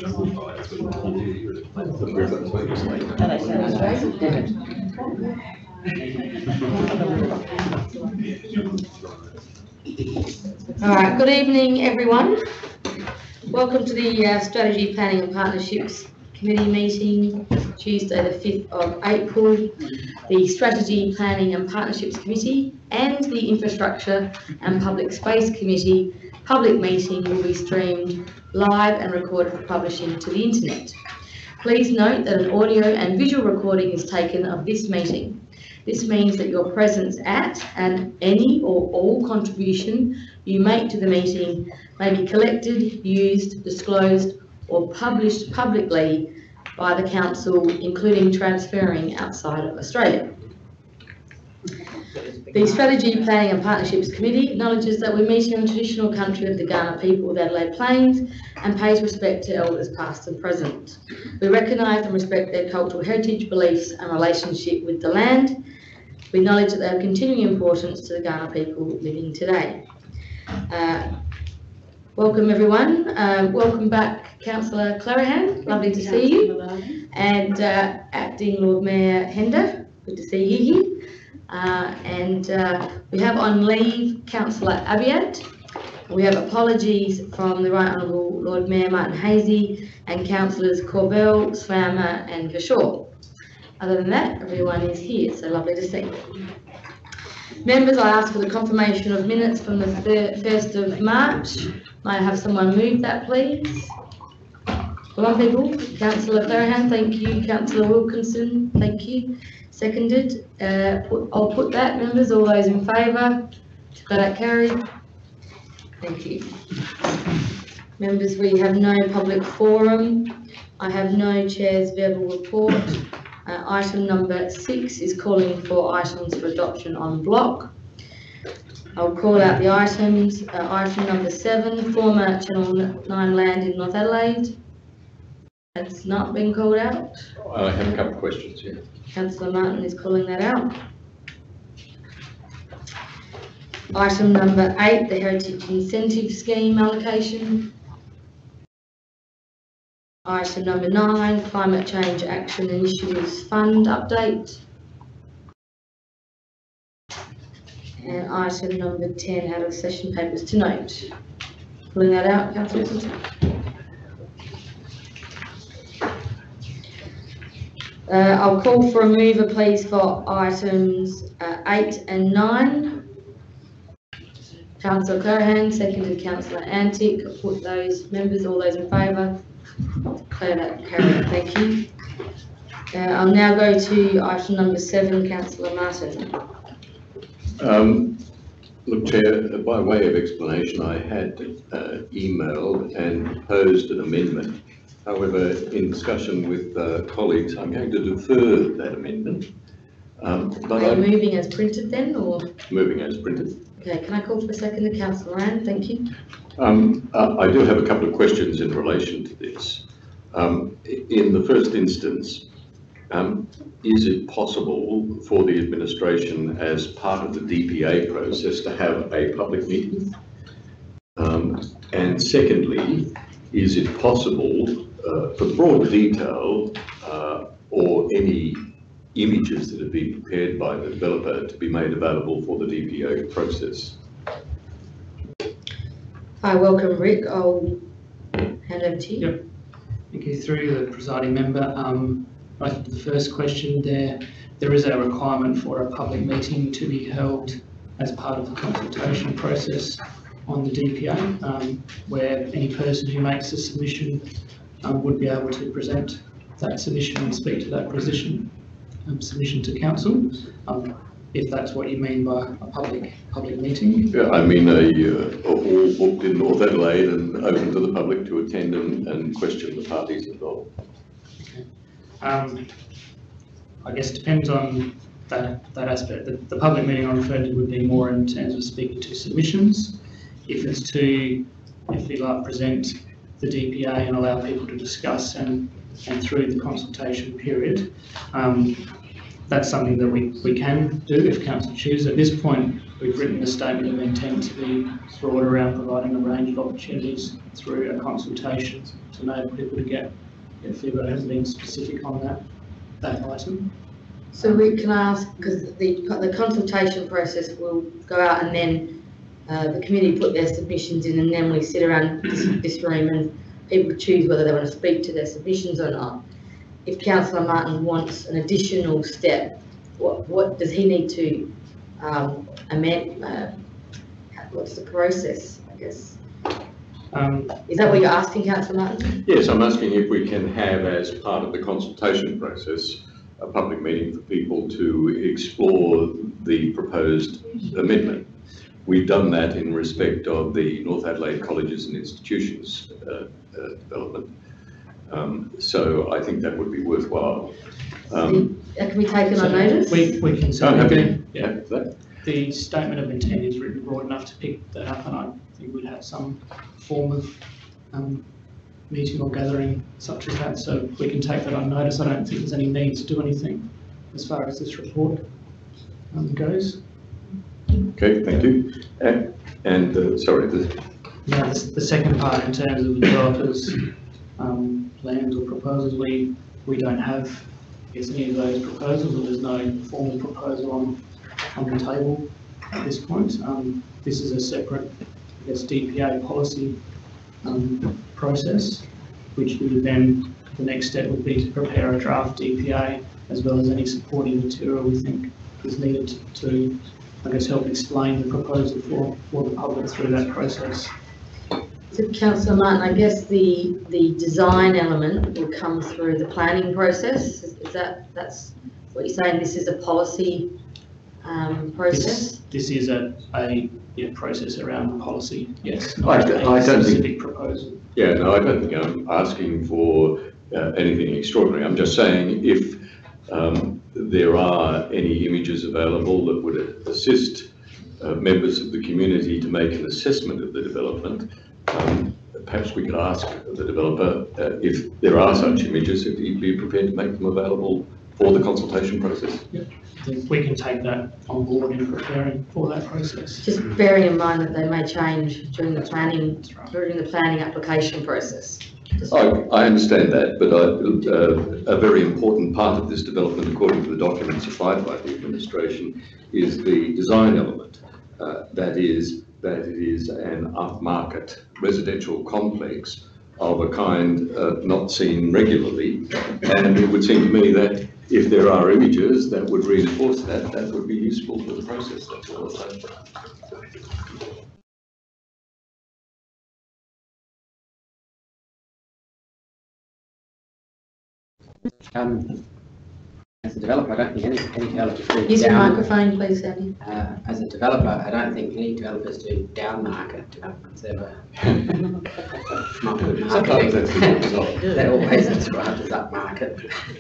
All right, good evening everyone. Welcome to the Strategy Planning and Partnerships Committee meeting, Tuesday the 5th of April. The Strategy Planning and Partnerships Committee and the Infrastructure and Public Space Committee public meeting will be streamed live and recorded for publishing to the internet. Please note that an audio and visual recording is taken of this meeting. This means that your presence at and any or all contribution you make to the meeting may be collected, used, disclosed or published publicly by the Council, including transferring outside of Australia. The Strategy Planning and Partnerships Committee acknowledges that we're meeting on the traditional country of the Kaurna people of the Adelaide Plains and pays respect to elders past and present. We recognise and respect their cultural heritage, beliefs and relationship with the land. We acknowledge that they have continuing importance to the Kaurna people living today. Welcome everyone. Welcome back Councillor Clarahan, lovely to see you. And Acting Lord Mayor Hender, good to see you here. We have on leave Councillor Abiad. We have apologies from the Right Honourable Lord Mayor Martin Hazy and Councillors Corbell, Swammer and Gashaw. Other than that, everyone is here, so lovely to see. Members, I ask for the confirmation of minutes from the 1st of March. May I have someone move that, please? Come on, people. Councillor Clarahan, thank you. Councillor Wilkinson, thank you. Seconded. I'll put that, members. All those in favour? Declare that carried. Thank you. Members, we have no public forum. I have no chair's verbal report. Item number 6 is calling for items for adoption en bloc. I'll call out the items. Item number 7, former Channel 9 land in North Adelaide. That's not been called out. I have a couple of questions here. Councillor Martin is calling that out. Item number 8, the Heritage Incentive Scheme allocation. Item number 9, Climate Change Action Initiatives Fund update. And item number 10, out of session papers to note. Pulling that out, Councillor Wilkinson. I'll call for a mover, please, for items 8 and 9. Councillor Clarahan, seconded Councillor Antic. I'll put those members, all those in favour. Declare that carried. Thank you. I'll now go to item number 7, Councillor Martin. Look, Chair, by way of explanation, I had emailed and proposed an amendment. However, in discussion with colleagues, I'm going to defer that amendment. But are you moving as printed then, or? Moving as printed. Okay, can I call for a second to Councillor Rand? Thank you. I do have a couple of questions in relation to this. In the first instance, is it possible for the administration as part of the DPA process to have a public meeting? And secondly, is it possible for broader detail or any images that have been prepared by the developer to be made available for the DPA process? Hi, welcome Rick. I'll hand over to you. Yep. Thank you. Through the presiding member, I think the first question there is a requirement for a public meeting to be held as part of the consultation process on the DPA, where any person who makes a submission would be able to present that submission and speak to that submission to council, if that's what you mean by a public meeting. Yeah, I mean all booked in North Adelaide and open to the public to attend and question the parties involved. Okay. I guess it depends on that aspect. The public meeting I referred to would be more in terms of speaking to submissions. If it's to, if you like, present the DPA and allow people to discuss and through the consultation period, that's something that we can do if council chooses. At this point, we've written a statement of intent to be broad around providing a range of opportunities through a consultation to enable people to get feedback. It hasn't been specific on that item. So we can ask, because the consultation process will go out and then the committee put their submissions in, and then we sit around this room and people choose whether they want to speak to their submissions or not. If Councillor Martin wants an additional step, what does he need to amend? What's the process, I guess? Is that what you're asking, Councillor Martin? Yes, I'm asking if we can have, as part of the consultation process, a public meeting for people to explore the proposed amendment. We've done that in respect of the North Adelaide Colleges and Institutions development. So I think that would be worthwhile. Can we take it on notice? We can I'm certainly happy. Yeah, for that. The statement of intent is written broad enough to pick that up, and I think we'd have some form of meeting or gathering such as that, so we can take that on notice. I don't think there's any need to do anything as far as this report goes. Okay, thank you. Sorry, Now, the second part, in terms of the developers' plans or proposals, we don't have, I guess, any of those proposals, or there's no formal proposal on the table at this point. This is a separate, I guess, DPA policy process, which we would then, the next step would be to prepare a draft DPA, as well as any supporting material we think is needed to, I guess, help explain the proposal for the public through that process. So Councillor Martin, I guess the design element will come through the planning process. Is that's what you're saying? This is a policy process? This is a process around policy, yes. I don't think specific proposal. Yeah, no, I don't think I'm asking for anything extraordinary. I'm just saying if there are any images available that would assist members of the community to make an assessment of the development, perhaps we could ask the developer if there are such images, if he'd be prepared to make them available for the consultation process. Yeah. We can take that on board in preparing for that process. Just bearing in mind that they may change during the planning, application process. I understand that, but a very important part of this development, according to the documents supplied by the administration, is the design element. That it is an upmarket residential complex of a kind not seen regularly, and it would seem to me that if there are images that would reinforce that, that would be useful for the process. That's all I'm saying. As a developer, I don't think any developers do Use your microphone, please, Abby. as a developer, I don't think any developers do down market developments ever. Not good Sometimes marketing. that's the good result. They're always described as up market.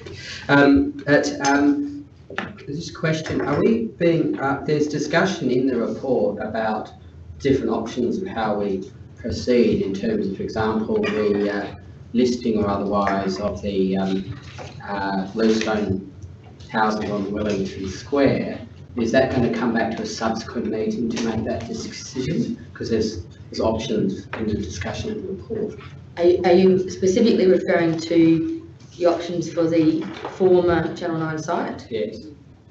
There's this question: are we being? There's discussion in the report about different options of how we proceed in terms of, for example, the listing or otherwise of the bluestone houses on Wellington Square. Is that going to come back to a subsequent meeting to make that decision? Because there's options in the discussion in the report. Are you specifically referring to the options for the former Channel 9 site? Yes.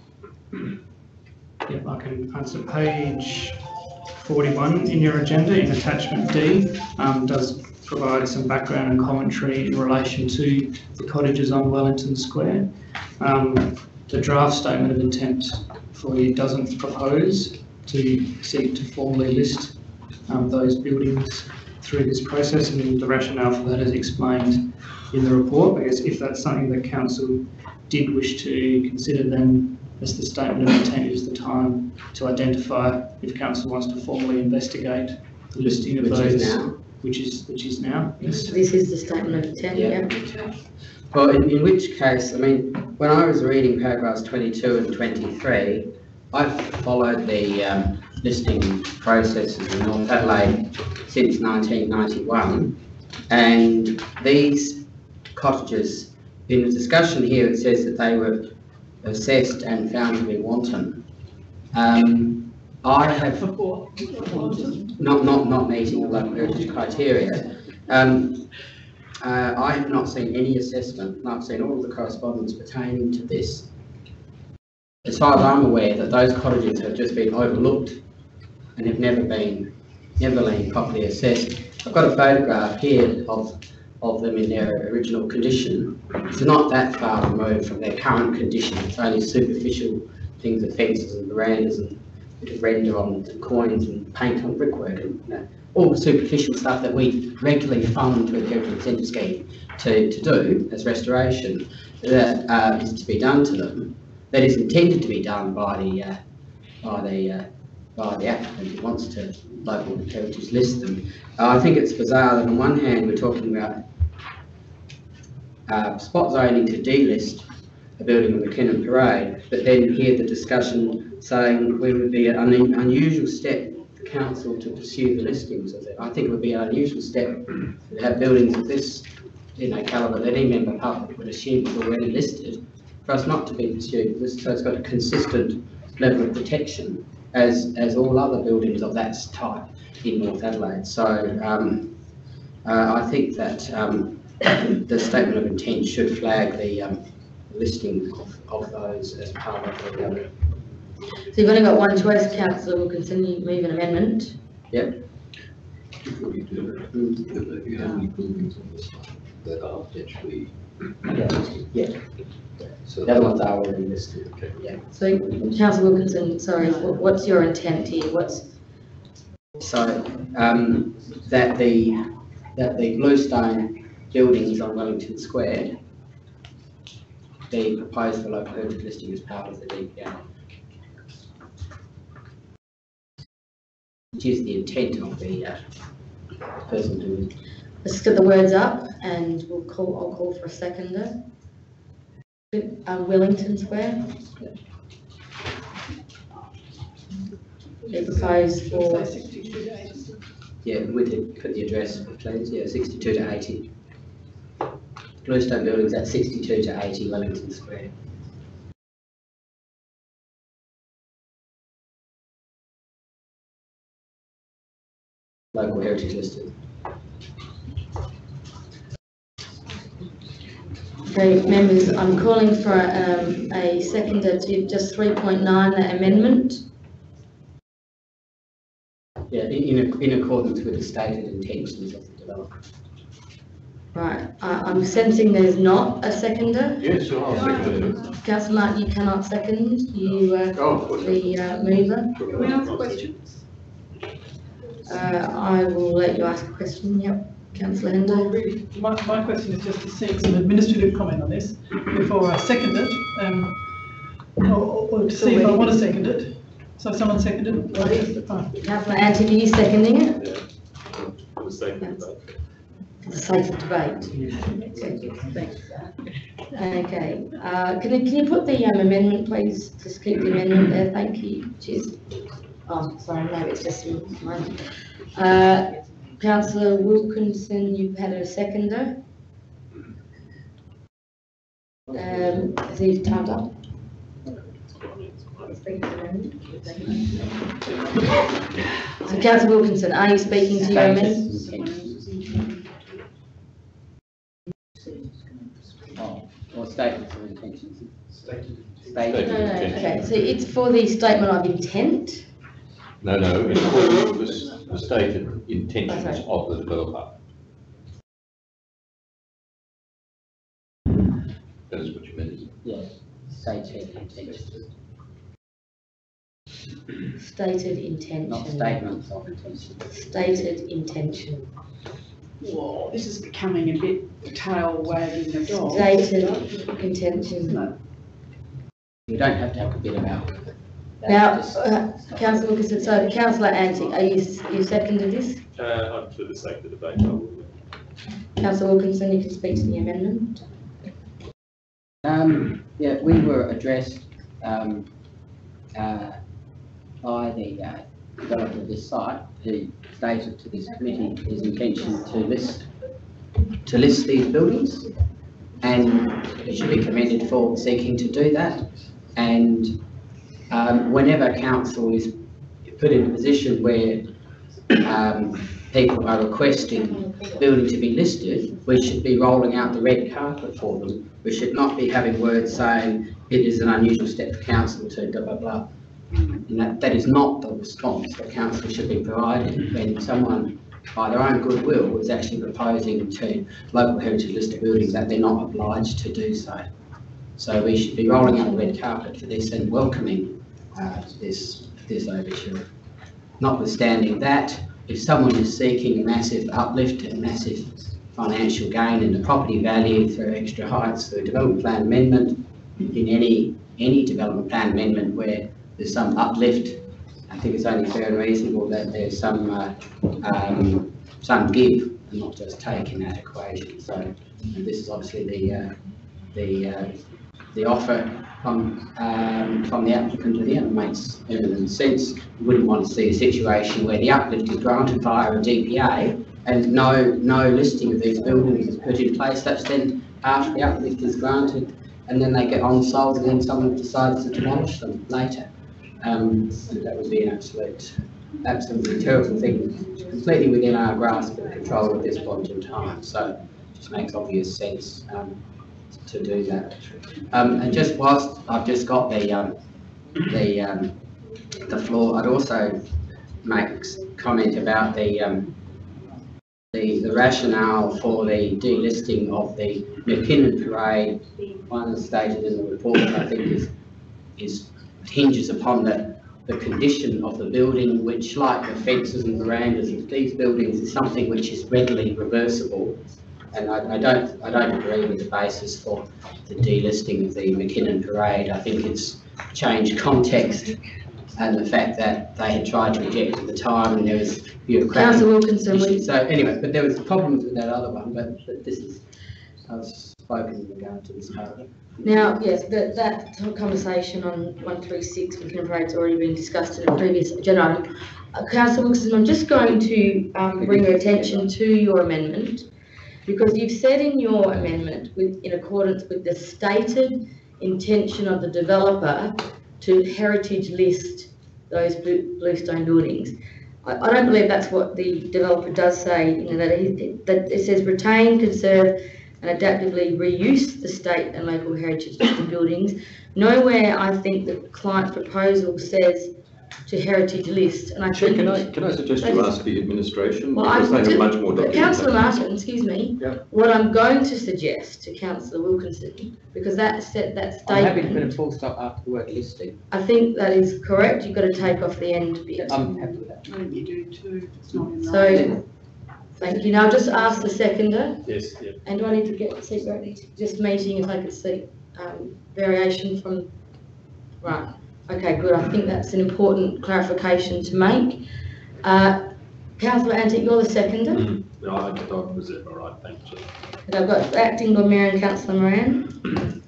Yep, I can answer. Page 41 in your agenda, in attachment D, does provide some background and commentary in relation to the cottages on Wellington Square. The draft statement of intent for you doesn't propose to seek to formally list those buildings through this process, and the rationale for that is explained in the report. I guess if that's something that council did wish to consider, then as the statement of intent is the time to identify if council wants to formally investigate the listing of those, which is now. Yes. This is the statement of intent, yeah. Well, in which case, I mean, when I was reading paragraphs 22 and 23, I've followed the listing processes in North Adelaide since 1991, and these cottages, in the discussion here, it says that they were assessed and found to be wanton. I have not meeting the local heritage criteria. I have not seen any assessment, and I've seen all of the correspondence pertaining to this. As far as I'm aware, that those cottages have just been overlooked and have never been properly assessed. I've got a photograph here of them in their original condition. It's not that far removed from their current condition. It's only superficial things of fences and verandas and a bit of render on coins and paint on brickwork, and all superficial stuff that we regularly fund with Heritage Incentive Scheme to do as restoration that is to be done to them. That is intended to be done by the applicant who wants to local heritage list them. I think it's bizarre that on one hand we're talking about spot zoning to delist a building on the Kennan Parade, but then hear the discussion saying we would be an unusual step for council to pursue the listings of it. I think it would be an unusual step to have buildings of this calibre that any member public would assume is already listed, for us not to be pursued. So it's got a consistent level of protection as all other buildings of that type in North Adelaide. So I think that the statement of intent should flag the listing of those as part of the So you've only got one choice, Councillor Wilkinson. You move an amendment. Yep. Before you do it, do you have any buildings on the site that are potentially? Yeah. So The other ones are already listed. Okay. Yeah. So, Councillor Wilkinson, sorry, what's your intent here? So that the bluestone buildings on Wellington Square be proposed for local heritage listing as part of the DPA. Which is the intent of the person who. Let's get the words up, and I'll call for a seconder. Wellington Square. They propose for. Yeah, put the address, please. Yeah, 62 to 80. Bluestone buildings at 62 to 80 Wellington Square. Local heritage listed. Okay, members, I'm calling for a seconder to just 3.9, the amendment. Yeah, in accordance with the stated intentions of the developer. Right, I'm sensing there's not a seconder. Yes, so I'll second it. Councillor Martin, you cannot second. You, the mover. Can we ask questions? I will let you ask a question. Yep, Councillor Hender. Well, really, my question is just to seek some administrative comment on this before I second it, or to see if I want to second it. So someone seconded it? Okay, fine. Councillor Antic, are you seconding it? Yeah. For the sake of debate. For the sake of debate. Okay. Can you put the amendment, please? Just keep the amendment there. Thank you. Cheers. Oh, sorry, no, it's just mine. Councillor Wilkinson, you've had a seconder. Is he timed up? So, Councillor Wilkinson, are you speaking to your amendment? Or statements of intentions. Stated. No, okay, so it's for the statement of intent. No, in accordance with the stated intentions of the developer. That is what you meant, isn't it? Yeah, stated intentions. Stated intention. Not statements of intention. Stated intention. Whoa, this is becoming a bit tail wagging the dog. Stated intention. No. You don't have to have a bit about that. Now, Just- Councillor Wilkinson, so Councillor Antic, are you seconded this? For the sake of the debate, I will. Councillor Wilkinson, you can speak to the amendment. Yeah, we were addressed by the developer of this site, who stated to this committee his intention to list these buildings, and he should be commended for seeking to do that. and whenever council is put in a position where people are requesting the building to be listed, we should be rolling out the red carpet for them. We should not be having words saying it is an unusual step for council to blah blah blah. And that is not the response that council should be providing when someone, by their own goodwill, is actually proposing to local heritage listed buildings that they're not obliged to do so. So we should be rolling out the red carpet for this and welcoming this overture. Notwithstanding that, if someone is seeking a massive uplift and massive financial gain in the property value through extra heights, through development plan amendment, in any development plan amendment where there's some uplift, I think it's only fair and reasonable that there's some give and not just take in that equation. So this is obviously the offer from the applicant to the end makes eminent sense. We wouldn't want to see a situation where the uplift is granted via a DPA and no listing of these buildings is put in place. That's then after the uplift is granted, and then they get on sold, and then someone decides to demolish them later. And that would be an absolutely terrible thing, completely within our grasp and control at this point in time. So it just makes obvious sense to do that. And just whilst I've just got the floor, I'd also make comment about the rationale for the delisting of the McKinnon Parade. One is stated in the report that I think hinges upon the condition of the building, which, like the fences and verandas of these buildings, is something which is readily reversible. And I don't agree with the basis for the delisting of the McKinnon Parade. I think it's changed context and the fact that they had tried to reject at the time, and there was bureaucratic Councillor Wilkinson, issues. So anyway, but there was problems with that other one, but this is, I've spoken in regard to this part of it. Now, yes, that conversation on 136 McKinnon Parade's already been discussed in a previous agenda item. Councillor Wilkinson, I'm just going to bring your attention to your amendment, because you've said in your amendment, in accordance with the stated intention of the developer to heritage list those bluestone buildings. I don't believe that's what the developer does say, that it says retain, conserve and adaptively reuse the state and local heritage listed buildings. Nowhere I think the client's proposal says to heritage list, and I think... Can I suggest you ask the administration? Well, because they have much more documentation. Councillor Martin, excuse me, what I'm going to suggest to Councillor Wilkinson, because that statement... I'm happy to put a full stop after the word listing. I think that is correct. You've got to take off the end bit. I'm happy with that. You do too. It's not in So, thank you. Now I'll just ask the seconder. Yes, yeah. And do I need to get the seat ready? Just meeting if I could see variation from... Right. Okay, good. I think that's an important clarification to make. Councillor Antic, you're the seconder. No, I was it. All right, thank you. And I've got Acting Lord Mayor and Councillor Moran.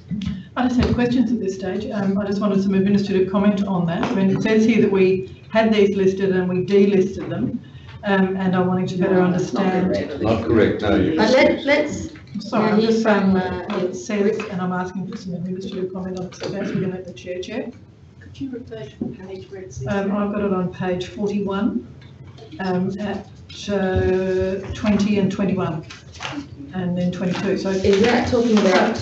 I just have questions at this stage. I just wanted some administrative comment on that. I mean, it says here that we had these listed and we delisted them, and I'm wanting to better understand. Not correct, no. Let's. Sorry, I'm just saying it says, and I'm asking for some administrative comment on it, so perhaps we can let the chair check. Could you refer to the page where it says? I've got it on page 41 at 20 and 21 and then 22. So is that talking about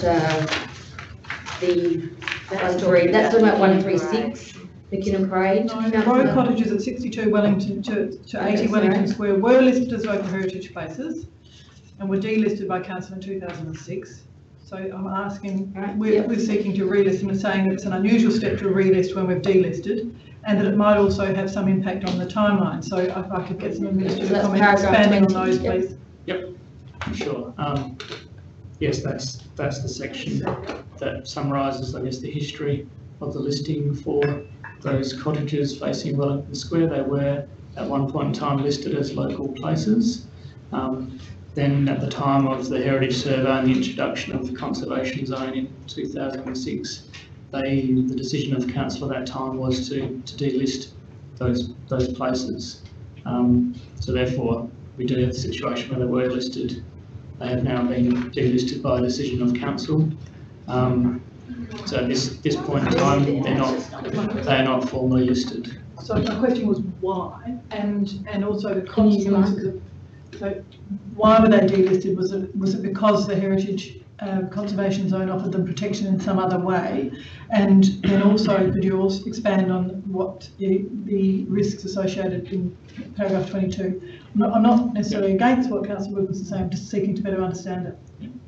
the 13? That's talking about 136 McKinnon Parade. No, row cottages at 62 Wellington to 80 Wellington Square were listed as local heritage places and were delisted by council in 2006. So I'm asking, we're seeking to relist and saying that it's an unusual step to relist when we've delisted, and that it might also have some impact on the timeline. So if I could get some administrative comment expanding on those, please. Yep, sure. Yes, that's the section that summarises, I guess, the history of the listing for those cottages facing Wellington Square. They were at one point in time listed as local places. Then at the time of the Heritage Survey and the introduction of the Conservation Zone in 2006, the decision of the council at that time was to delist those places. So therefore, we do have a situation where they were listed. They have now been delisted by a decision of council. So at this point in time, they are not formally listed. So my question was why, and also the Can you use the mic? consequences of, so why were they delisted? Was it because the heritage conservation zone offered them protection in some other way? And then also, could you also expand on what the risks associated in paragraph 22? I'm not necessarily against what Councillor Wilkins is saying, just seeking to better understand it.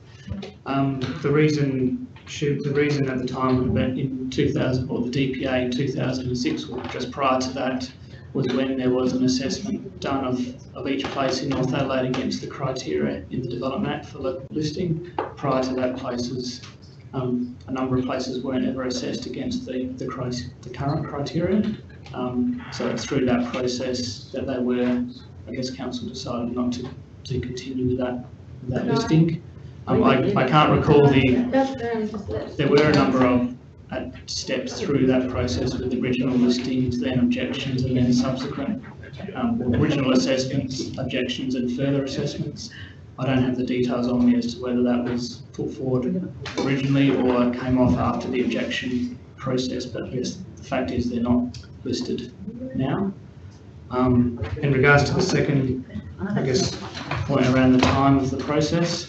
The reason at the time in 2000, or the DPA in 2006, or just prior to that, was when there was an assessment done of each place in North Adelaide against the criteria in the Development Act for local listing. Prior to that, a number of places weren't ever assessed against the current criteria. So it's through that process that they were, I guess, council decided not to continue with that listing. I can't recall there were a number of steps through that process with original listings, then objections, and then subsequent original assessments, objections, and further assessments. I don't have the details on me as to whether that was put forward originally or came off after the objection process, but yes, the fact is they're not listed now. In regards to the second, I guess, point around the time of the process,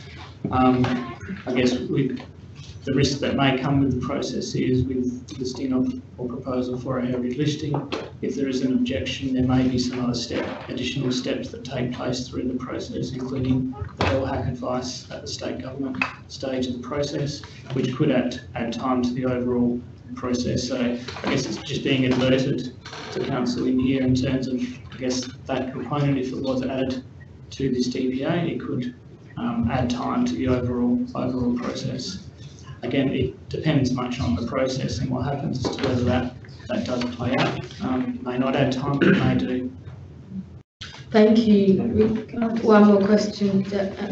I guess the risk that may come with the process is with listing of or proposal for a heritage listing. If there is an objection, there may be some other additional steps that take place through the process, including the LHAC advice at the state government stage of the process, which could add time to the overall process. So I guess it's just being alerted to council in here in terms of, I guess, that component. If it was added to this DPA, it could add time to the overall process. Again, it depends much on the process and what happens as to whether that does play out. May not add time, but may do. Thank you. One more question.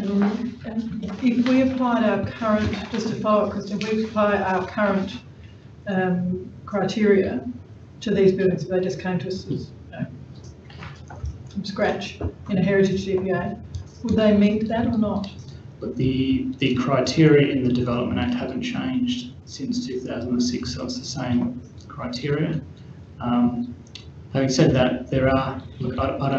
If we applied our current, just a follow-up question, if we apply our current criteria to these buildings, if they just came to us as, from scratch in a heritage DPA, would they meet that or not? But the criteria in the Development Act haven't changed since 2006, so it's the same criteria. Having said that, there are, look,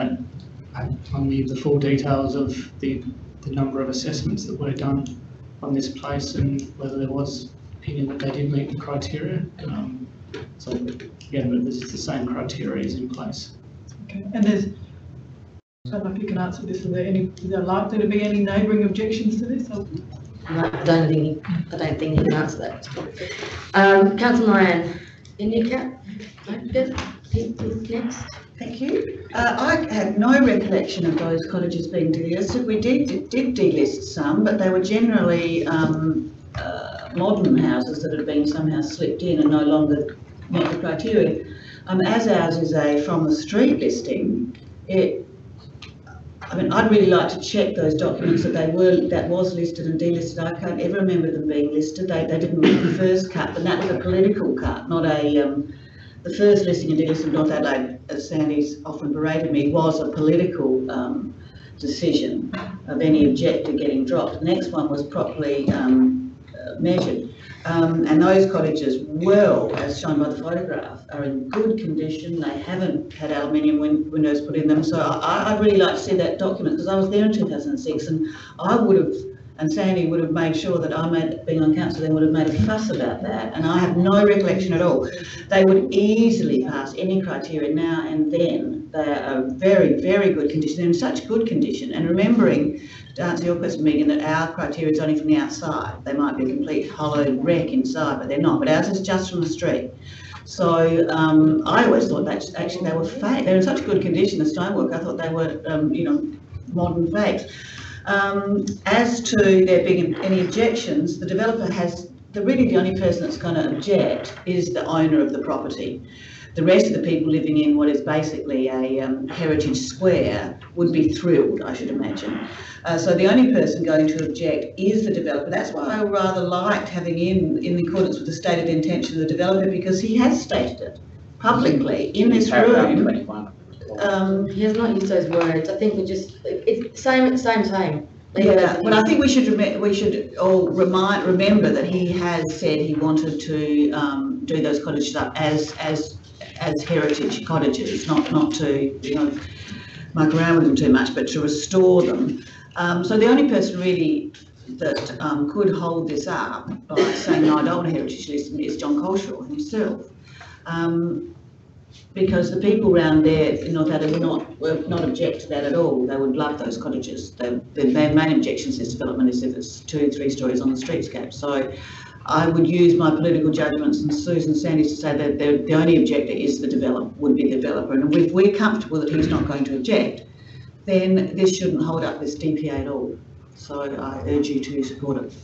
I need the full details of the number of assessments that were done on this place and whether there was opinion that they did meet the criteria. So again, but this is the same criteria is in place. Okay, and there's, I don't know if you can answer this. Is there likely to be any neighbouring objections to this? Or? No, I don't think you can answer that. Councillor Moran, India next. Thank you. I have no recollection of those cottages being delisted. We did delist some, but they were generally modern houses that had been somehow slipped in and no longer met the criteria. As ours is a from the street listing, I'd really like to check those documents that was listed and delisted. I can't ever remember them being listed. They didn't make the first cut, and that was a political cut, not a. The first listing and delisting of North Adelaide, as Sandy's often berated me, was a political decision of any objector getting dropped. The next one was properly measured. And those cottages, well, as shown by the photograph, are in good condition. They haven't had aluminium windows put in them. So I'd really like to see that document, because I was there in 2006 and I would have, and Sandy would have made sure that being on council then, would have made a fuss about that. And I have no recollection at all. They would easily pass any criteria now and then. They are very, very good condition. They're in such good condition. And remembering, to answer your question, Megan, that our criteria is only from the outside. They might be a complete hollowed wreck inside, but they're not. But ours is just from the street. So I always thought that actually they were fake. They're in such good condition, the stonework. I thought they were, modern fakes. As to there being any objections, the developer has, really the only person that's going to object is the owner of the property. The rest of the people living in what is basically a heritage square would be thrilled, I should imagine. So the only person going to object is the developer. That's why I rather liked having in accordance with the stated intention of the developer, because he has stated it publicly in this room. He has not used those words. I think we're just, it's same. Yeah, but I think we should all remember that he has said he wanted to do those cottages up as heritage cottages, not to muck around with them too much, but to restore them. So the only person really that could hold this up by saying, no, I don't want a heritage list, is John Coleshaw himself. Because the people around there in North Adelaide would not object to that at all. They would love those cottages. Their main objection to this development is if it's 2-3 stories on the streetscape. So I would use my political judgments and Susan Sandys to say that the only objector is the developer. And if we're comfortable that he's not going to object, then this shouldn't hold up this DPA at all. So I urge you to support it.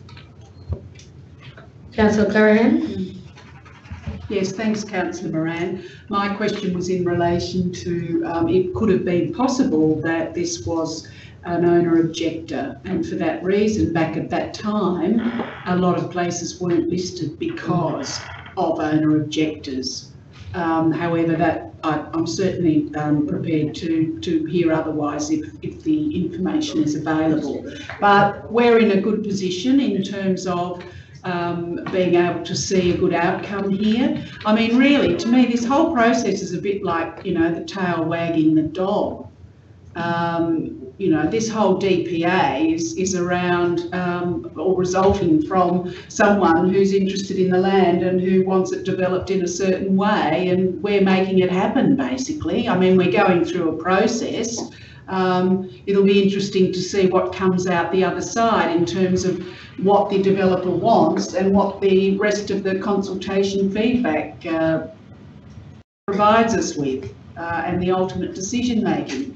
Councillor Clarihan? Yes, thanks, Councillor Moran. My question was in relation to it could have been possible that this was an owner objector, and for that reason, back at that time, a lot of places weren't listed because of owner objectors. However, that I'm certainly prepared to hear otherwise if the information is available. But we're in a good position in terms of being able to see a good outcome here. I mean, really, to me, this whole process is a bit like, the tail wagging the dog. This whole DPA is around or resulting from someone who's interested in the land and who wants it developed in a certain way, and we're making it happen, basically. I mean, we're going through a process. It'll be interesting to see what comes out the other side in terms of what the developer wants and what the rest of the consultation feedback provides us with, and the ultimate decision making.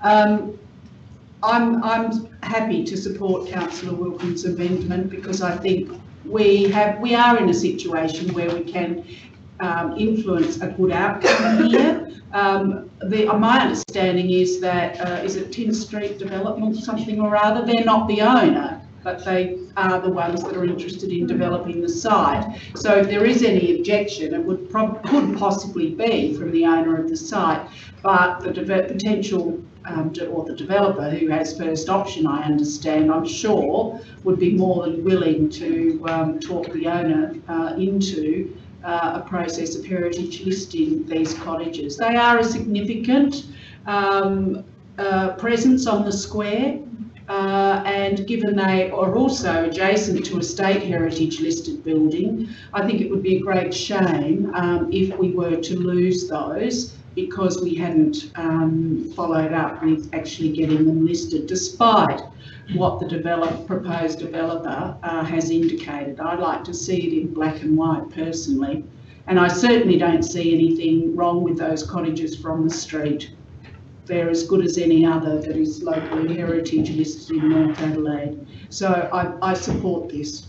I'm happy to support Councillor Wilkins' amendment because I think we are in a situation where we can influence a good outcome here. My understanding is that is it 10th Street Development something or other? They're not the owner, but they are the ones that are interested in developing the site. So if there is any objection, it could possibly be from the owner of the site, but the potential or the developer who has first option, I understand, I'm sure, would be more than willing to talk the owner into a process of heritage listing these cottages. They are a significant presence on the square, and given they are also adjacent to a state heritage listed building, I think it would be a great shame if we were to lose those because we hadn't followed up with actually getting them listed, despite what the proposed developer has indicated. I'd like to see it in black and white personally, and I certainly don't see anything wrong with those cottages from the street. They're as good as any other that is locally heritage listed in North Adelaide. So I support this.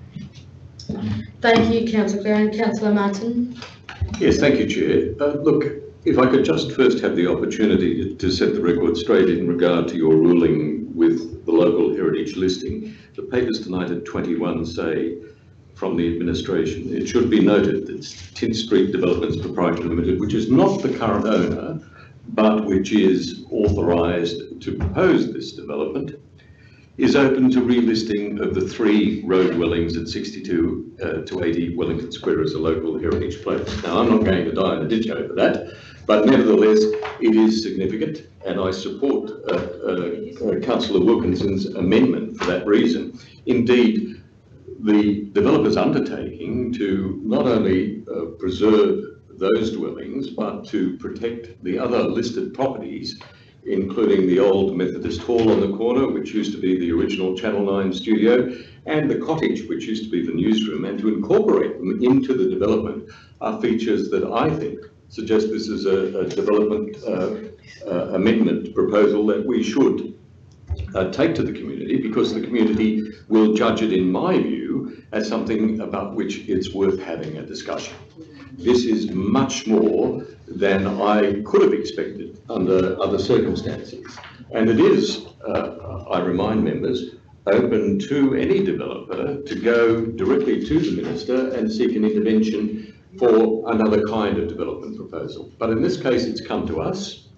Thank you, Councillor Clarihan. Councillor Martin? Yes, thank you, Chair. Look, if I could just first have the opportunity to set the record straight in regard to your ruling with the local heritage listing. The papers tonight at 21 say from the administration, it should be noted that 10th Street Developments Proprietary Limited, which is not the current owner, but which is authorised to propose this development, is open to relisting of the 3 road dwellings at 62 to 80 Wellington Square as a local heritage place. Now, I'm not going to die in a ditch over that, but nevertheless, it is significant, and I support Councillor Wilkinson's amendment for that reason. Indeed, the developer's undertaking to not only preserve those dwellings, but to protect the other listed properties, including the old Methodist Hall on the corner, which used to be the original Channel 9 studio, and the cottage, which used to be the newsroom, and to incorporate them into the development are features that I think suggest this is a development amendment proposal that we should take to the community, because the community will judge it, in my view, as something about which it's worth having a discussion. This is much more than I could have expected under other circumstances. And it is, I remind members, open to any developer to go directly to the Minister and seek an intervention for another kind of development proposal. But in this case, it's come to us.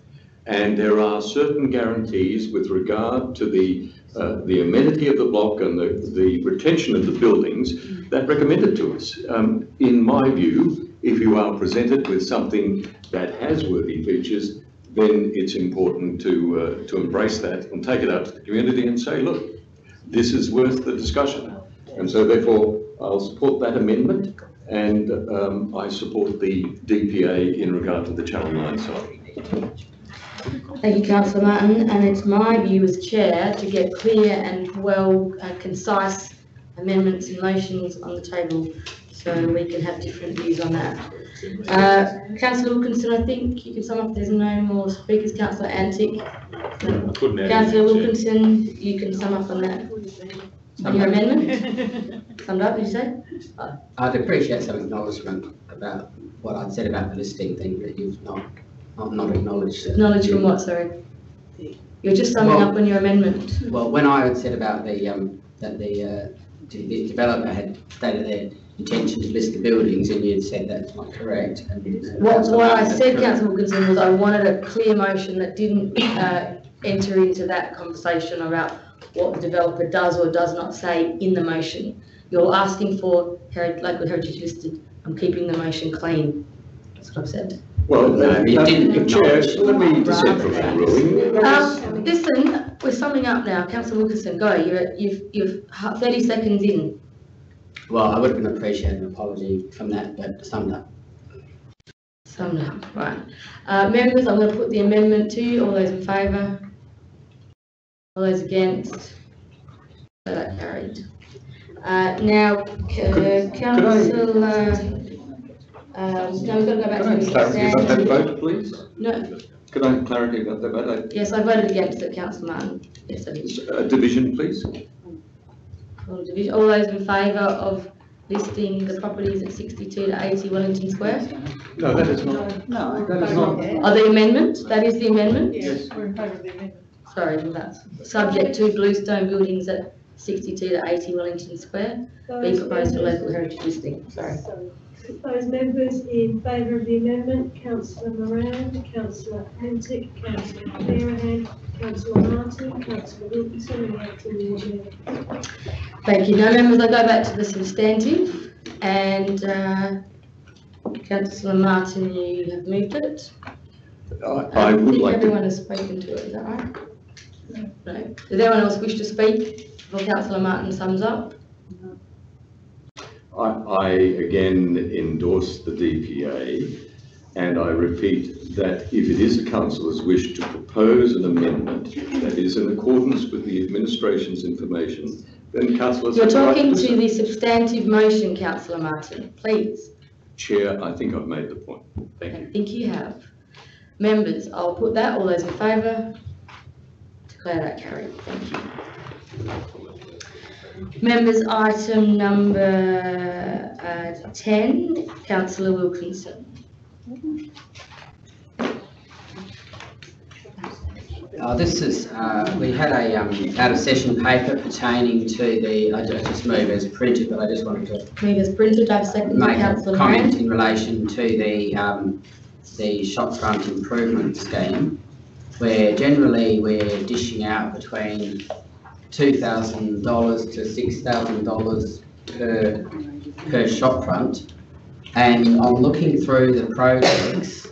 and there are certain guarantees with regard to the amenity of the block and the retention of the buildings that recommended to us. In my view, if you are presented with something that has worthy features, then it's important to embrace that and take it out to the community and say, look, this is worth the discussion. And so therefore, I'll support that amendment, and I support the DPA in regard to the Channel 9 site. Thank you, Councillor Martin, and it's my view as chair to get clear and well concise amendments and motions on the table so we can have different views on that. Councillor Wilkinson, I think you can sum up. There's no more speakers. Councillor Antic. Councillor Wilkinson, you can sum up on that. On your amendment? Summed up, did you say? I'd appreciate some acknowledgement about what I'd said about the listing thing that you've not acknowledged. Acknowledge from what, sorry? You're just summing up on your amendment. Well, when I had said about that the developer had stated their intention to list the buildings, and you had said that's not correct. And what I said, Councillor Wilkinson, was I wanted a clear motion that didn't enter into that conversation about what the developer does or does not say in the motion. You're asking for local heritage listed. I'm keeping the motion clean. That's what I've said. Well, you didn't Chair, let me dissent from that ruling. Listen, we're summing up now. Councillor Wilkinson, go. You've 30 seconds in. Well, I would have been appreciated an apology from that, but summed up. Summed up, right. Members, I'm going to put the amendment to you. All those in favour? All those against? So that carried. Now, Councillor... no, we've got to go back to the clarity about that vote, please? No. Could I have clarity about that vote? Yes, I voted against it, Councillor Martin. Yes, I did. Division, please. All those in favour of listing the properties at 62 to 80 Wellington Square? No, that is not. No, That is not. Oh, the amendment? That is the amendment? Yes, we're in favour of the amendment. Sorry, that's subject to bluestone buildings at 62 to 80 Wellington Square be proposed for local heritage listing. Sorry. Those members in favour of the amendment: Councillor Moran, Councillor Antic, Councillor Fairhand, Councillor Martin, Councillor Wilkinson, and Acting Ward Mayor. Thank you. No members, I go back to the substantive, and Councillor Martin, you have moved it. I would think like everyone to. has spoken to it, is that right? No. Does anyone else wish to speak before Councillor Martin sums up? I again endorse the DPA, and I repeat that if it is the councillor's wish to propose an amendment that is in accordance with the administration's information, then councillors... You're talking to the substantive motion, Councillor Martin, please. Chair, I think I've made the point. Thank you. I think you have. Members, I'll put that. All those in favour? Declare that carried. Thank you. Members, item number 10, Councillor Wilkinson. This is, we had a out of session paper pertaining to the, I just moved as printed, but I just wanted to Move as printed. I have seconded make a Councillor comment Moran. in relation to the shopfront improvement scheme, where generally we're dishing out between $2,000 to $6,000 per shopfront, and on looking through the projects,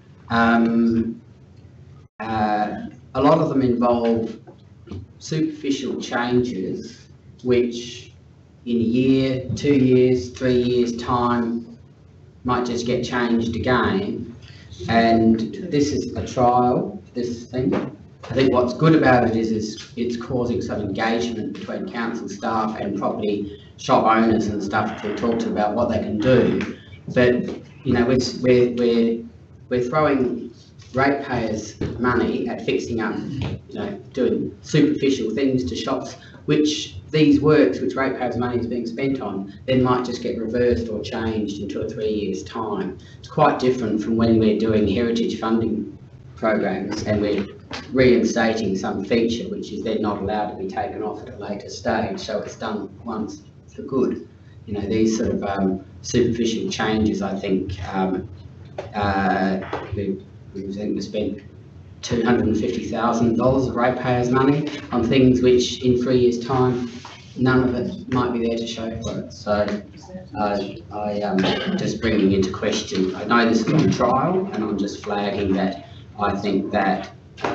a lot of them involve superficial changes which in a year, 2 years, 3 years time might just get changed again. And this is a trial, this thing. I think what's good about it is it's causing some engagement between council staff and property shop owners and stuff to talk to about what they can do. But you know, we're throwing ratepayers' money at fixing up, you know, doing superficial things to shops, which these works, which ratepayers' money is being spent on, then might just get reversed or changed in 2 or 3 years' time. It's quite different from when we're doing heritage funding programs and we're reinstating some feature which is then not allowed to be taken off at a later stage, so it's done once for good. You know, these sort of superficial changes, I think, we spent $250,000 of ratepayers' money on things which in 3 years' time, none of it might be there to show for it. So I am just bringing into question, I know this is on trial, and I'm just flagging that I think that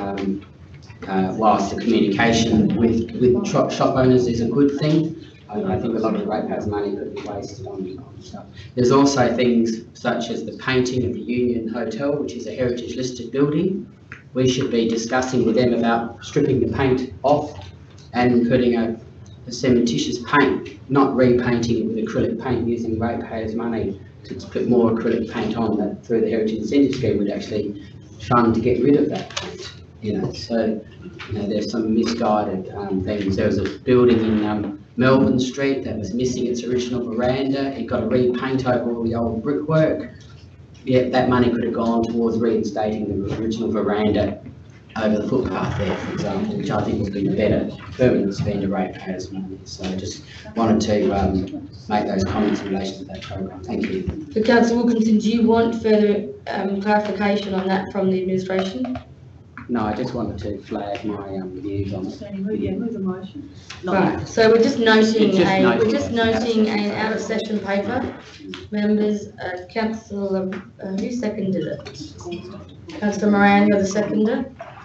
whilst the communication with shop owners is a good thing, I think a lot of the ratepayers' money could be wasted on stuff. There's also things such as the painting of the Union Hotel, which is a heritage listed building. We should be discussing with them about stripping the paint off and putting a cementitious paint, not repainting it with acrylic paint using ratepayers' money to put more acrylic paint on that through the Heritage Incentive Scheme would actually fund to get rid of that paint. So there's some misguided things. There was a building in Melbourne Street that was missing its original veranda. It got a repaint over all the old brickwork. Yeah, that money could have gone towards reinstating the original veranda over the footpath there, for example, which I think would be a better permanent spend of ratepayers' money. So I just wanted to make those comments in relation to that program. Thank you. So Councillor Wilkinson, do you want further clarification on that from the administration? No, I just wanted to flag my views on it. Yeah, move the motion. Right, so we're just noting It's just noting an out of session paper. Members, Councillor, who seconded it? Councillor Moran, you're the seconder.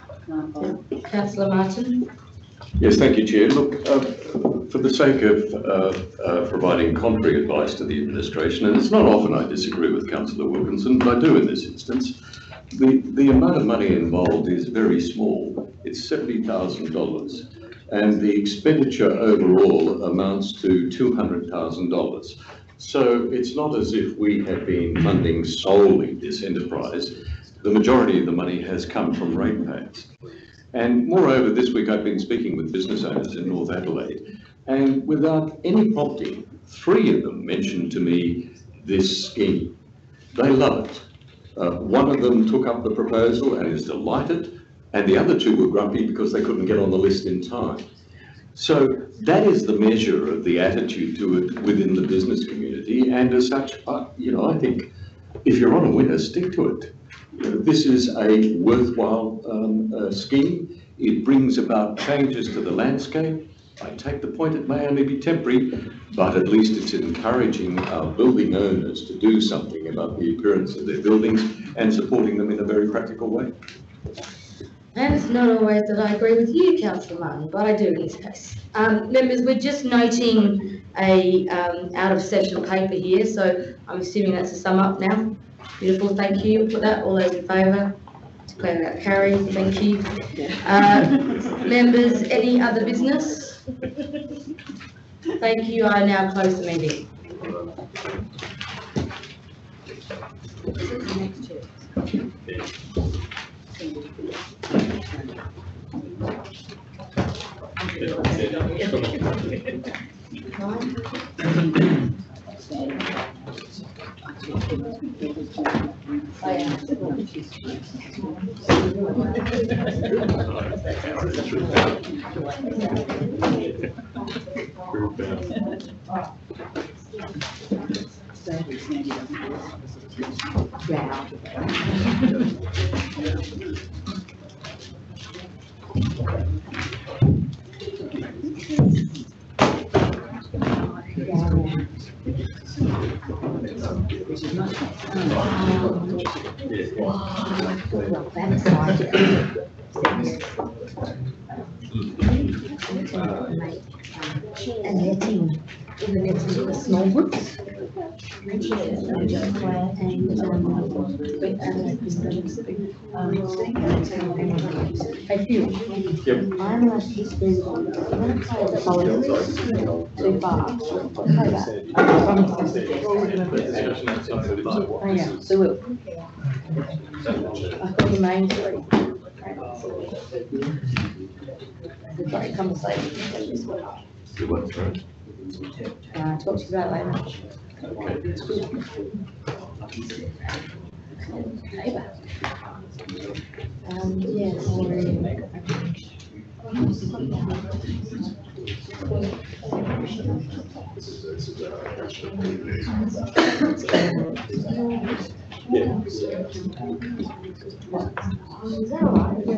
Councillor Martin. Yes, thank you, Chair. Look, for the sake of providing contrary advice to the administration, and it's not often I disagree with Councillor Wilkinson, but I do in this instance, the amount of money involved is very small. It's $70,000, and the expenditure overall amounts to $200,000. So it's not as if we have been funding solely this enterprise. The majority of the money has come from ratepayers. And moreover, this week I've been speaking with business owners in North Adelaide, and without any prompting, 3 of them mentioned to me this scheme. They love it. One of them took up the proposal and is delighted, and the other 2 were grumpy because they couldn't get on the list in time. So that is the measure of the attitude to it within the business community, and as such, I think if you're on a winner, stick to it. This is a worthwhile scheme. It brings about changes to the landscape. I take the point, it may only be temporary, but at least it's encouraging our building owners to do something about the appearance of their buildings and supporting them in a very practical way. And it's not always that I agree with you, Councillor Martin, but I do in this case. Members, we're just noting a out of session paper here, so I'm assuming that's a sum up now. Beautiful, thank you for that. All those in favour? Declare that carried, thank you. Members, any other business? Thank you, I now close the meeting. And letting the small groups. Thank you. I'm going to keep this on. I'm going to play the politics too far. Oh yeah, so we'll. I got the main three. We've got a conversation this week. Talk to you about later. Yes. Is that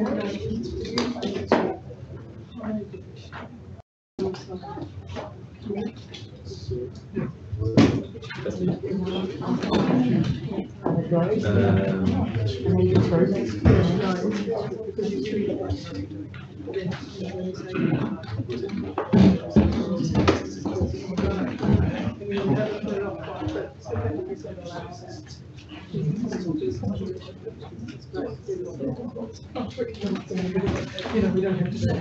You know, we don't have to say.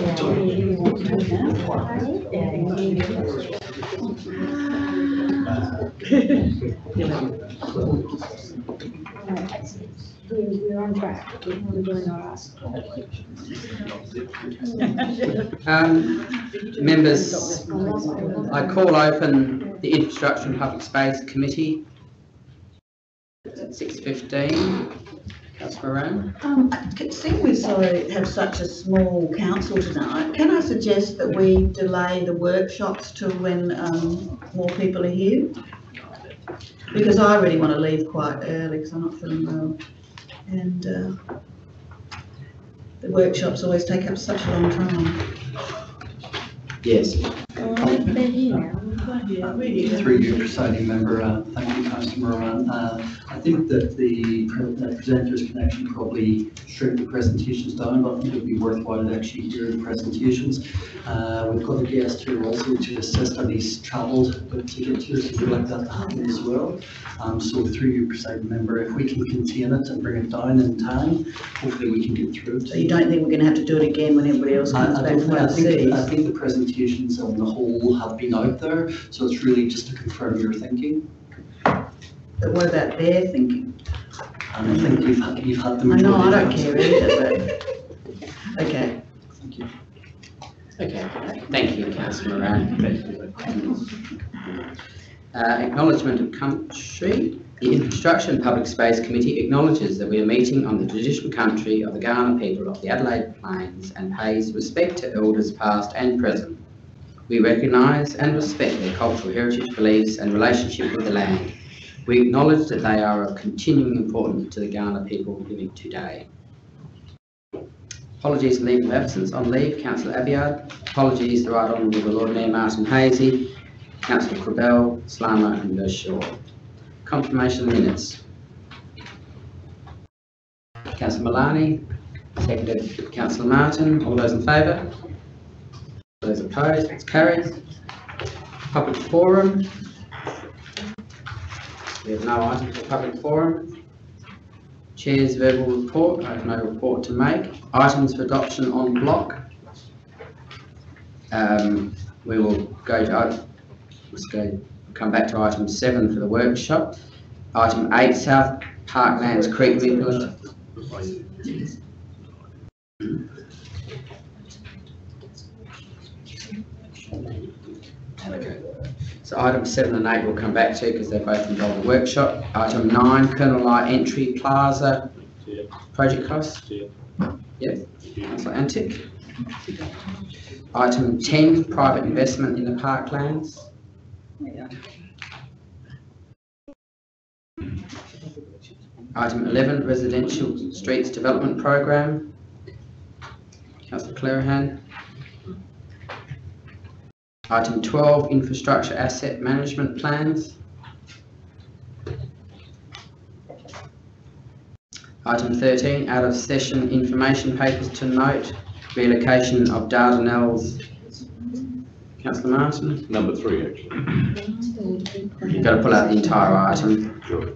We're on track. We're doing all right. Members, I call open the Infrastructure and Public Space Committee at 6:15. Councillor Moran. Seeing we have such a small council tonight, can I suggest that we delay the workshops till when more people are here? Because I really want to leave quite early because I'm not feeling well. And the workshops always take up such a long time. Yes. They're here now. Through you, presiding member, thank you, Councillor Moran. I think that the presenters can actually probably shrink the presentations down, but I think it would be worthwhile to actually hear the presentations. We've got a guest here also to assist, and he's travelled to get here, so we'd like that to happen as well. So through you, presiding member, if we can contain it and bring it down in time, hopefully we can get through it. So you don't think we're going to have to do it again when everybody else comes back from overseas? I think the presentations on the whole have been out there, so it's really just to confirm your thinking. But what about their thinking? And I think you've had them. I know, I don't care either, but okay. Thank you. Okay, thank you, Councillor Moran. Acknowledgement of country. The Infrastructure and Public Space Committee acknowledges that we are meeting on the traditional country of the Kaurna people of the Adelaide Plains and pays respect to elders past and present. We recognise and respect their cultural heritage, beliefs and relationship with the land. We acknowledge that they are of continuing importance to the Kaurna people living today. Apologies for leave of absence. On leave, Councillor Abiad. Apologies, the Right Honourable the Lord Mayor Martin Hazy, Councillor Crabell, Slammer and Vershaw. Confirmation of minutes. Councillor Malani, seconded Councillor Martin. All those in favour? All those opposed? It's carried. Public forum. We have no item for public forum. Chair's verbal report. I have no report to make. Items for adoption on block. We will go to. Come back to item 7 for the workshop. Item 8, South Parklands Creek Rebuild. So items 7 and 8 we'll come back to because they both involve the workshop. Item 9, Colonel Light Entry Plaza project costs. Yep. Councillor Antic. Item 10, private investment in the parklands. Item 11, residential streets development program. Councillor Clerihan. Item 12, infrastructure asset management plans. Item 13, out of session information papers to note, relocation of Dardanelles. Councillor Martin? Number 3, actually. You've got to pull out the entire item. Sure.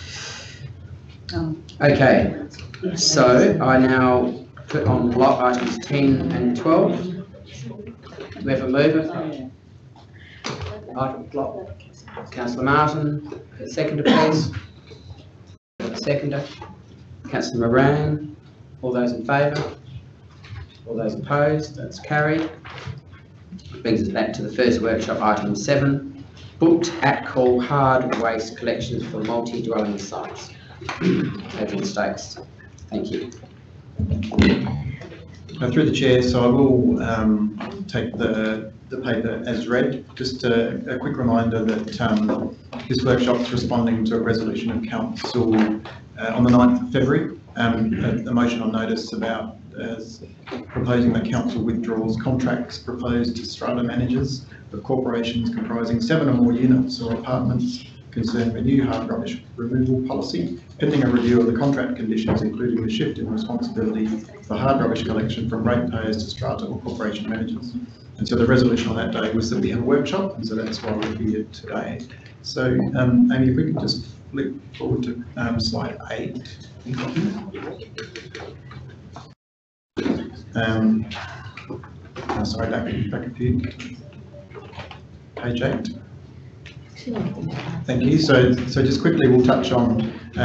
Okay, so I now put on block items 10 and 12. Do we have a mover? Item block. Councillor Martin, seconder please. Seconder. Councillor Moran. All those in favour? All those opposed? That's carried. Brings us back to the first workshop, item 7. Booked at call hard waste collections for multi-dwelling sites. Open stakes. Thank you. Through the chair, so I will take the the paper as read. Just a quick reminder that this workshop's responding to a resolution of Council on the 9th of February, a motion on notice about proposing that Council withdraws contracts proposed to strata managers of corporations comprising 7 or more units or apartments concerning a new hard rubbish removal policy, pending a review of the contract conditions, including the shift in responsibility for hard rubbish collection from ratepayers to strata or corporation managers. And so the resolution on that day was that we have a workshop, and so that's why we're here today. So, Amy, if we could just flip forward to slide 8. Sorry, back a few. Page 8. Thank you. So just quickly, we'll touch on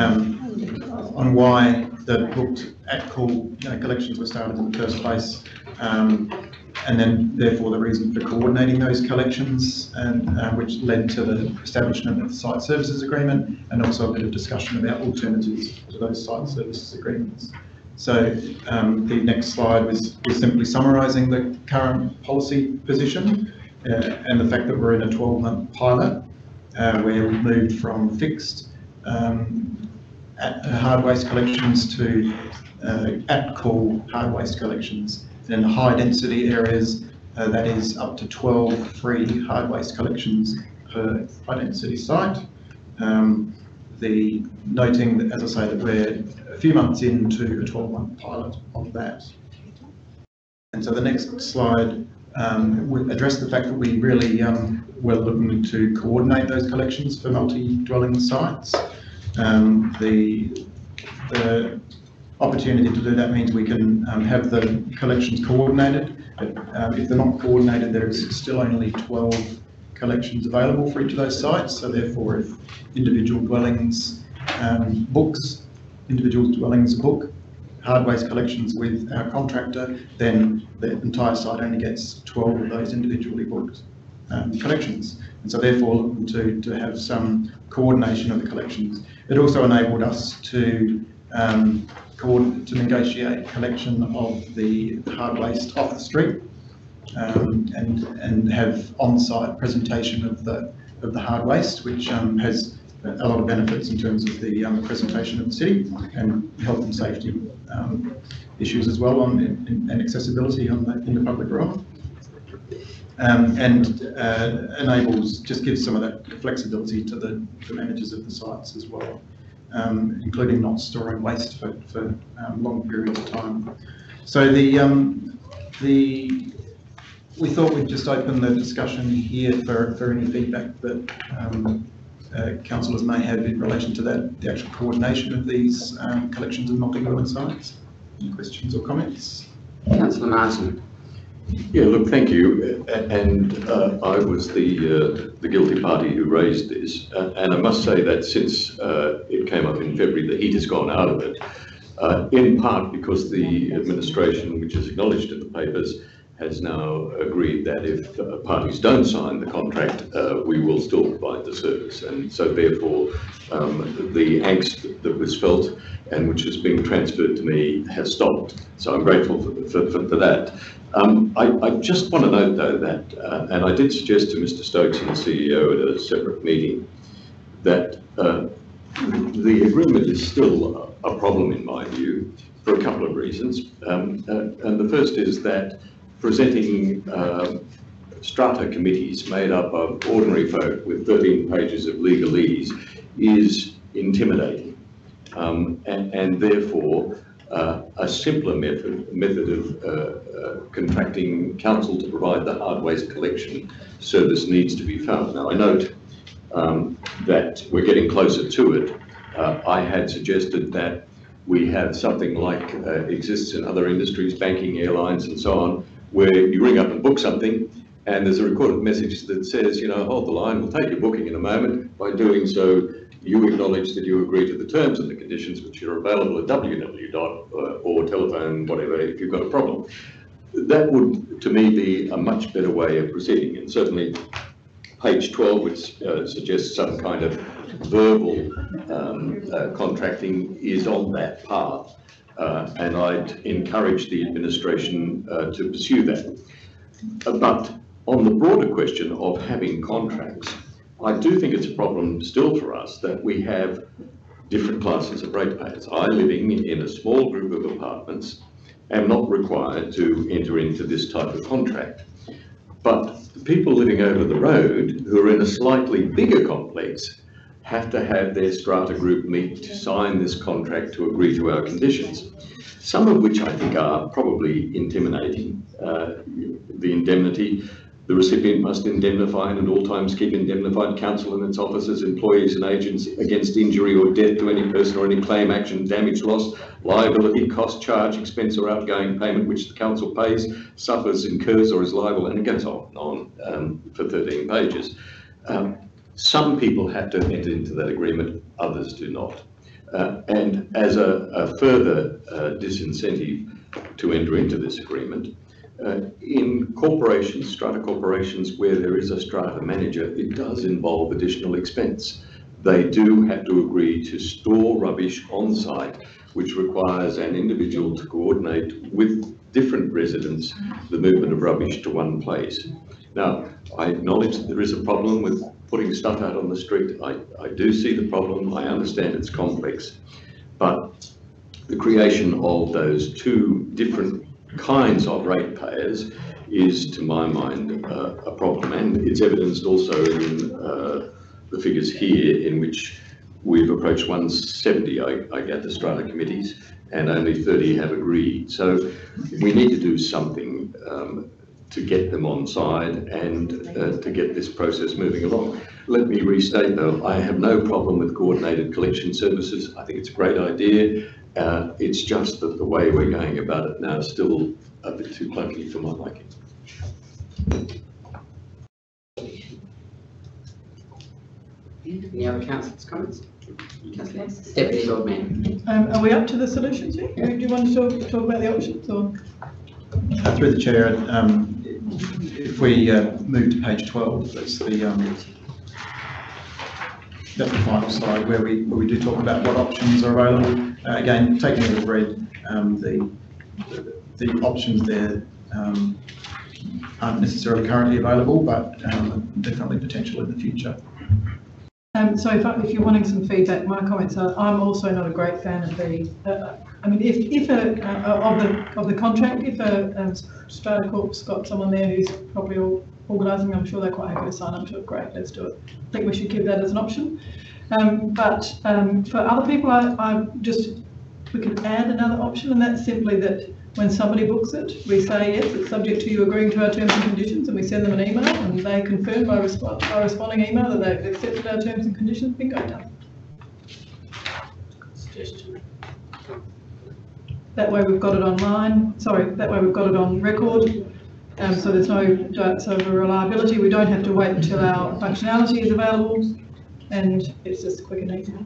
why the booked at-call collections were started in the first place, and then therefore the reason for coordinating those collections, and which led to the establishment of the site services agreement, and also a bit of discussion about alternatives to those site services agreements. So the next slide was simply summarising the current policy position and the fact that we're in a 12-month pilot where we've moved from fixed hard waste collections to at-call hard waste collections. And in high density areas, that is up to 12 free hard waste collections per high density site. Noting that, as I say, that we're a few months into a 12-month pilot of that. And so the next slide will address the fact that we really were looking to coordinate those collections for multi-dwelling sites. The opportunity to do that means we can have the collections coordinated. If they're not coordinated, there is still only 12 collections available for each of those sites. So therefore, if individual dwellings book hard waste collections with our contractor, then the entire site only gets 12 of those individually booked collections. And so therefore looking to have some coordination of the collections. It also enabled us to negotiate collection of the hard waste off the street and have on-site presentation of the hard waste, which has a lot of benefits in terms of the presentation of the city and health and safety issues as well and accessibility in the public realm. And gives some of that flexibility to the managers of the sites as well, including not storing waste for long periods of time. So we thought we'd just open the discussion here for any feedback that councillors may have in relation to the actual coordination of these collections of multi-dwelling sites. Any questions or comments? Councillor Martin. Yeah, look, thank you. And I was the guilty party who raised this, and I must say that since it came up in February, the heat has gone out of it, in part because the administration, which is acknowledged in the papers, has now agreed that if parties don't sign the contract, we will still provide the service. And so therefore, the angst that was felt and which has been transferred to me has stopped. So I'm grateful for that. I just want to note though that, and I did suggest to Mr. Stokes and the CEO at a separate meeting, that the agreement is still a problem in my view for a couple of reasons. And the first is that presenting strata committees made up of ordinary folk with 13 pages of legalese is intimidating, and therefore a simpler method of contracting council to provide the hard waste collection service needs to be found. Now I note that we're getting closer to it. I had suggested that we have something like exists in other industries, banking, airlines and so on, where you ring up and book something and there's a recorded message that says, you know, hold the line, we'll take your booking in a moment. By doing so, you acknowledge that you agree to the terms and the conditions which are available at www. Or telephone, whatever, if you've got a problem. That would, to me, be a much better way of proceeding. And certainly page 12, which suggests some kind of verbal contracting, is on that path. And I'd encourage the administration to pursue that. But On the broader question of having contracts, I do think it's a problem still for us that we have different classes of ratepayers. I, living in a small group of apartments, am not required to enter into this type of contract. But the people living over the road, who are in a slightly bigger complex, have to have their strata group meet to sign this contract to agree to our conditions, some of which I think are probably intimidating. The indemnity, the recipient must indemnify and at all times keep indemnified council and its officers, employees and agents against injury or death to any person or any claim, action, damage, loss, liability, cost, charge, expense or outgoing payment which the council pays, suffers, incurs or is liable, and it goes on for 13 pages. Some people have to enter into that agreement, others do not. And as a further disincentive to enter into this agreement, in corporations, strata corporations, where there is a strata manager, it does involve additional expense. They do have to agree to store rubbish on site, which requires an individual to coordinate with different residents the movement of rubbish to one place. Now, I acknowledge that there is a problem with putting stuff out on the street. I do see the problem. I understand it's complex, but the creation of those two different kinds of ratepayers is, to my mind, a problem, and it's evidenced also in the figures here, in which we've approached 170, I gather, strata committees, and only 30 have agreed. So we need to do something to get them on side and to get this process moving along. Let me restate though, I have no problem with coordinated collection services. I think it's a great idea. It's just that the way we're going about it now is still a bit too clunky for my liking. Any other councillors' comments? Councillor Deputy Lord Mayor. Are we up to the solutions yet? Do you want to talk about the options or? Through the chair, if we move to page 12, that's the final slide where we do talk about what options are available. Again, taking as read, the options there aren't necessarily currently available, but definitely potential in the future. So if you're wanting some feedback, my comments are, I'm also not a great fan of the, I mean, of the contract, if a strata corp's got someone there who's probably organising, I'm sure they're quite happy to sign up to it. Great, let's do it. I think we should give that as an option. But for other people, we could add another option, and that's simply that when somebody books it, we say, yes, it's subject to you agreeing to our terms and conditions, and we send them an email, and they confirm by responding email that they've accepted our terms and conditions. Bingo, done. Suggestion. That way we've got it online. Sorry, that way we've got it on record. So there's no doubts over reliability. We don't have to wait until our functionality is available, and it's just quick and easy.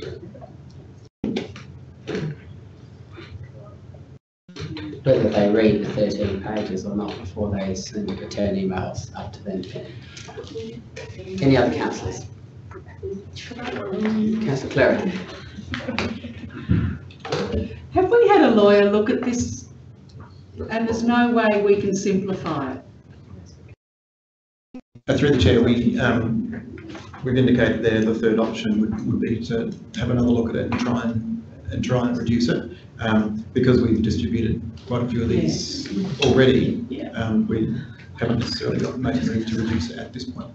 Whether they read the 13 pages or not before they send the return emails, up to them. Any other councillors? Councillor Cleric. Have we had a lawyer look at this, and there's no way we can simplify it? Through the chair, we've indicated there the third option would be to have another look at it and try and reduce it. Because we've distributed quite a few of these already, we haven't necessarily got machinery to reduce it at this point.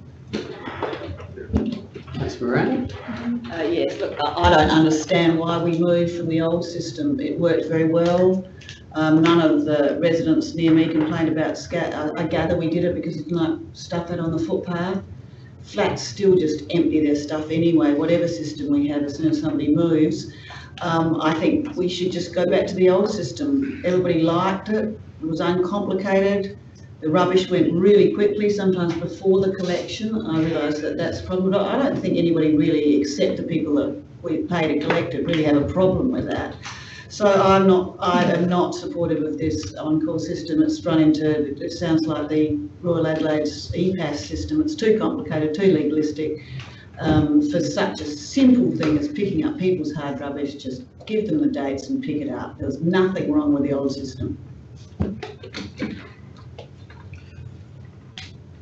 Ms. Moran? Yes, look, I don't understand why we moved from the old system. It worked very well. None of the residents near me complained about scat. I gather we did it because we didn't like stuff out on the footpath. Flats still just empty their stuff anyway, whatever system we have, as soon as somebody moves. I think we should just go back to the old system. Everybody liked it. It was uncomplicated. The rubbish went really quickly, sometimes before the collection. I realise that that's a problem. I don't think anybody really, except the people that we pay to collect it, really have a problem with that. So I am not supportive of this on-call system. It's run into, it sounds like the Royal Adelaide's EPAS system. It's too complicated, too legalistic. For such a simple thing as picking up people's hard rubbish, just give them the dates and pick it up. There's nothing wrong with the old system.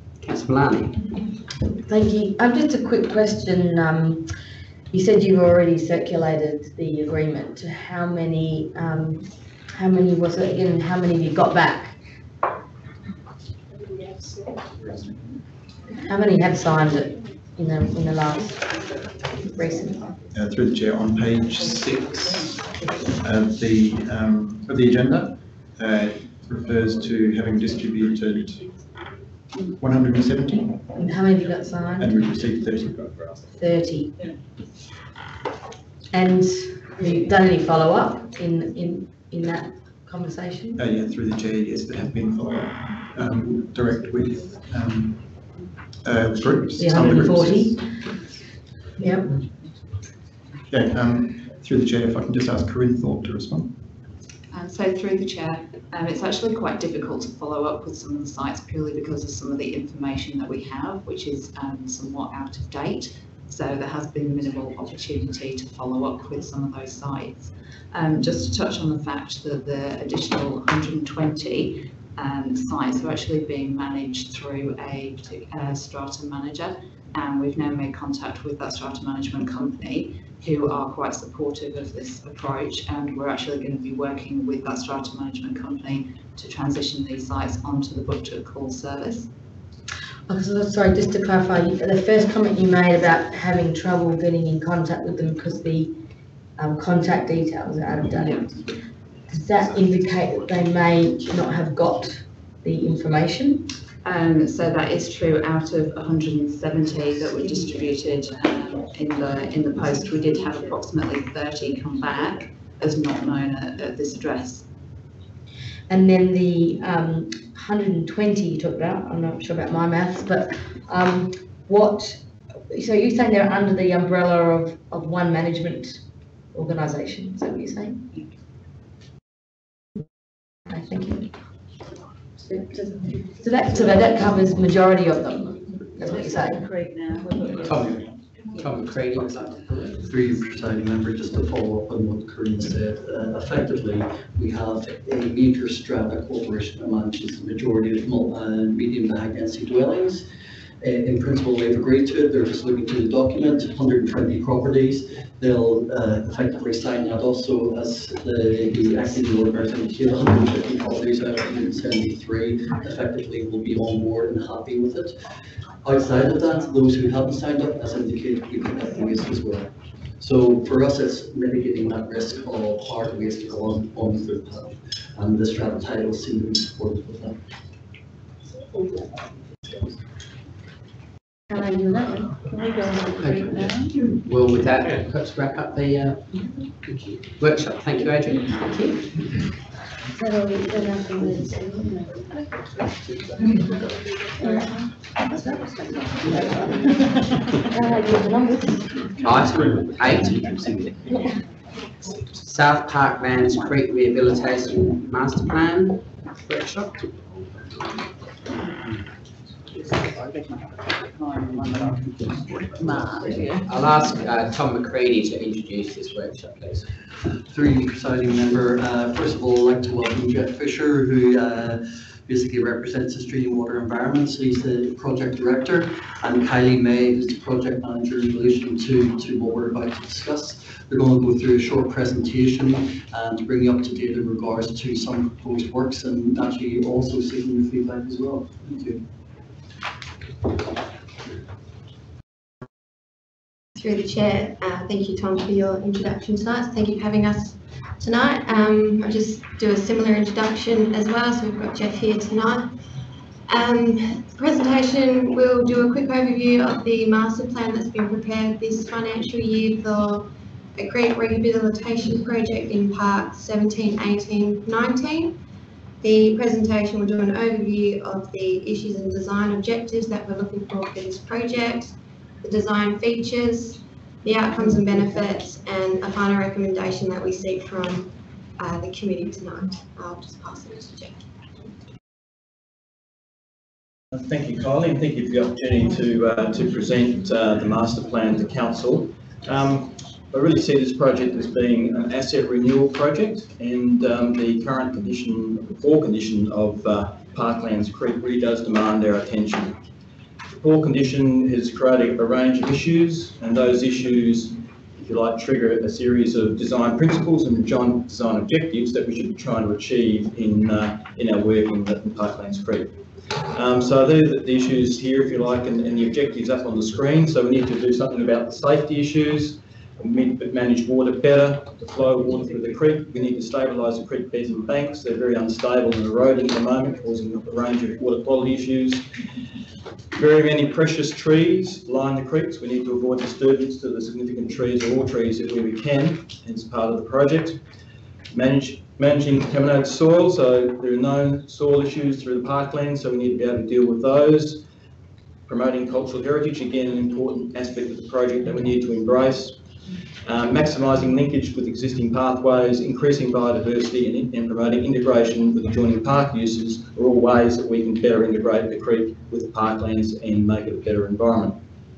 Councillor Malani. Thank you. Just a quick question. You said you've already circulated the agreement. How many was it again? And how many have you got back? How many have signed it in the last recent? Through the chair, on page 6 of the agenda, refers to having distributed 170. And how many have you got signed? And we've received 30. 30. And have you done any follow-up in that conversation? Yeah, through the chair, yes, there have been follow-up direct with groups. The some of the groups, 140? yes. Yep. Yeah, through the chair, if I can just ask Corinne Thorpe to respond. So through the chair, it's actually quite difficult to follow up with some of the sites purely because of some of the information that we have, which is somewhat out of date. So there has been minimal opportunity to follow up with some of those sites. Just to touch on the fact that the additional 120 sites are actually being managed through a particular strata manager, and we've now made contact with that strata management company who are quite supportive of this approach, and we're actually going to be working with that strata management company to transition these sites onto the booked call service. Oh, so sorry, just to clarify, the first comment you made about having trouble getting in contact with them because the contact details are out of date, does that indicate that they may not have got the information? So that is true. Out of 170 that were distributed in the post, we did have approximately 30 come back as not known at this address. And then the 120 you talked about, I'm not sure about my maths, but so you're saying they're under the umbrella of one management organisation, is that what you're saying? Okay, thank you. So that covers majority of them, that's what you're saying? Tom McCready was like Through you, presiding member, just to follow up on what Corinne said, effectively we have a major strata corporation that manages the majority of small and medium to high density dwellings. In principle, they've agreed to it. They're just looking through the document, 120 properties. They'll effectively sign that also as the acting board representative. 150 properties out of 173 effectively will be on board and happy with it. Outside of that, those who haven't signed up, as indicated, we can have waste as well. So for us, it's mitigating that risk of hard waste to go on the footpath, and the strata titles seem to be supportive of that. Can I do that one? Can we go on to the group now? Well, with that, let's wrap up the workshop. Thank you, Adrian. Thank you. Is that all you don't have to really say, wouldn't Item 8. South Parklands Creek Rehabilitation Master Plan workshop. I'll ask Tom McCready to introduce this workshop, please. Through you, presiding member, first of all, I'd like to welcome Jeff Fisher, who basically represents the Stream Water Environments. He's the project director, and Kylie May is the project manager in relation to what we're about to discuss. They're going to go through a short presentation and to bring you up to date in regards to some proposed works, and actually also seeking your feedback as well. Thank you. Through the chair, thank you, Tom, for your introduction tonight. Thank you for having us tonight. I'll just do a similar introduction as well. So we've got Jeff here tonight. The presentation will do a quick overview of the master plan that's been prepared this financial year for a creek rehabilitation project in Park 17, 18, 19. The presentation will do an overview of the issues and design objectives that we're looking for this project, the design features, the outcomes and benefits, and a final recommendation that we seek from the committee tonight. I'll just pass it to Jeff. Thank you, Kylie, and thank you for the opportunity to present the master plan to council. I really see this project as being an asset renewal project, and the current condition, the poor condition of Parklands Creek really does demand our attention. Poor condition has created a range of issues, and those issues, if you like, trigger a series of design principles and design objectives that we should be trying to achieve in our work in Parklands Creek. So they're the issues here, if you like, and the objectives up on the screen. So we need to do something about the safety issues. We need to manage water better, the flow of water through the creek. We need to stabilise the creek beds and banks. They're very unstable and eroding at the moment, causing a range of water quality issues. Very many precious trees line the creeks. We need to avoid disturbance to the significant trees or all trees where we can, as part of the project. Managing contaminated soil, so there are known soil issues through the parkland, so we need to be able to deal with those. Promoting cultural heritage, again an important aspect of the project that we need to embrace. Maximising linkage with existing pathways, increasing biodiversity and promoting integration with adjoining park uses are all ways that we can better integrate the creek with the parklands and make it a better environment.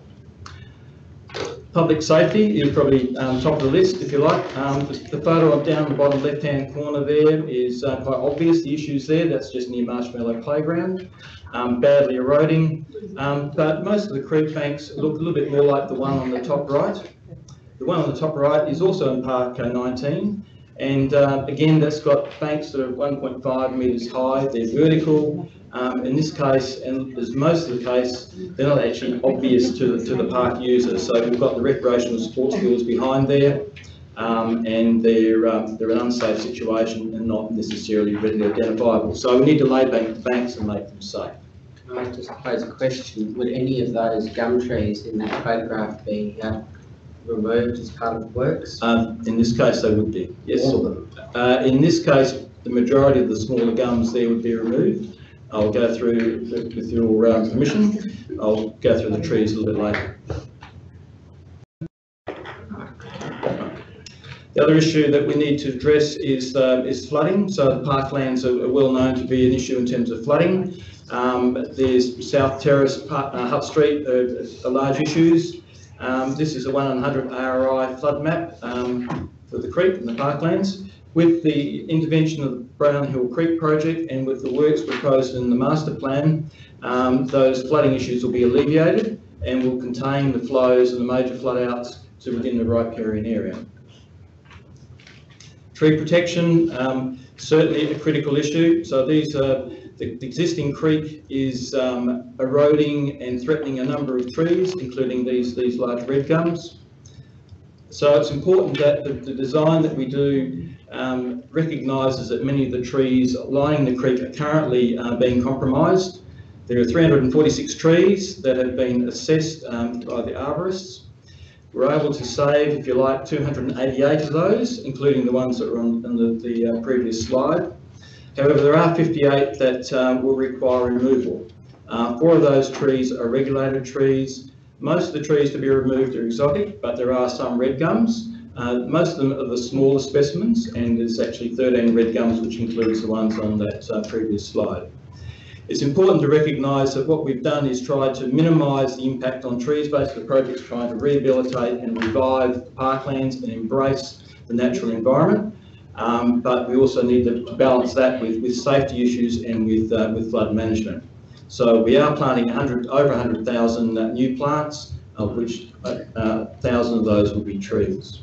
Public safety is probably top of the list, if you like. The photo down the bottom left-hand corner there is quite obvious, the issues there. That's just near Marshmallow Playground. Badly eroding, but most of the creek banks look a little bit more like the one on the top right. The one on the top right is also in Park 19, and again, that's got banks that are 1.5 metres high. They're vertical. In this case, and as most of the case, they're not actually obvious to the park users. So we've got the recreational sports fields behind there, and they're an unsafe situation and not necessarily readily identifiable. So we need to lay back the banks and make them safe. Can I just pose a question? Would any of those gum trees in that photograph be removed as part of the works? In this case, they would be, yes. All of them? In this case, the majority of the smaller gums there would be removed. I'll go through, with your permission, I'll go through the trees a little bit later. The other issue that we need to address is flooding. So the parklands are well known to be an issue in terms of flooding. There's South Terrace, Hutt Street are large issues. This is a 1 in 100 ARI flood map for the creek and the parklands. With the intervention of the Brown Hill Creek project and with the works proposed in the master plan, those flooding issues will be alleviated and will contain the flows and the major flood outs to within the riparian area. Tree protection, certainly a critical issue. So these the existing creek is eroding and threatening a number of trees, including these large red gums. So it's important that the design that we do recognises that many of the trees lining the creek are currently being compromised. There are 346 trees that have been assessed by the arborists. We're able to save, if you like, 288 of those, including the ones that were on the previous slide. However, there are 58 that will require removal. 4 of those trees are regulated trees. Most of the trees to be removed are exotic, but there are some red gums. Most of them are the smaller specimens, and there's actually 13 red gums, which includes the ones on that previous slide. It's important to recognise that what we've done is tried to minimise the impact on trees. Basically, the project's trying to rehabilitate and revive the parklands and embrace the natural environment. But we also need to balance that with safety issues and with flood management. So we are planting over 100,000 new plants, of which 1,000 of those will be trees.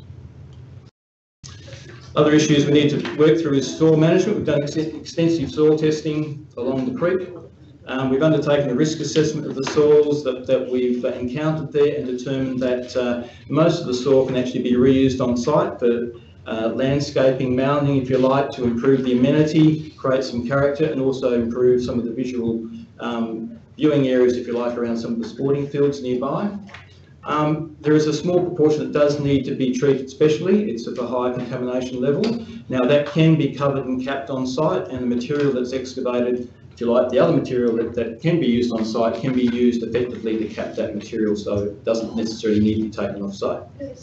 Other issues we need to work through is soil management. We've done extensive soil testing along the creek. We've undertaken a risk assessment of the soils that we've encountered there and determined that most of the soil can actually be reused on site for landscaping, mounding, if you like, to improve the amenity, create some character, and also improve some of the visual viewing areas, if you like, around some of the sporting fields nearby. There is a small proportion that does need to be treated specially. It's of a high contamination level. Now that can be covered and capped on site, and the material that's excavated, if you like, the other material that can be used on site can be used effectively to cap that material, so it doesn't necessarily need to be taken off site.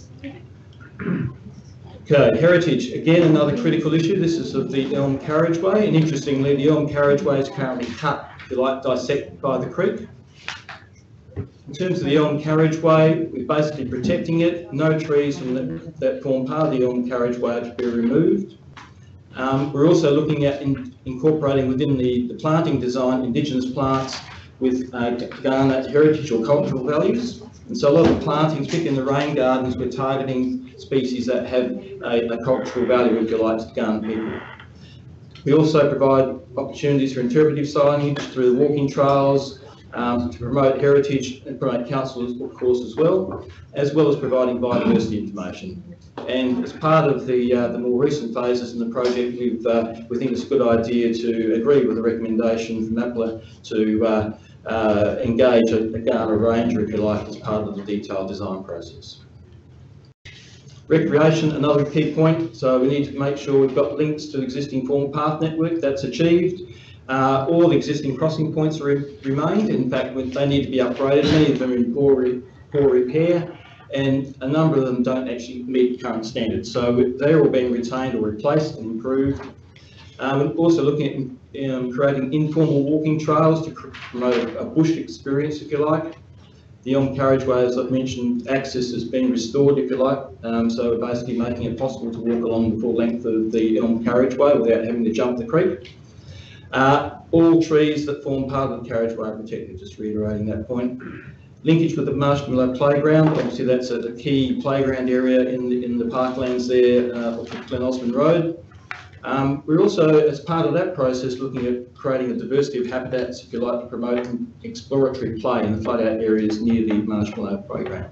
Okay, heritage, again another critical issue. This is of the Elm Carriageway, and interestingly the Elm Carriageway is currently cut, if you like, dissected by the creek. In terms of the Elm Carriageway, we're basically protecting it. No trees that form part of the Elm Carriageway are to be removed. We're also looking at incorporating within the planting design Indigenous plants with garner heritage or cultural values. And so a lot of the plantings, particularly in the rain gardens, we're targeting species that have a cultural value, if you like, to garner people. We also provide opportunities for interpretive signage through the walking trails, to promote heritage and promote council, of course, as well as providing biodiversity information. And as part of the more recent phases in the project, we think it's a good idea to agree with the recommendation from APLA to engage a garner ranger, if you like, as part of the detailed design process. Recreation, another key point. So we need to make sure we've got links to the existing form path network. That's achieved. All the existing crossing points remained. In fact, they need to be upgraded. Many of them are in poor repair, and a number of them don't actually meet current standards. So they're all being retained or replaced and improved. Also looking at creating informal walking trails to promote a bush experience, if you like. The elm carriageway, as I've mentioned, access has been restored, if you like, so we're basically making it possible to walk along the full length of the elm carriageway without having to jump the creek. All trees that form part of the carriageway are protected, just reiterating that point. Linkage with the Marshmallow Playground, obviously that's a key playground area in the parklands there off of Glen Osmond Road. We're also, as part of that process, looking at creating a diversity of habitats, if you like, to promote exploratory play in the flood-out areas near the Marshmallow Playground.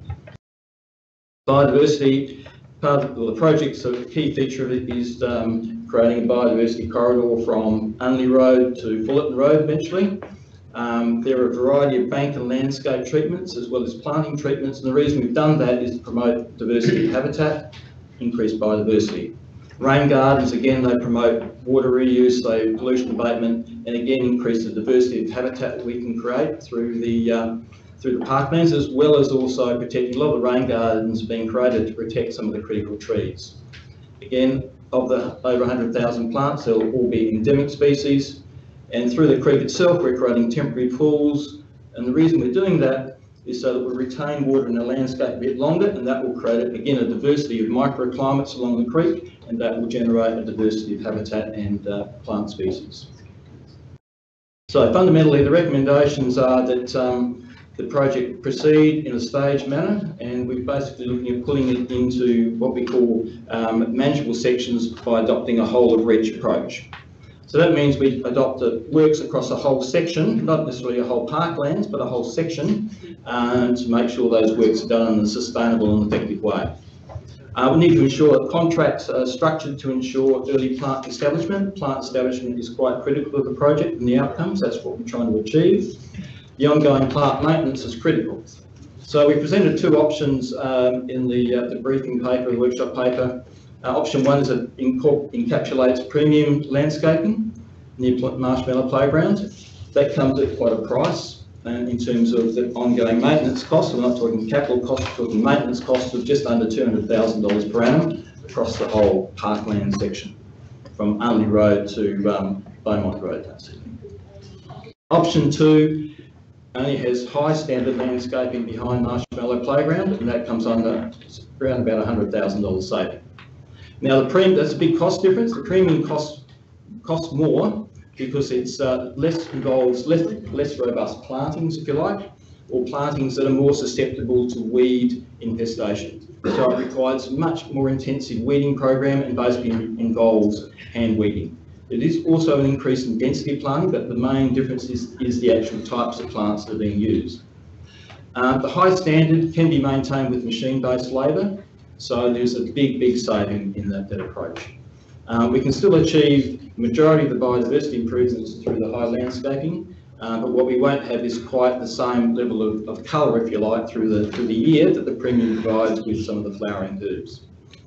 Biodiversity, the project's a key feature of it is creating a biodiversity corridor from Unley Road to Fullerton Road eventually. There are a variety of bank and landscape treatments as well as planting treatments, and the reason we've done that is to promote diversity of habitat, increase biodiversity. Rain gardens, again, they promote water reuse, they pollution abatement, and again increase the diversity of habitat that we can create through the parklands, as well as also protecting a lot of the rain gardens being created to protect some of the critical trees. Again, of the over 100,000 plants, they'll all be endemic species, and through the creek itself, we're creating temporary pools, and the reason we're doing that is so that we retain water in the landscape a bit longer, and that will create, again, a diversity of microclimates along the creek, and that will generate a diversity of habitat and plant species. So fundamentally, the recommendations are that the project proceed in a staged manner, and we're basically looking at pulling it into what we call manageable sections by adopting a whole of reach approach. So that means we adopt works across a whole section, not necessarily a whole parklands, but a whole section, to make sure those works are done in a sustainable and effective way. We need to ensure that contracts are structured to ensure early plant establishment. Plant establishment is quite critical of the project and the outcomes. That's what we're trying to achieve. The ongoing plant maintenance is critical. So we presented two options in the briefing paper, the workshop paper. Option one is it encapsulates premium landscaping near Marshmallow Playground. That comes at quite a price in terms of the ongoing maintenance costs. We're not talking capital costs, we're talking maintenance costs of just under $200,000 per annum across the whole parkland section, from Unley Road to Beaumont Road, basically. Option two only has high standard landscaping behind Marshmallow Playground, and that comes under around about $100,000 saving. Now that's a big cost difference. The premium costs more because it's involves less robust plantings, if you like, or plantings that are more susceptible to weed infestation. So it requires a much more intensive weeding program and basically involves hand weeding. It is also an increase in density of planting, but the main difference is the actual types of plants that are being used. The high standard can be maintained with machine-based labour, so there's a big saving in that approach. We can still achieve the majority of the biodiversity improvements through the high landscaping, but what we won't have is quite the same level of colour, if you like, through the year that the premium provides with some of the flowering herbs.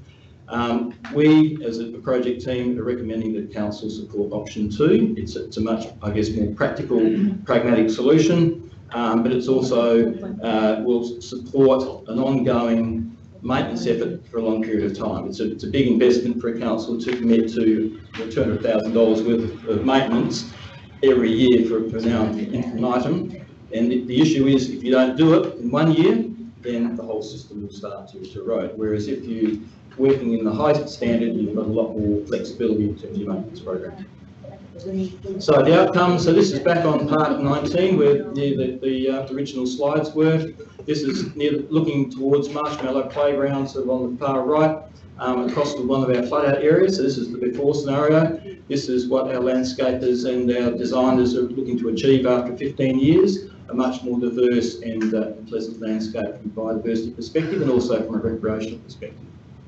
We, as a project team, are recommending that Council support option two. It's a much, I guess, more practical, pragmatic solution, but it's also will support an ongoing maintenance effort for a long period of time. It's a big investment for a council to commit to $200,000 worth of maintenance every year for now infinitum. And the issue is, if you don't do it in 1 year, then the whole system will start to erode. Whereas if you're working in the high standard, you've got a lot more flexibility in terms of your maintenance program. So the outcome, so this is back on Park 19 where the original slides were. This is looking towards Marshmallow Playground, sort of on the far right, across to one of our flood out areas. So this is the before scenario. This is what our landscapers and our designers are looking to achieve after 15 years, a much more diverse and pleasant landscape from a biodiversity perspective and also from a recreational perspective.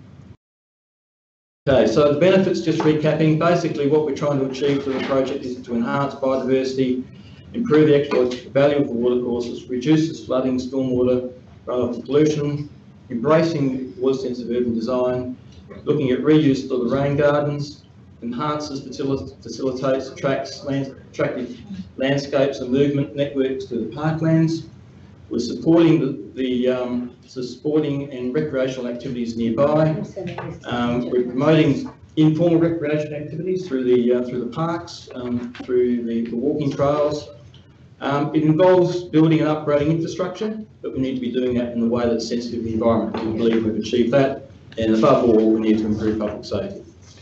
Okay, so the benefits, just recapping, basically what we're trying to achieve through the project is to enhance biodiversity, improve the ecological value of the watercourses, reduce flooding, stormwater, runoff pollution, embracing water-sensitive urban design, looking at reuse of the rain gardens, enhances, facilitates, attracts attractive landscapes and movement networks to the parklands. We're supporting the sporting and recreational activities nearby. We're promoting informal recreation activities through the parks, through the walking trails. It involves building and upgrading infrastructure, but we need to be doing that in a way that's sensitive to the environment. We believe we've achieved that, and above all, we need to improve public safety.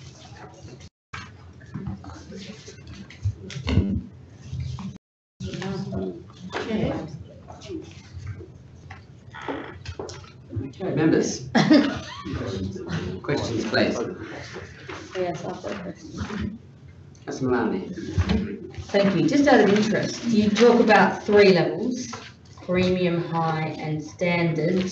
Okay, members. Questions, please. Yes, I've got a question. Councillor Maloney. Thank you. Just out of interest, you talk about 3 levels, premium, high and standard.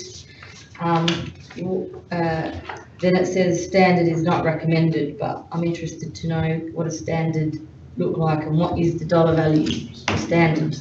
Then it says standard is not recommended, but I'm interested to know what a standard look like and what is the dollar value of standard?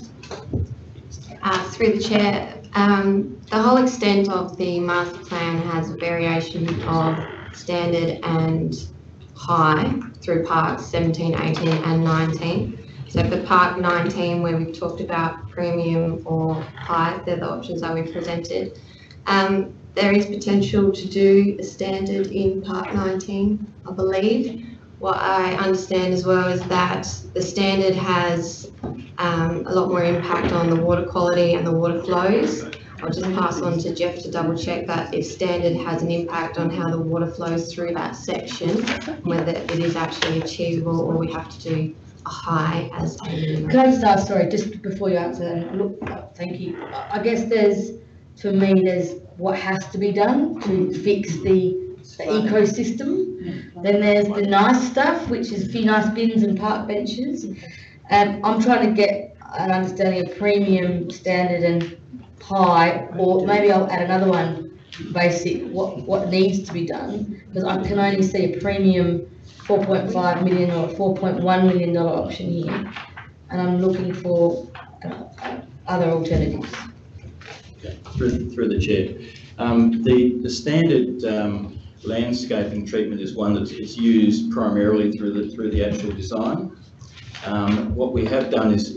Through the chair, the whole extent of the master plan has a variation of standard and high through parks 17, 18 and 19. So for park 19, where we've talked about premium or high, they're the options that we've presented. There is potential to do a standard in park 19, I believe. What I understand as well is that the standard has a lot more impact on the water quality and the water flows. I'll just pass on to Jeff to double check that if standard has an impact on how the water flows through that section, whether it is actually achievable or we have to do a high as a minimum. Can I just ask, sorry, just before you answer, look, thank you. I guess for me, there's what has to be done to fix the ecosystem. Then there's the nice stuff, which is a few nice bins and park benches. I'm trying to get an understanding of premium, standard and high, or maybe I'll add another one, basic, what needs to be done, because I can only see a premium 4.5 million or $4.1 million option here, and I'm looking for other alternatives. Through the chair. The standard landscaping treatment is one that's used primarily through the actual design. What we have done is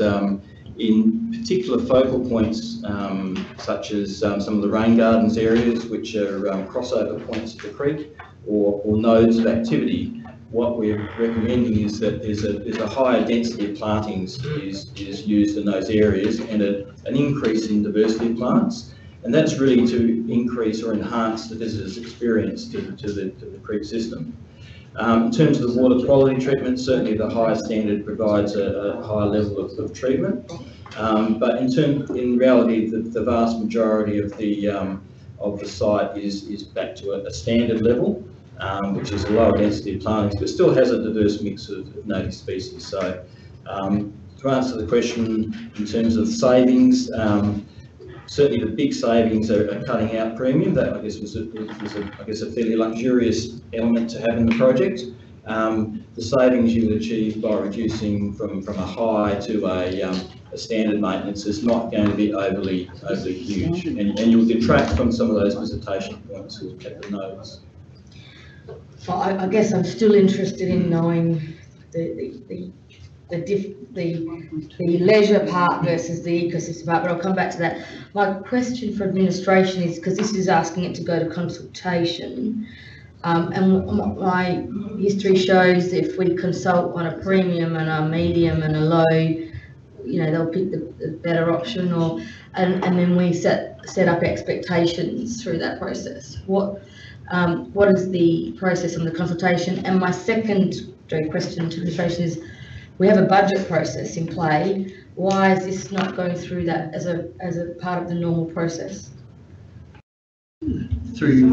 in particular focal points, such as some of the rain gardens areas, which are crossover points of the creek or nodes of activity, what we're recommending is that there's a higher density of plantings is used in those areas and an increase in diversity of plants. And that's really to increase or enhance the visitor's experience to the creek system. In terms of the water quality treatment, certainly the higher standard provides a higher level of treatment. But in reality, the vast majority of the site is back to a standard level, which is a lower density of plantings, but still has a diverse mix of native species. So to answer the question in terms of savings, certainly the big savings are cutting out premium. That I guess was a fairly luxurious element to have in the project. The savings you would achieve by reducing from a high to a standard maintenance is not going to be overly huge, and you'll detract from some of those visitation points at the nodes. Well, I guess I'm still interested in knowing the leisure part versus the ecosystem part, but I'll come back to that. My question for administration is, because this is asking it to go to consultation, and my history shows if we consult on a premium and a medium and a low, they'll pick the better option, and then we set up expectations through that process. What is the process on the consultation? And my second question to administration is, we have a budget process in play. Why is this not going through that as a part of the normal process? Through you,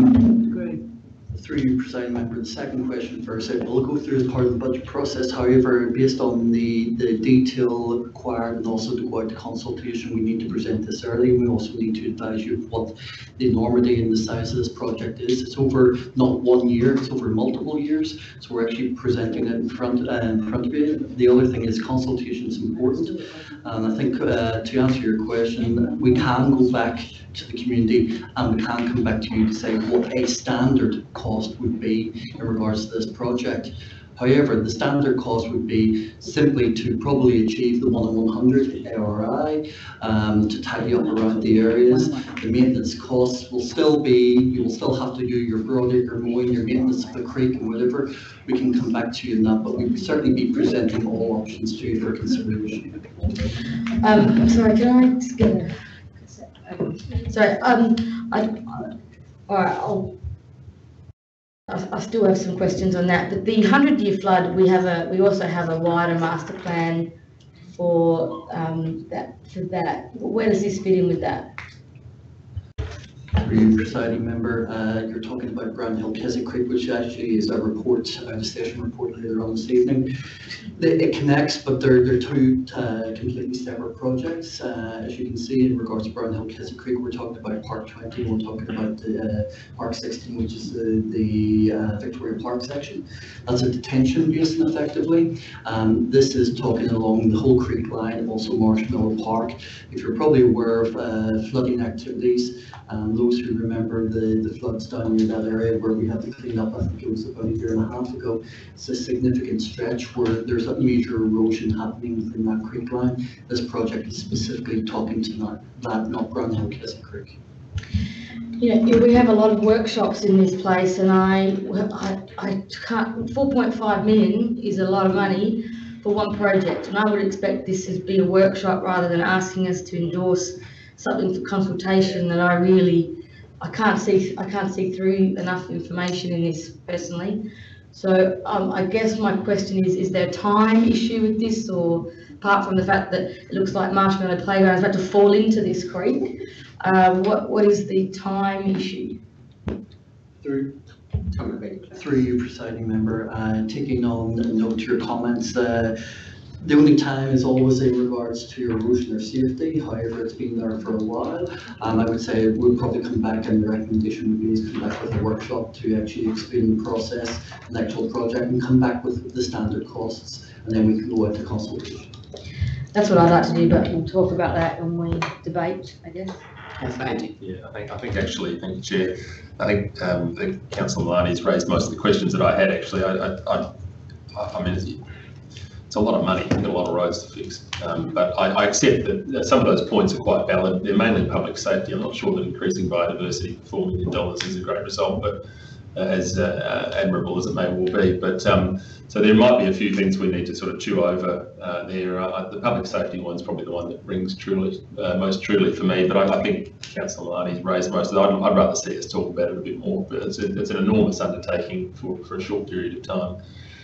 presiding member, the second question first. It will go through as part of the budget process. However, based on the detail required and also to go out to consultation, we need to present this early. We also need to advise you of what the enormity and the size of this project is. It's over not 1 year, it's over multiple years. So we're actually presenting it in front of you. The other thing is consultation is important. And I think to answer your question, we can go back to the community and we can come back to you to say what a standard cost would be in regards to this project. However, the standard cost would be simply to probably achieve the 1 in 100 ARI, to tidy up around the areas. The maintenance costs will still be, you will still have to do your broadacre mowing, your maintenance of the creek and whatever. We can come back to you on that, but we would certainly be presenting all options to you for consideration. Sorry, can I just get I still have some questions on that, but the 100-year flood, we also have a wider master plan for that. Where does this fit in with that? For you, presiding member, you're talking about Brownhill Keswick Creek, which actually is a report, a station report later on this evening. It connects, but they're two completely separate projects. As you can see, in regards to Brownhill Keswick Creek, we're talking about Park 20, we're talking about the Park 16, which is the Victoria Park section. That's a detention basin, effectively. This is talking along the whole creek line, also Marshmallow Park. If you're probably aware of flooding activities, those who remember the floods down near that area where we had to clean up, I think it was about 1.5 years ago, it's a significant stretch where there's a major erosion happening within that creek line. This project is specifically talking to that, not Brownhill Keswick Creek. You know, we have a lot of workshops in this place, and I can't. 4.5 million is a lot of money for one project, and I would expect this to be a workshop rather than asking us to endorse something for consultation that I can't see through enough information in this personally. So I guess my question is there a time issue with this, or apart from the fact that it looks like Marshmallow Playground is about to fall into this creek, what is the time issue? Through you, presiding member, taking on note to your comments, the only time is always in regards to erosion or safety. However, it's been there for a while. I would say we'll probably come back, and the recommendation would be to come back with a workshop to actually explain the process, the actual project, and come back with the standard costs, and then we can go out to consultation. That's what I'd like to do, but we'll talk about that when we debate, I guess. Yeah, I think actually, thank you, Chair. I think the Councillor Malani's raised most of the questions that I had. Actually, I mean, it's a lot of money. We've got a lot of roads to fix, but I accept that some of those points are quite valid. They're mainly public safety. I'm not sure that increasing biodiversity for $4 million is a great result, but as admirable as it may well be. But so there might be a few things we need to sort of chew over there. The public safety one's probably the one that rings most truly for me. But I think Councillor Malani's raised most of it. I'd rather see us talk about it a bit more. But it's an enormous undertaking for a short period of time.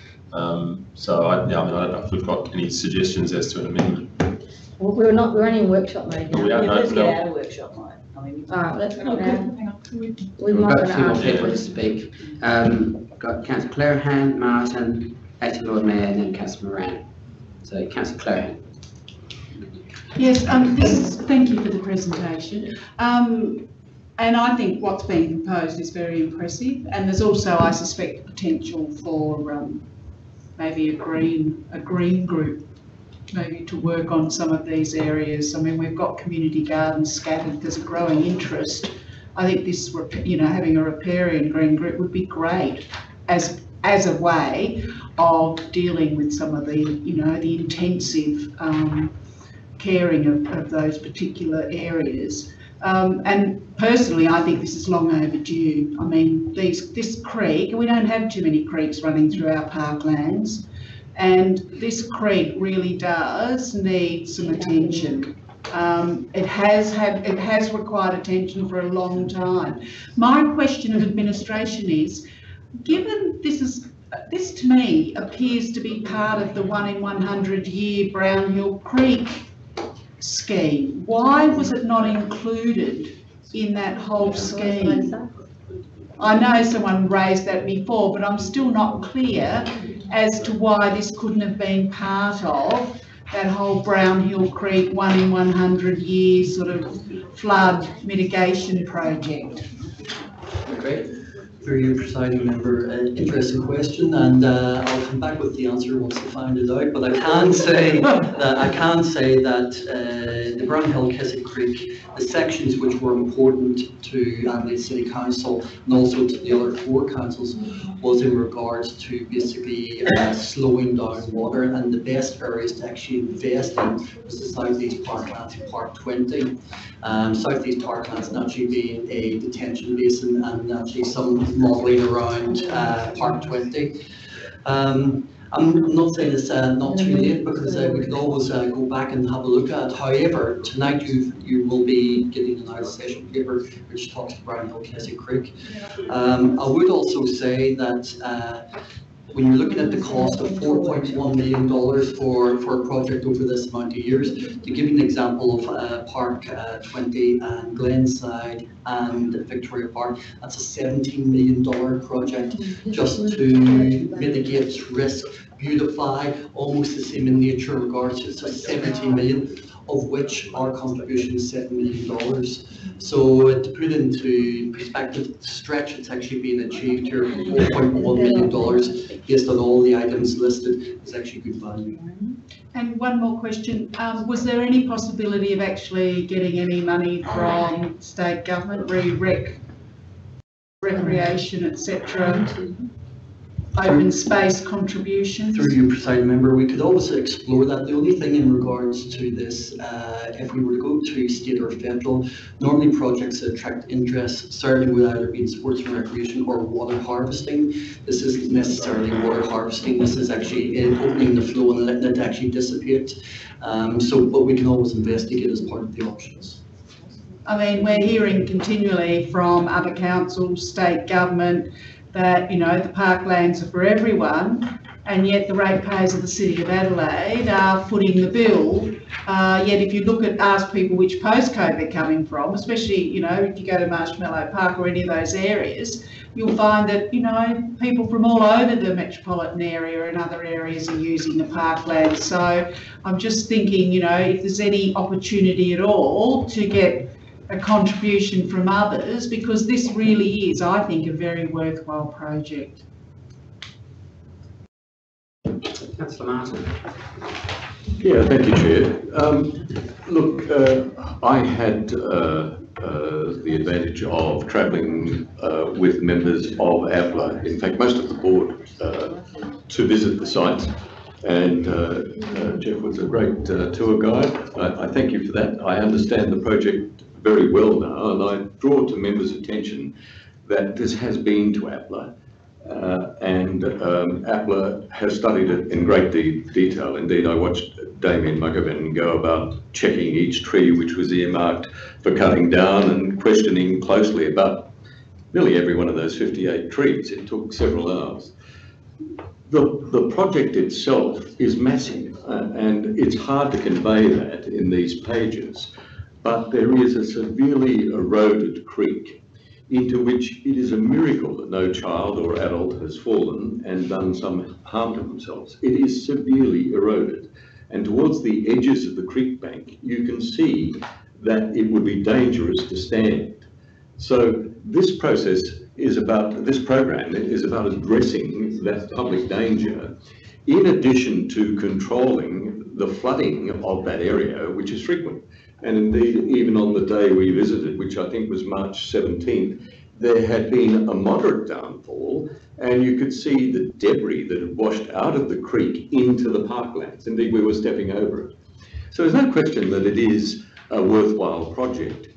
So I don't know if we've got any suggestions as to an amendment. Well, we're only in workshop mode now. Let's get out of workshop mode. I mean, let's go now. We've got 2 more people to speak. Got Councillor Clerihan, Martin, Acting Lord Mayor, and then Councillor Moran. So Councillor Clerihan. Yes, thank you for the presentation. And I think what's being proposed is very impressive, and there's also, I suspect, potential for maybe a green group maybe to work on some of these areas. I mean, we've got community gardens scattered. There's a growing interest. I think this, having a riparian green group would be great as a way of dealing with some of the, the intensive caring of those particular areas. And personally, I think this is long overdue. I mean, this creek, and we don't have too many creeks running through our parklands, and this creek really does need some attention. It has required attention for a long time. My question of administration is, given this is this to me appears to be part of the 1 in 100 year Brownhill Creek scheme. Why was it not included in that whole scheme? I know someone raised that before, but I'm still not clear as to why this couldn't have been part of that whole Brownhill Creek 1 in 100 year sort of flood mitigation project. Great. Through you, presiding member, interesting question, and I'll come back with the answer once I find it out. But I can say that the Brownhill Keswick Creek, the sections which were important to Adelaide City Council and also to the other 4 councils, was in regards to basically slowing down water, and the best areas to actually invest in was the South East Parklands and Park 20. South East Parklands naturally being a detention basin, and actually some modelling around Park 20. I'm not saying it's not too late, because we could always go back and have a look at it. However, tonight you will be getting an out-of-session paper which talks about Brownhill Keswick Creek. I would also say that when you're looking at the cost of $4.1 million for a project over this amount of years, to give you an example of Park 20 and Glenside and Victoria Park, that's a $17 million project just to mitigate risk, beautify, almost the same in nature in regards to 17 million, of which our contribution is $7 million. So to put into perspective, the stretch that's actually being achieved here, $4.1 million, based on all the items listed, is actually good value. And one more question, was there any possibility of actually getting any money from state government, recreation, etc., open space contributions? Through you, presiding member, we could always explore that. The only thing in regards to this, if we were to go to state or federal, normally projects that attract interest certainly would either be in sports and recreation or water harvesting. This isn't necessarily water harvesting, this is actually opening the flow and letting it actually dissipate. But we can always investigate as part of the options. I mean, we're hearing continually from other councils, state government, that, you know, the parklands are for everyone, and yet the ratepayers of the City of Adelaide are footing the bill. Yet if you ask people which postcode they're coming from, especially, you know, if you go to Marshmallow Park or any of those areas, you'll find that, you know, people from all over the metropolitan area and other areas are using the parklands. So I'm just thinking, you know, if there's any opportunity at all to get a contribution from others, because this really is, I think, a very worthwhile project. Councillor Martin. Yeah, thank you, Chair. Look, I had the advantage of travelling with members of APLA, in fact most of the board, to visit the site, and Jeff was a great tour guide. I thank you for that. I understand the project very well now, and I draw to members' attention that this has been to APLA, and APLA has studied it in great detail. Indeed, I watched Damien Mugovan go about checking each tree which was earmarked for cutting down and questioning closely about nearly every one of those 58 trees. It took several hours. The project itself is massive, and it's hard to convey that in these pages. But there is a severely eroded creek into which it is a miracle that no child or adult has fallen and done some harm to themselves. It is severely eroded. And towards the edges of the creek bank, you can see that it would be dangerous to stand. So this program is about addressing that public danger, in addition to controlling the flooding of that area, which is frequent. And indeed, even on the day we visited, which I think was March 17th, there had been a moderate downfall, and you could see the debris that had washed out of the creek into the parklands. Indeed, we were stepping over it. So there's no question that it is a worthwhile project.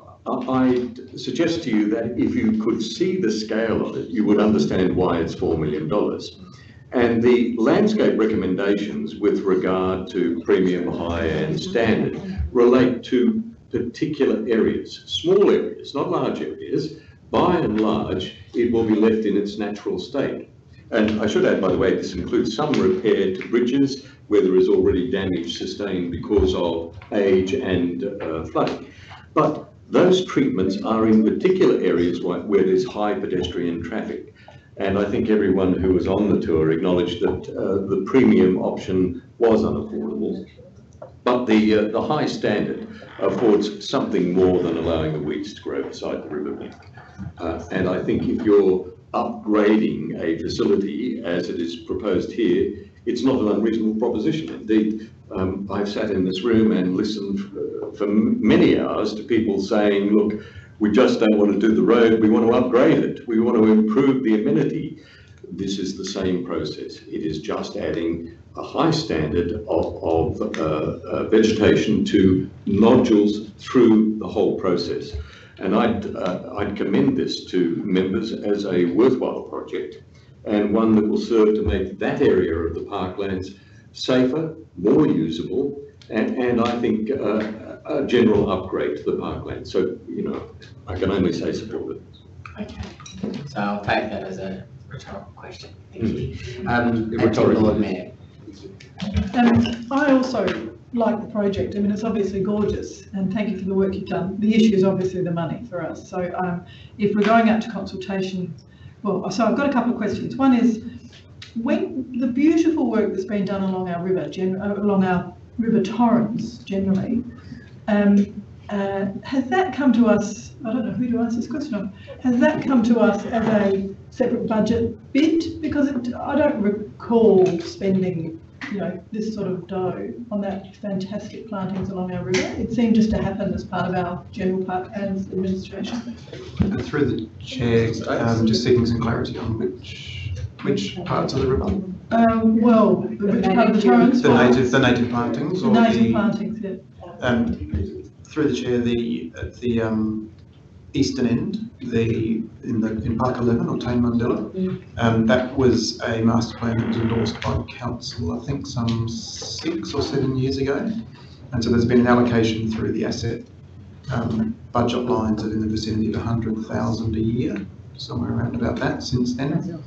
I suggest to you that if you could see the scale of it, you would understand why it's $4 million. And the landscape recommendations with regard to premium, high and standard relate to particular areas, small areas, not large areas. By and large, it will be left in its natural state. And I should add, by the way, this includes some repair to bridges where there is already damage sustained because of age and flooding. But those treatments are in particular areas where there's high pedestrian traffic. And I think everyone who was on the tour acknowledged that the premium option was unaffordable. But the high standard affords something more than allowing the weeds to grow beside the riverbank. And I think if you're upgrading a facility as it is proposed here, it's not an unreasonable proposition. Indeed, I've sat in this room and listened for many hours to people saying, look, we just don't want to do the road, we want to upgrade it, we want to improve the amenity. This is the same process. It is just adding a high standard of vegetation to nodules through the whole process. And I'd commend this to members as a worthwhile project and one that will serve to make that area of the parklands safer, more usable, and I think a general upgrade to the parkland. So, you know, I can only say support it. Okay, so I'll take that as a rhetorical question. Thank you. Lord Mayor. I also like the project. I mean, it's obviously gorgeous, and thank you for the work you've done. The issue is obviously the money for us. So if we're going out to consultation, well, so I've got a couple of questions. One is, when the beautiful work that's been done along our river, along our river torrents generally, has that come to us, I don't know who to ask this question of, has that come to us as a separate budget bid? Because I don't recall spending, you know, this sort of dough on that fantastic plantings along our river. It seemed just to happen as part of our general parklands administration. Through the chair, just seeking some clarity on which parts of the river? Well, which part of the torrents? The native plantings, or native plantings, yeah. Through the chair, the eastern end, in Park 11 or Tane Mandela, that was a master plan that was endorsed by council, I think some 6 or 7 years ago, and so there's been an allocation through the asset budget lines of in the vicinity of 100,000 a year, somewhere around about that since then.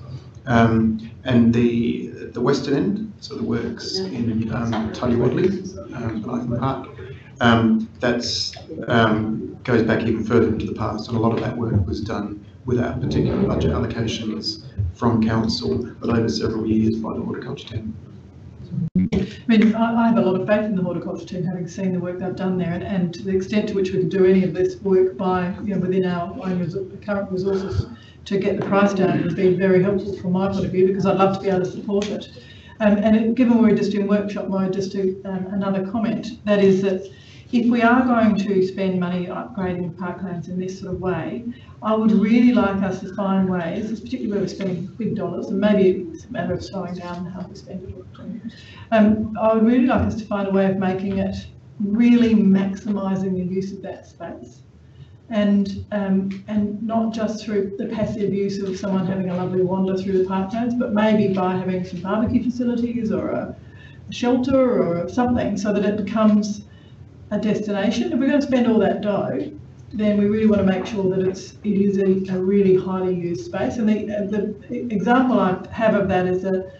And the western end, so the works in Tully Wadley, Blythen Park, that's goes back even further into the past, and a lot of that work was done without particular budget allocations from council, but over several years by the horticulture team. I mean, I have a lot of faith in the horticulture team, having seen the work they've done there, and to the extent to which we can do any of this work by, you know, within our own current resources to get the price down has been very helpful from my point of view, because I'd love to be able to support it. Given we're just in workshop mode, just to another comment, that is that if we are going to spend money upgrading parklands in this sort of way, I would really like us to find ways, particularly where we're spending big dollars, and maybe it's a matter of slowing down how we spend it. I would really like us to find a way of making it really maximising the use of that space. And not just through the passive use of someone having a lovely wander through the parklands, but maybe by having some barbecue facilities or a shelter or something, so that it becomes a destination. If we're going to spend all that dough, then we really want to make sure that it is a really highly used space. And the example I have of that is that,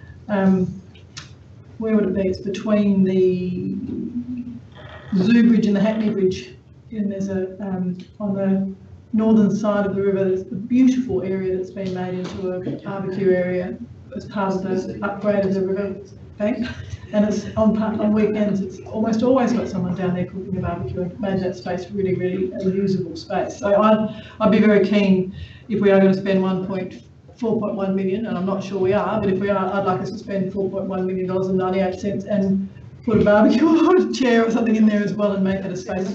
where would it be? It's between the Zoo Bridge and the Hackney Bridge. And there's on the northern side of the river, there's a beautiful area that's been made into a barbecue area as part of the upgrade of the river bank. And it's on weekends, it's almost always got someone down there cooking a barbecue and made that space really, really a usable space. So I'd be very keen, if we are going to spend 4.1 million, and I'm not sure we are, but if we are, I'd like us to spend $4.1 million and 98 cents and put a barbecue or a chair or something in there as well and make it a space.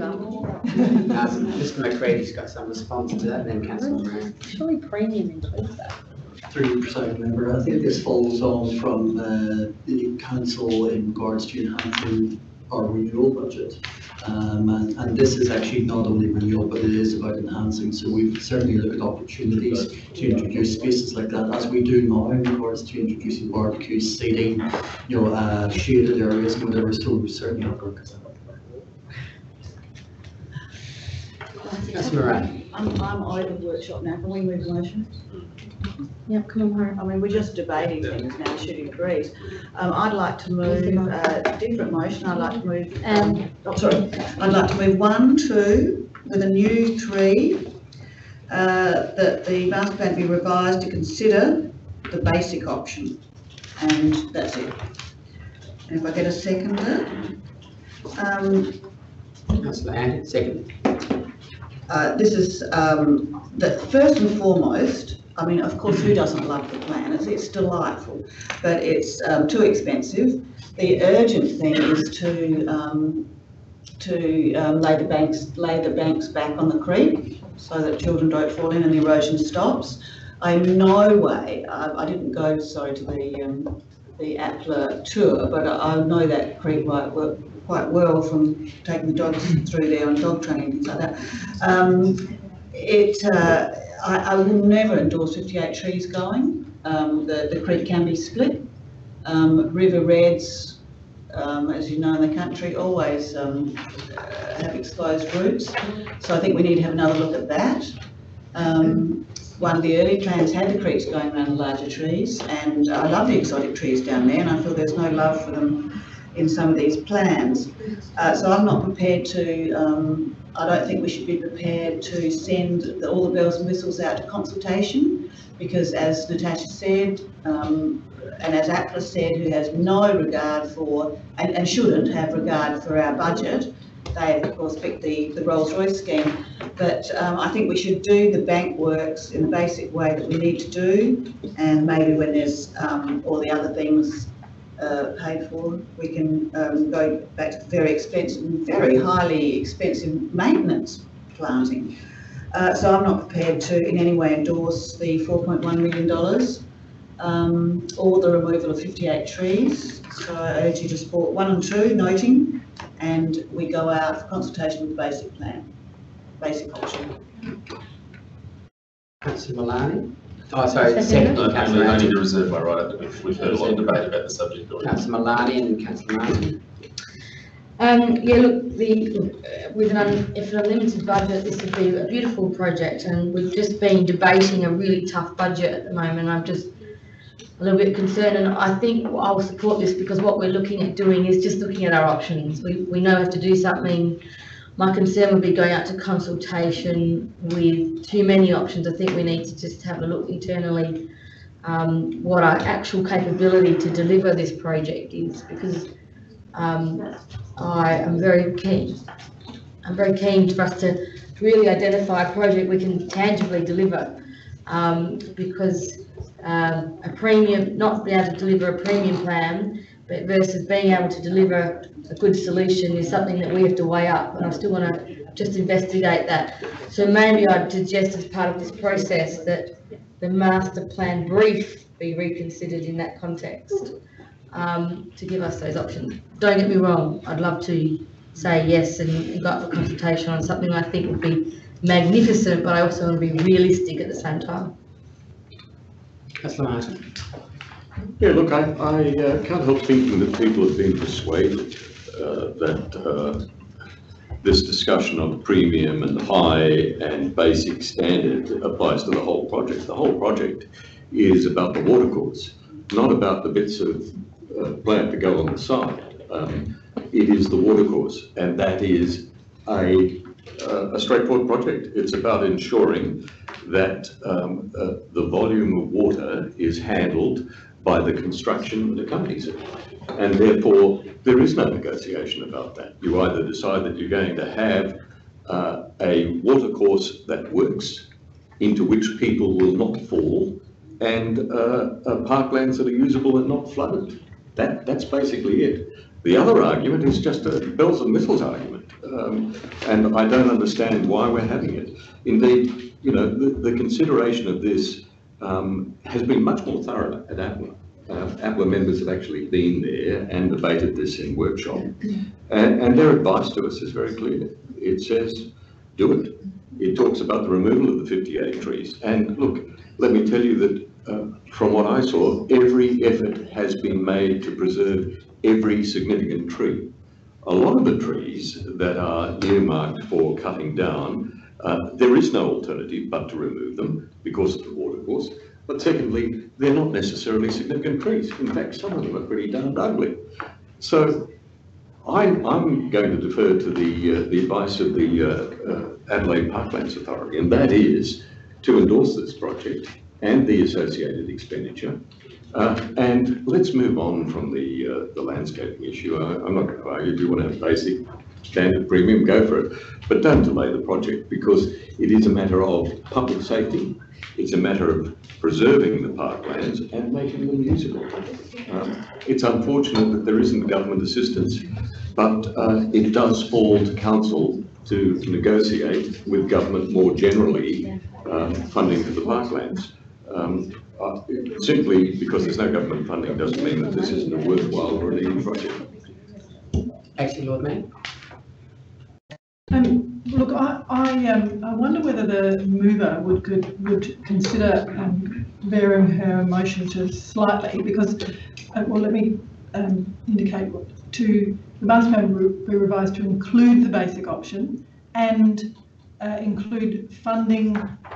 Mr McCready's got some response to that, then Councillor Moran. Surely premium includes that. Through the presiding member, I think this follows on from the council in regards to enhancing our renewal budget. And this is actually not only renewal, but it is about enhancing. So we've certainly looked at opportunities to introduce spaces like that, as we do now in regards to introducing barbecues, seating, you know, shaded areas and whatever. So we certainly have work. Councillor Moran. I'm out of workshop now. Can we move the motion? Yep, come on, Harry. I mean, we're just debating things now, shooting breeze. I'd like to move a different motion. I'd like to move, I'd like to move 1, 2, with a new 3, that the master plan be revised to consider the basic option. And that's it. And if I get a seconder, Councillor Ann, second. this is, that first and foremost, I mean, of course, who doesn't love the plan? It's delightful, but it's too expensive. The urgent thing is to lay the banks back on the creek so that children don't fall in and the erosion stops. In no way, I didn't go, to the APLA tour, but I know that creek quite well from taking the dogs through there on dog training and things like that. I will never endorse 58 trees going. The creek can be split. River reds, as you know in the country, always have exposed roots. So I think we need to have another look at that. One of the early plans had the creeks going around the larger trees, and I love the exotic trees down there, and I feel there's no love for them in some of these plans. So I'm not prepared to, I don't think we should be prepared to send all the bells and whistles out to consultation, because as Natasha said, and as APLA said, who has no regard for, and shouldn't have regard for our budget, they of course picked the Rolls-Royce scheme, but I think we should do the bank works in the basic way that we need to do, and maybe when there's all the other things paid for, we can go back to very expensive, very highly expensive maintenance planting. So I'm not prepared to in any way endorse the $4.1 million or the removal of 58 trees. So I urge you to support 1 and 2, noting, and we go out for consultation with the basic plan, basic option. Councillor Malani. Oh, sorry, second. I need to reserve my right. We've heard a lot of debate about the subject already. Councillor Malani and Councillor Martin. Yeah, look, with an unlimited budget, this would be a beautiful project, and we've just been debating a really tough budget at the moment. I'm just a little bit concerned, and I think I'll support this because what we're looking at doing is just looking at our options. We know we have to do something. My concern would be going out to consultation with too many options. I think we need to just have a look internally what our actual capability to deliver this project is, because I am very keen. I'm very keen for us to really identify a project we can tangibly deliver, because a premium, not being able to deliver a premium plan, but versus being able to deliver a good solution is something that we have to weigh up, and I still want to just investigate that. So maybe I'd suggest as part of this process that the master plan brief be reconsidered in that context, to give us those options. Don't get me wrong, I'd love to say yes and go up for consultation on something I think would be magnificent, but I also want to be realistic at the same time. Councillor Martin. Yeah, look, I can't help thinking that people have been persuaded that this discussion on the premium and high and basic standard applies to the whole project. The whole project is about the watercourse, not about the bits of plant to go on the side. It is the watercourse, and that is a straightforward project. It's about ensuring that the volume of water is handled by the construction that accompanies it. And therefore, there is no negotiation about that. You either decide that you're going to have a watercourse that works, into which people will not fall, and parklands that are usable and not flooded. That's basically it. The other argument is just a bells and whistles argument, and I don't understand why we're having it. Indeed, you know, the consideration of this has been much more thorough at APLA. APLA members have actually been there and debated this in workshop, and their advice to us is very clear. It says, do it. It talks about the removal of the 58 trees. And look, let me tell you that from what I saw, every effort has been made to preserve every significant tree. A lot of the trees that are earmarked for cutting down, there is no alternative but to remove them because of the watercourse. But secondly, they're not necessarily significant trees. In fact, some of them are pretty darn ugly. So I'm going to defer to the advice of the Adelaide Parklands Authority, and that is to endorse this project and the associated expenditure. And let's move on from the landscaping issue. I'm not going to argue. If you want to have basic standard premium, go for it. But don't delay the project, because it is a matter of public safety. It's a matter of preserving the parklands and making them usable. It's unfortunate that there isn't government assistance, but it does fall to council to negotiate with government more generally funding for the parklands. Simply because there's no government funding doesn't mean that this isn't a worthwhile or a needed project. Actually, Lord Mayor. Look, I wonder whether the mover would consider varying her motion to slightly, because, well, let me indicate the master plan will be revised to include the basic option and include funding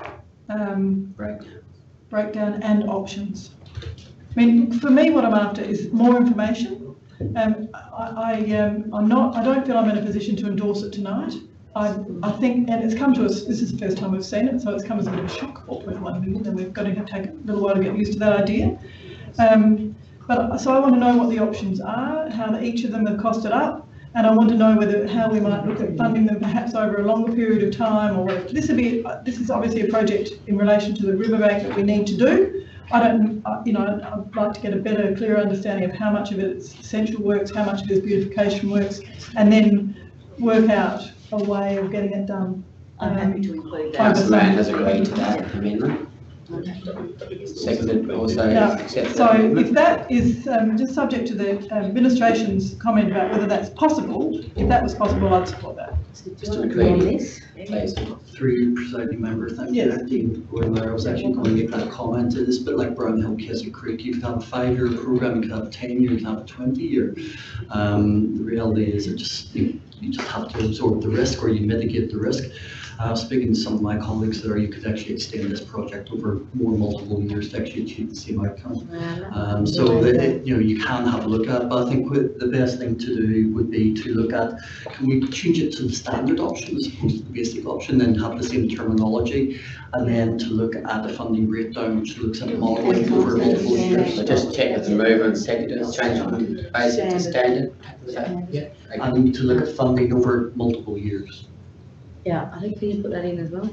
breakdown and options. I mean, for me, what I'm after is more information. I don't feel I'm in a position to endorse it tonight. I think, and it's come to us, this is the first time we've seen it, so it's come as a bit of a shock, 4.1 million, and we've got to take a little while to get used to that idea. So I want to know what the options are, how each of them are costed up, and I want to know how we might look at funding them perhaps over a longer period of time, or whatever. This is obviously a project in relation to the riverbank that we need to do. I'd like to get a better, clearer understanding of how much of it is essential works, how much of it is beautification works, and then work out a way of getting it done. I'm happy to include that. Councillor Mann has agreed to that amendment. Seconded also. Yeah. So if that is just subject to the administration's comment about whether that's possible, if that was possible, I'd support that. Mr. McCready, please. Through you, presiding member, thank you. I was actually going to make that comment. It's a bit like Brownhill, Keswick Creek. You could have a 5-year program, you could have a 10-year, you could have a 20-year. The reality is you just have to absorb the risk, or you mitigate the risk. Speaking to some of my colleagues there, you could actually extend this project over multiple years to actually achieve the same outcome. You can have a look at it, but I think the best thing to do would be to look at, can we change it to the standard option as opposed to the basic option, and have the same terminology, and then to look at the funding breakdown, which looks at modelling over multiple years. So just check with the mover and seconders, change from basic to standard. Yeah. And to look at funding over multiple years. Yeah, I think, can you put that in as well?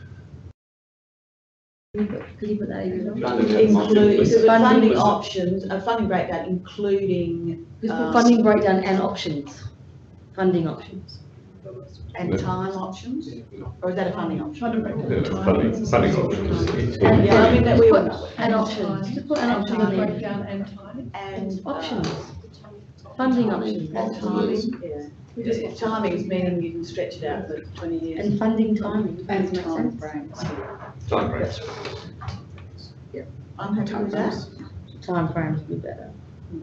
Could you put that in as well? Include funding options, a funding breakdown including funding breakdown and options. Funding options. And time options? Or is that a funding option? Funding options. Yeah, I mean that we all know. And options. Just put an option in there. Breakdown and timing. And options. Funding options. And timing, yeah. Just timing is meaning you can stretch it out for 20 years. And funding timing. And makes time sense. frames. Time frames. Yeah. I'm happy with that. Time frames would be better.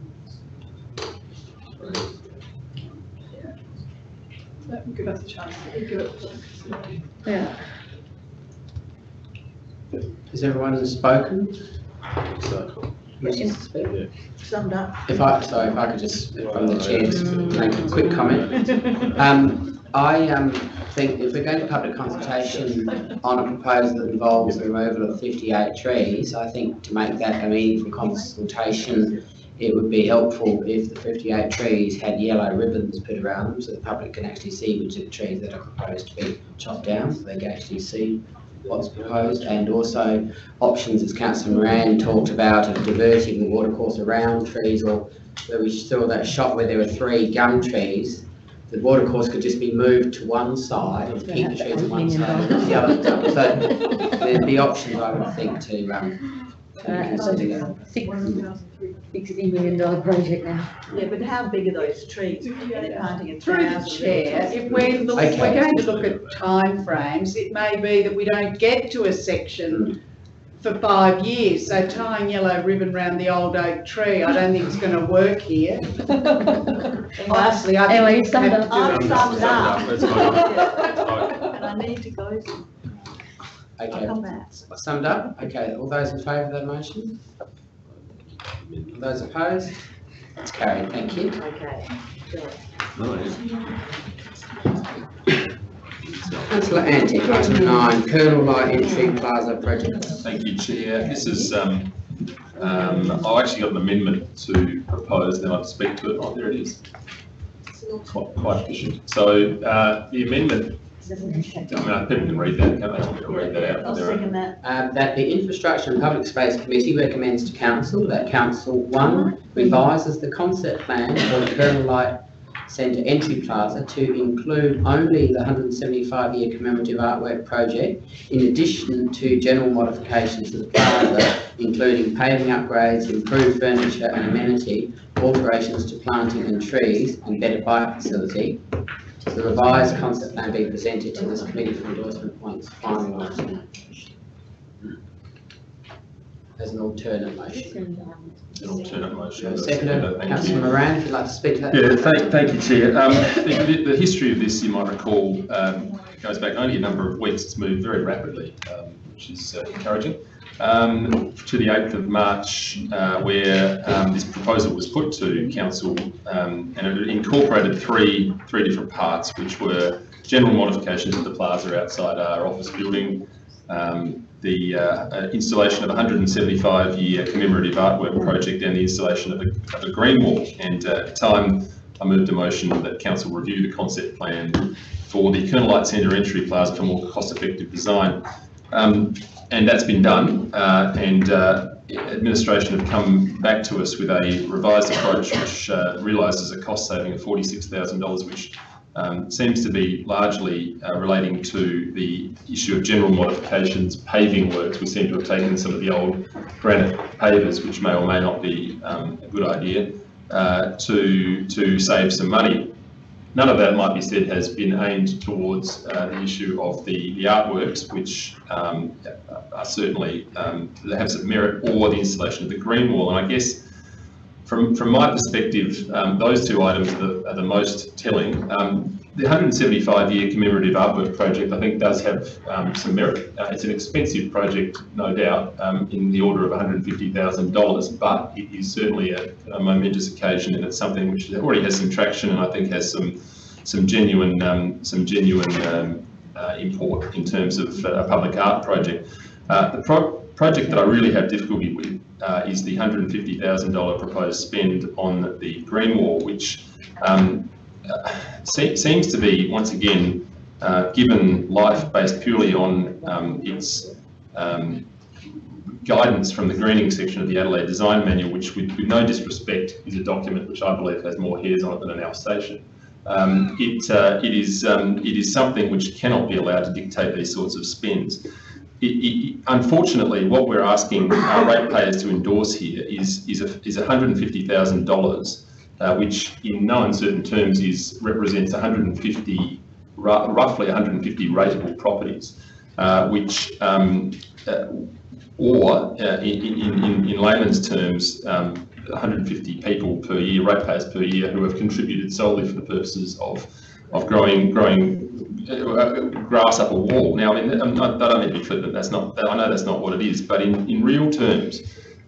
That would give us a chance to give it. Yeah. Has everyone spoken? Summed up. If I could just, from the chair, just make a quick comment. I think if we're going to public consultation on a proposal that involves the removal of 58 trees, I think to make that a meaningful consultation, it would be helpful if the 58 trees had yellow ribbons put around them, so the public can actually see which of the trees that are proposed to be chopped down, so they can actually see what's proposed. And also options, as Councillor Moran talked about, of diverting the watercourse around trees, or where we saw that shot where there were 3 gum trees, the watercourse could just be moved to one side and keep the trees on one side and the other. So there'd be options, I would think, to consider. $60 million project now. Yeah, but how big are those trees? They're planting a Through the chair, if we're going to look at time frames, it may be that we don't get to a section for 5 years. So tying yellow ribbon round the old oak tree, I don't think it's going to work here. Honestly, I think anyway, summed up. I'm summed up. And I need to go. Okay. Summed up? Okay, all those in favour of that motion? All those opposed? That's carried, thank you. Okay. Councillor Antic, item 9, Colonel Light Entry Plaza Project. Thank you, Chair. This is, I actually got an amendment to propose, then I'd speak to it. Oh, there it is. Quite efficient. So the amendment, I mean, people can read that, can't they? I'll read that out. I'll second that. That the Infrastructure and Public Space Committee recommends to Council that Council 1 revises the concept plan for the Colonel Light Centre Entry Plaza to include only the 175-year commemorative artwork project, in addition to general modifications to the plaza, including paving upgrades, improved furniture and amenity, alterations to planting and trees, and better bike facility. The revised concept plan be presented to this committee for endorsement once finalised. As an alternate motion. An alternate motion. Seconder, Councillor Moran, if you'd like to speak to that. Yeah, thank you, Chair. The history of this, you might recall, goes back only a number of weeks. It's moved very rapidly, which is encouraging. To the 8th of March, where this proposal was put to Council, and it incorporated three different parts, which were general modifications of the plaza outside our office building, the installation of a 175-year commemorative artwork project, and the installation of a green wall. And at the time, I moved a motion that Council review the concept plan for the Colonel Light Centre Entry Plaza for more cost-effective design. And that's been done, and administration have come back to us with a revised approach which realises a cost saving of $46,000, which seems to be largely relating to the issue of general modifications, paving works. We seem to have taken some of the old granite pavers, which may or may not be a good idea, to save some money. None of that, might be said, has been aimed towards the issue of the artworks, which are certainly have some merit, or the installation of the green wall. And I guess from my perspective, those two items are the most telling. The 175-year commemorative artwork project, I think, does have some merit. It's an expensive project, no doubt, in the order of $150,000, but it is certainly a momentous occasion, and it's something which already has some traction, and I think has some genuine import in terms of a public art project. The project that I really have difficulty with is the $150,000 proposed spend on the green wall, which seems to be, once again, given life based purely on its guidance from the greening section of the Adelaide Design Manual, which, with no disrespect, is a document which I believe has more hairs on it than an Alsatian. It is something which cannot be allowed to dictate these sorts of spends. Unfortunately, what we're asking our ratepayers to endorse here is $150,000, which in no uncertain terms represents roughly 150 rateable properties, which in layman's terms, 150 people per year, ratepayers per year, who have contributed solely for the purposes of growing grass up a wall. Now, I mean, I don't mean to be flippant. I know that's not what it is, but in real terms,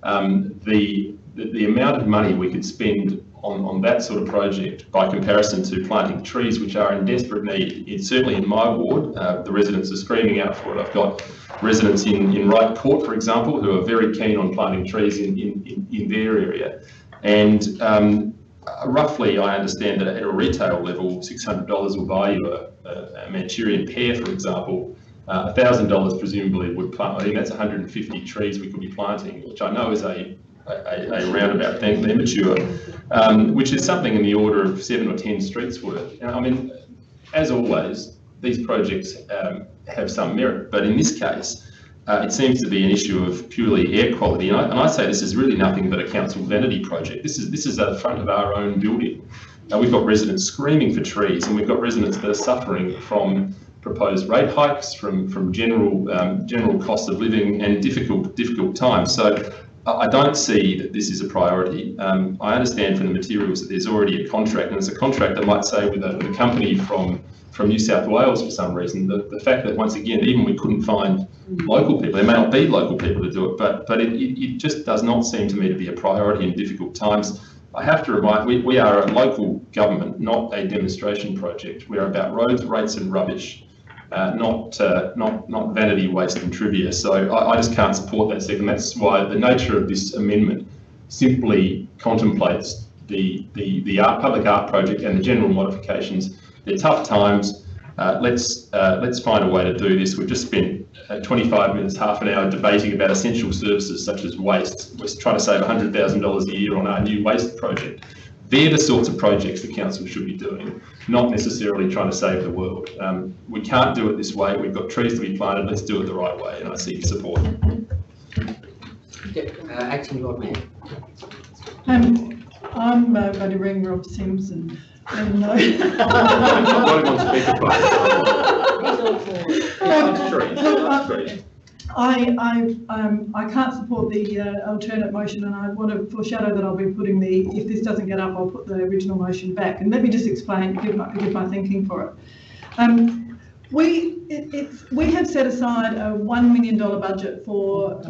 the amount of money we could spend on that sort of project by comparison to planting trees, which are in desperate need. It's certainly in my ward, the residents are screaming out for it. I've got residents in Wright Court, for example, who are very keen on planting trees in their area. And roughly, I understand that at a retail level, $600 will buy you a Manchurian pear, for example. $1,000 presumably would plant. I think that's 150 trees we could be planting, which I know is a roundabout thing. They're mature, which is something in the order of 7 or 10 streets worth. I mean, as always, these projects have some merit, but in this case, it seems to be an issue of purely air quality. And I say this is really nothing but a council vanity project. This is at the front of our own building. We've got residents screaming for trees, and we've got residents that are suffering from proposed rate hikes, from general cost of living and difficult times. So I don't see that this is a priority. I understand from the materials that there's already a contract, and there's a contract that might say with a company from New South Wales for some reason. The fact that, once again, even we couldn't find local people, there may not be local people to do it, but it just does not seem to me to be a priority in difficult times. I have to remind, we are a local government, not a demonstration project. We're about roads, rates and rubbish. Not vanity, waste and trivia. So I just can't support that second. That's why the nature of this amendment simply contemplates the public art project and the general modifications. They're tough times. Let's find a way to do this. We've just spent 25 minutes, half an hour debating about essential services such as waste. We're trying to save $100,000 a year on our new waste project. They're the sorts of projects the council should be doing, not necessarily trying to save the world. We can't do it this way. We've got trees to be planted. Let's do it the right way, and I seek support. Acting Lord Mayor. I'm going to ring Rob Sims and let him know. I can't support the alternate motion, and I want to foreshadow that I'll be putting if this doesn't get up, I'll put the original motion back. And let me just explain, give my thinking for it. We have set aside a $1 million budget for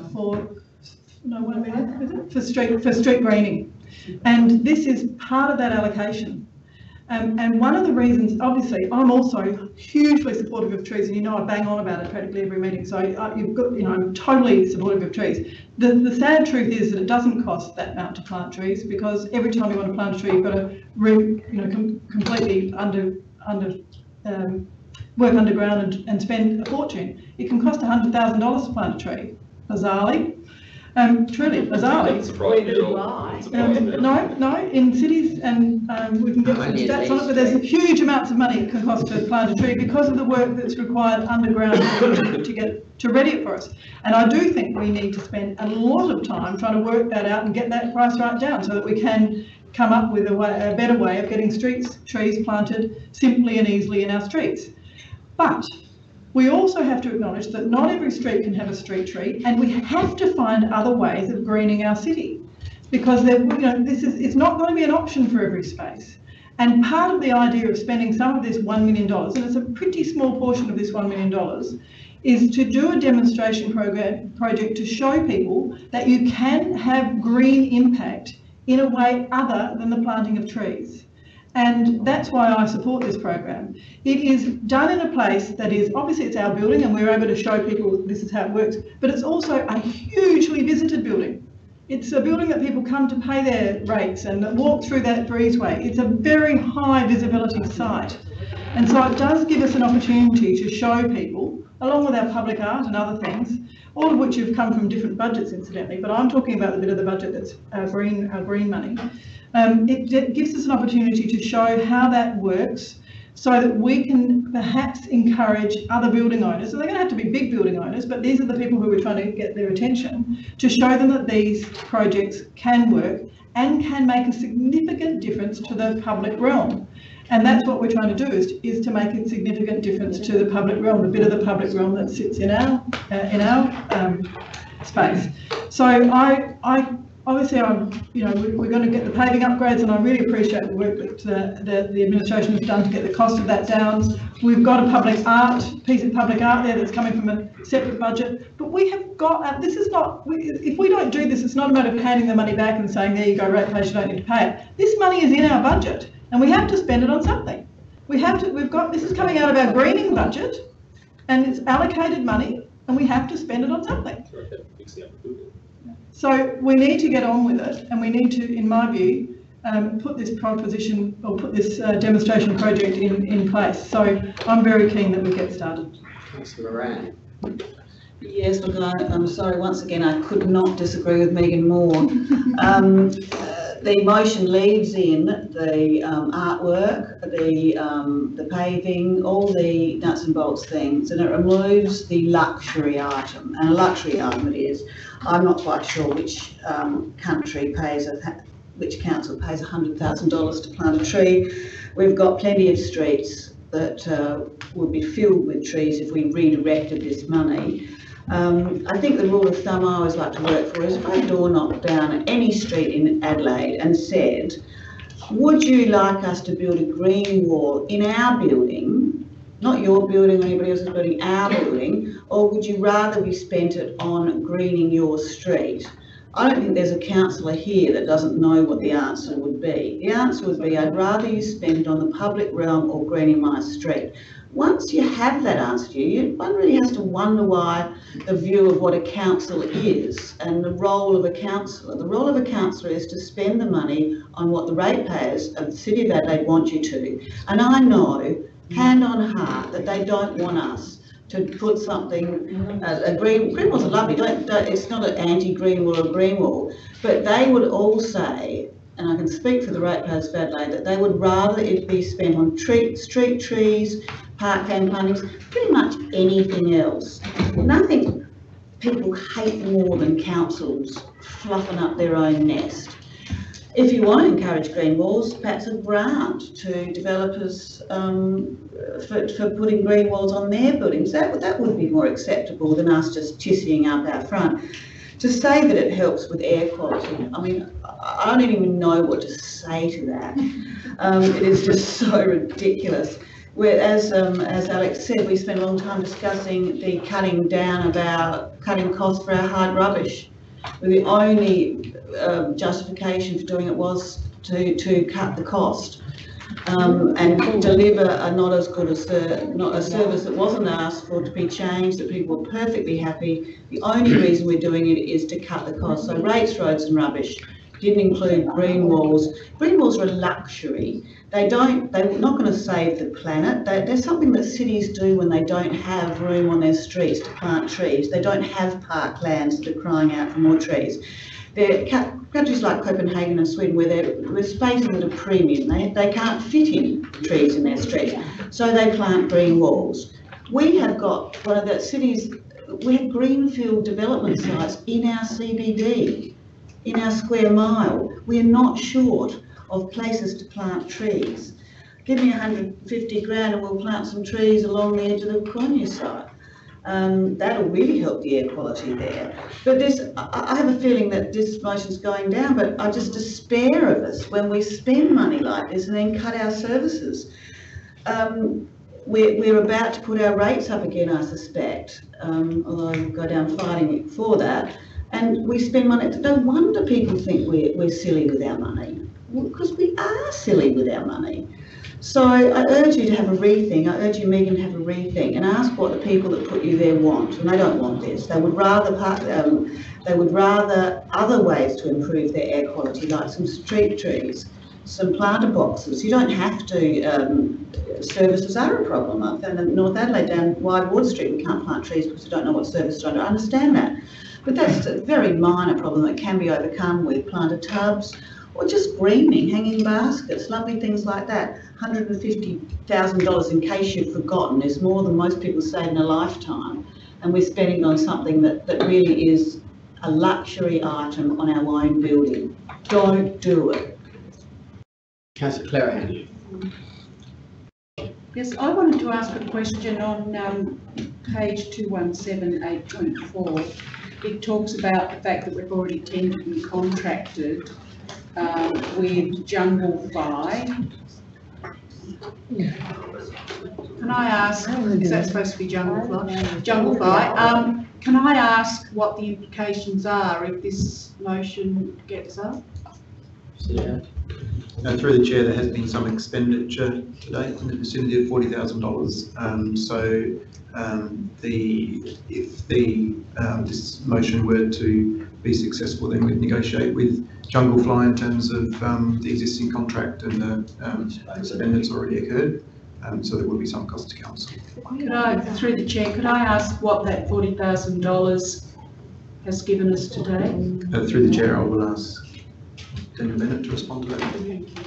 street greening, and this is part of that allocation. And one of the reasons, obviously, I'm also hugely supportive of trees, and you know I bang on about it practically every meeting. So I'm totally supportive of trees. The sad truth is that it doesn't cost that amount to plant trees, because every time you want to plant a tree, you've got to completely work underground and spend a fortune. It can cost $100,000 to plant a tree. Bizarrely. Truly, bizarrely. No, in cities, and we can get some stats on it, but there's huge amounts of money it can cost to plant a tree because of the work that's required underground to ready it for us. And I do think we need to spend a lot of time trying to work that out and get that price right down so that we can come up with a better way of getting trees planted simply and easily in our streets. But we also have to acknowledge that not every street can have a street tree, and we have to find other ways of greening our city, because it's not going to be an option for every space. And part of the idea of spending some of this $1 million, and it's a pretty small portion of this $1 million, is to do a demonstration project to show people that you can have green impact in a way other than the planting of trees. And that's why I support this program. It is done in a place that is, obviously it's our building and we're able to show people this is how it works, but it's also a hugely visited building. It's a building that people come to pay their rates and walk through that breezeway. It's a very high visibility site. And so it does give us an opportunity to show people, along with our public art and other things, all of which have come from different budgets incidentally, but I'm talking about the bit of the budget that's our green money. It gives us an opportunity to show how that works so that we can perhaps encourage other building owners, and they're going to have to be big building owners, but these are the people who we're trying to get their attention, to show them that these projects can work and can make a significant difference to the public realm. And that's what we're trying to do, is to make a significant difference to the public realm, the bit of the public realm that sits in our space. So obviously, we're going to get the paving upgrades, and I really appreciate the work that the administration has done to get the cost of that down. We've got a piece of public art there that's coming from a separate budget, but we have got, if we don't do this, it's not a matter of handing the money back and saying, there you go, ratepayers, you don't need to pay it. This money is in our budget, and we have to spend it on something. This is coming out of our greening budget, and it's allocated money, and we have to spend it on something. So we need to get on with it, and we need to, in my view, put this proposition or put this demonstration project in place. So I'm very keen that we get started. Councillor Moran. Yes, look, I'm sorry, once again, I could not disagree with Megan more. The motion leaves in the artwork, the paving, all the nuts and bolts things, and it removes the luxury item, and a luxury item it is. I'm not quite sure which which council pays $100,000 to plant a tree. We've got plenty of streets that would be filled with trees if we redirected this money. I think the rule of thumb I always like to work for is if I door knocked down any street in Adelaide and said, would you like us to build a green wall in our building, not your building or anybody else's building, our building, or would you rather we spent it on greening your street? I don't think there's a councillor here that doesn't know what the answer would be. The answer would be, I'd rather you spend it on the public realm or greening my street. Once you have that answer, one really has to wonder why the view of what a council is and the role of a councillor. The role of a councillor is to spend the money on what the ratepayers of the City of Adelaide want you to. And I know, hand on heart, that they don't want us to put something, a green walls are lovely, it's not an anti-green wall or a green wall, but they would all say, and I can speak for the ratepayers of Adelaide, that they would rather it be spent on street trees, parkland plantings, pretty much anything else. Nothing people hate more than councils fluffing up their own nest. If you want to encourage green walls, perhaps a grant to developers for putting green walls on their buildings. That would be more acceptable than us just tissying up our front. To say that it helps with air quality, I mean, I don't even know what to say to that. It is just so ridiculous. As Alex said, we spent a long time discussing the cutting costs for our hard rubbish. The only justification for doing it was to cut the cost and deliver not a service that wasn't asked for to be changed, that people were perfectly happy. The only reason we're doing it is to cut the cost. So rates, roads and rubbish didn't include green walls. Green walls are a luxury. They're not going to save the planet. They're something that cities do when they don't have room on their streets to plant trees. They don't have parklands that are crying out for more trees. They're countries like Copenhagen and Sweden where spaces at a premium. They can't fit in trees in their streets, so they plant green walls. We have got one of the cities, we have greenfield development sites in our CBD, in our square mile. We are not short of places to plant trees. Give me 150 grand and we'll plant some trees along the edge of the Conya site. That'll really help the air quality there. But I have a feeling that this motion's going down, but I just despair of us when we spend money like this and then cut our services. We're about to put our rates up again, I suspect, although I'll go down fighting for that. And we spend money. No wonder people think we're silly with our money, because we are silly with our money. So I urge you to have a rethink. I urge you, Megan, to have a rethink and ask what the people that put you there want. And they don't want this. They would rather other ways to improve their air quality, like some street trees, some planter boxes. You don't have to. Services are a problem. I found in North Adelaide down Wide Ward Street we can't plant trees because we don't know what services are. I understand that. But that's a very minor problem that can be overcome with planter tubs or just greening, hanging baskets, lovely things like that. $150,000, in case you've forgotten, is more than most people save in a lifetime. And we're spending on something that really is a luxury item on our own building. Don't do it. Councillor Clerihan. Yes, I wanted to ask a question on page 217, 8.4. It talks about the fact that we've already tendered and contracted with Jungle Fly. Can I ask, is that supposed to be Jungle Fly? Jungle Fly. Can I ask what the implications are if this motion gets up? Through the chair, there has been some expenditure to date in the vicinity of $40,000. So if this motion were to be successful, then we'd negotiate with Jungle Fly in terms of the existing contract and the spend that's already occurred. So there will be some cost to council. Could I, through the chair, could I ask what that $40,000 has given us today? Through the chair, I will ask Daniel Bennett to respond to that.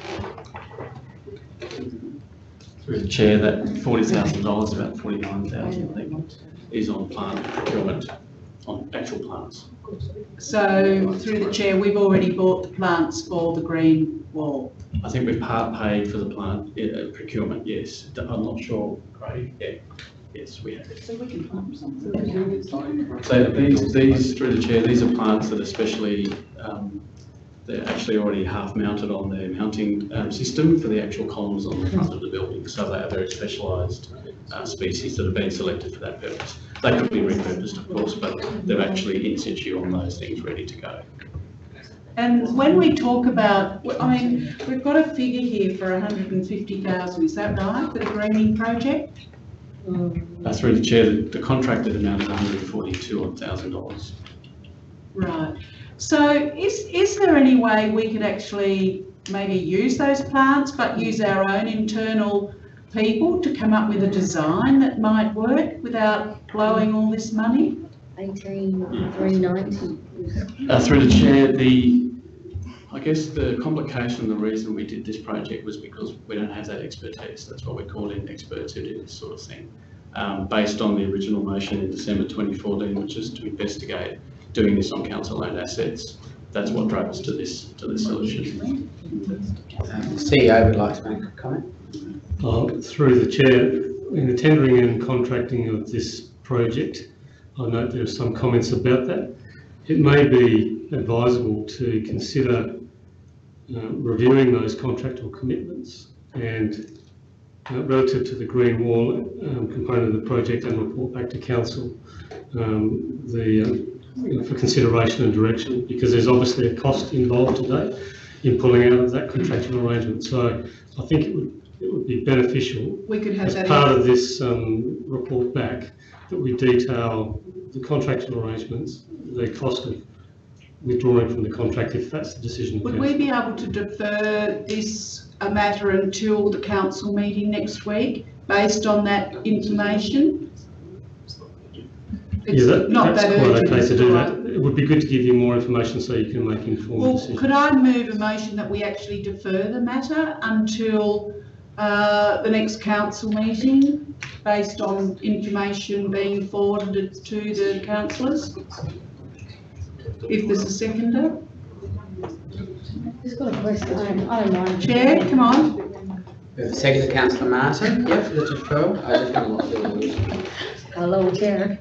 Through the chair, that $40,000, about $49,000, I think, is on plant procurement, on actual plants. So through the chair, we've already bought the plants for the green wall. I think we've part paid for the plant procurement, yes. I'm not sure, Craig. Yeah. Yes, we have. So we can plant something. So these, through the chair, these are plants that are specially, they're actually already half mounted on their mounting system for the actual columns on the front of the building. So they are very specialised species that have been selected for that purpose. They could be repurposed, of course, but they're actually in situ on those things ready to go. And when we talk about, I mean, we've got a figure here for 150,000, is that right, for the greening project? Through the chair, the contracted amount is $142,000. Right. So is there any way we could actually maybe use those plants, but use our own internal people to come up with a design that might work without blowing all this money? 18,390. Through the chair, I guess the complication, the reason we did this project was because we don't have that expertise. That's what we call in experts who do this sort of thing. Based on the original motion in December 2014, which is to investigate doing this on council-owned assets. That's what drove us to this solution. The CEO would like to make a comment. Through the chair, in the tendering and contracting of this project, I note there are some comments about that. It may be advisable to consider reviewing those contractual commitments and relative to the green wall component of the project and report back to council for consideration and direction, because there's obviously a cost involved today in pulling out of that contractual arrangement. So I think it would be beneficial we could have as that part of this report back that we detail the contractual arrangements, the cost of withdrawing from the contract if that's the decision. Would we be able to defer this matter until the council meeting next week based on that information? It's yeah, not that's that quite urgent, okay to do right? that. It would be good to give you more information so you can make informed decisions. Could I move a motion that we actually defer the matter until the next council meeting based on information being forwarded to the councillors? If there's a seconder? Just got a question. I don't mind. Chair, come on. Second, Councillor Martin. Yeah, for the deferral. I just don't want to. Hello, Chair.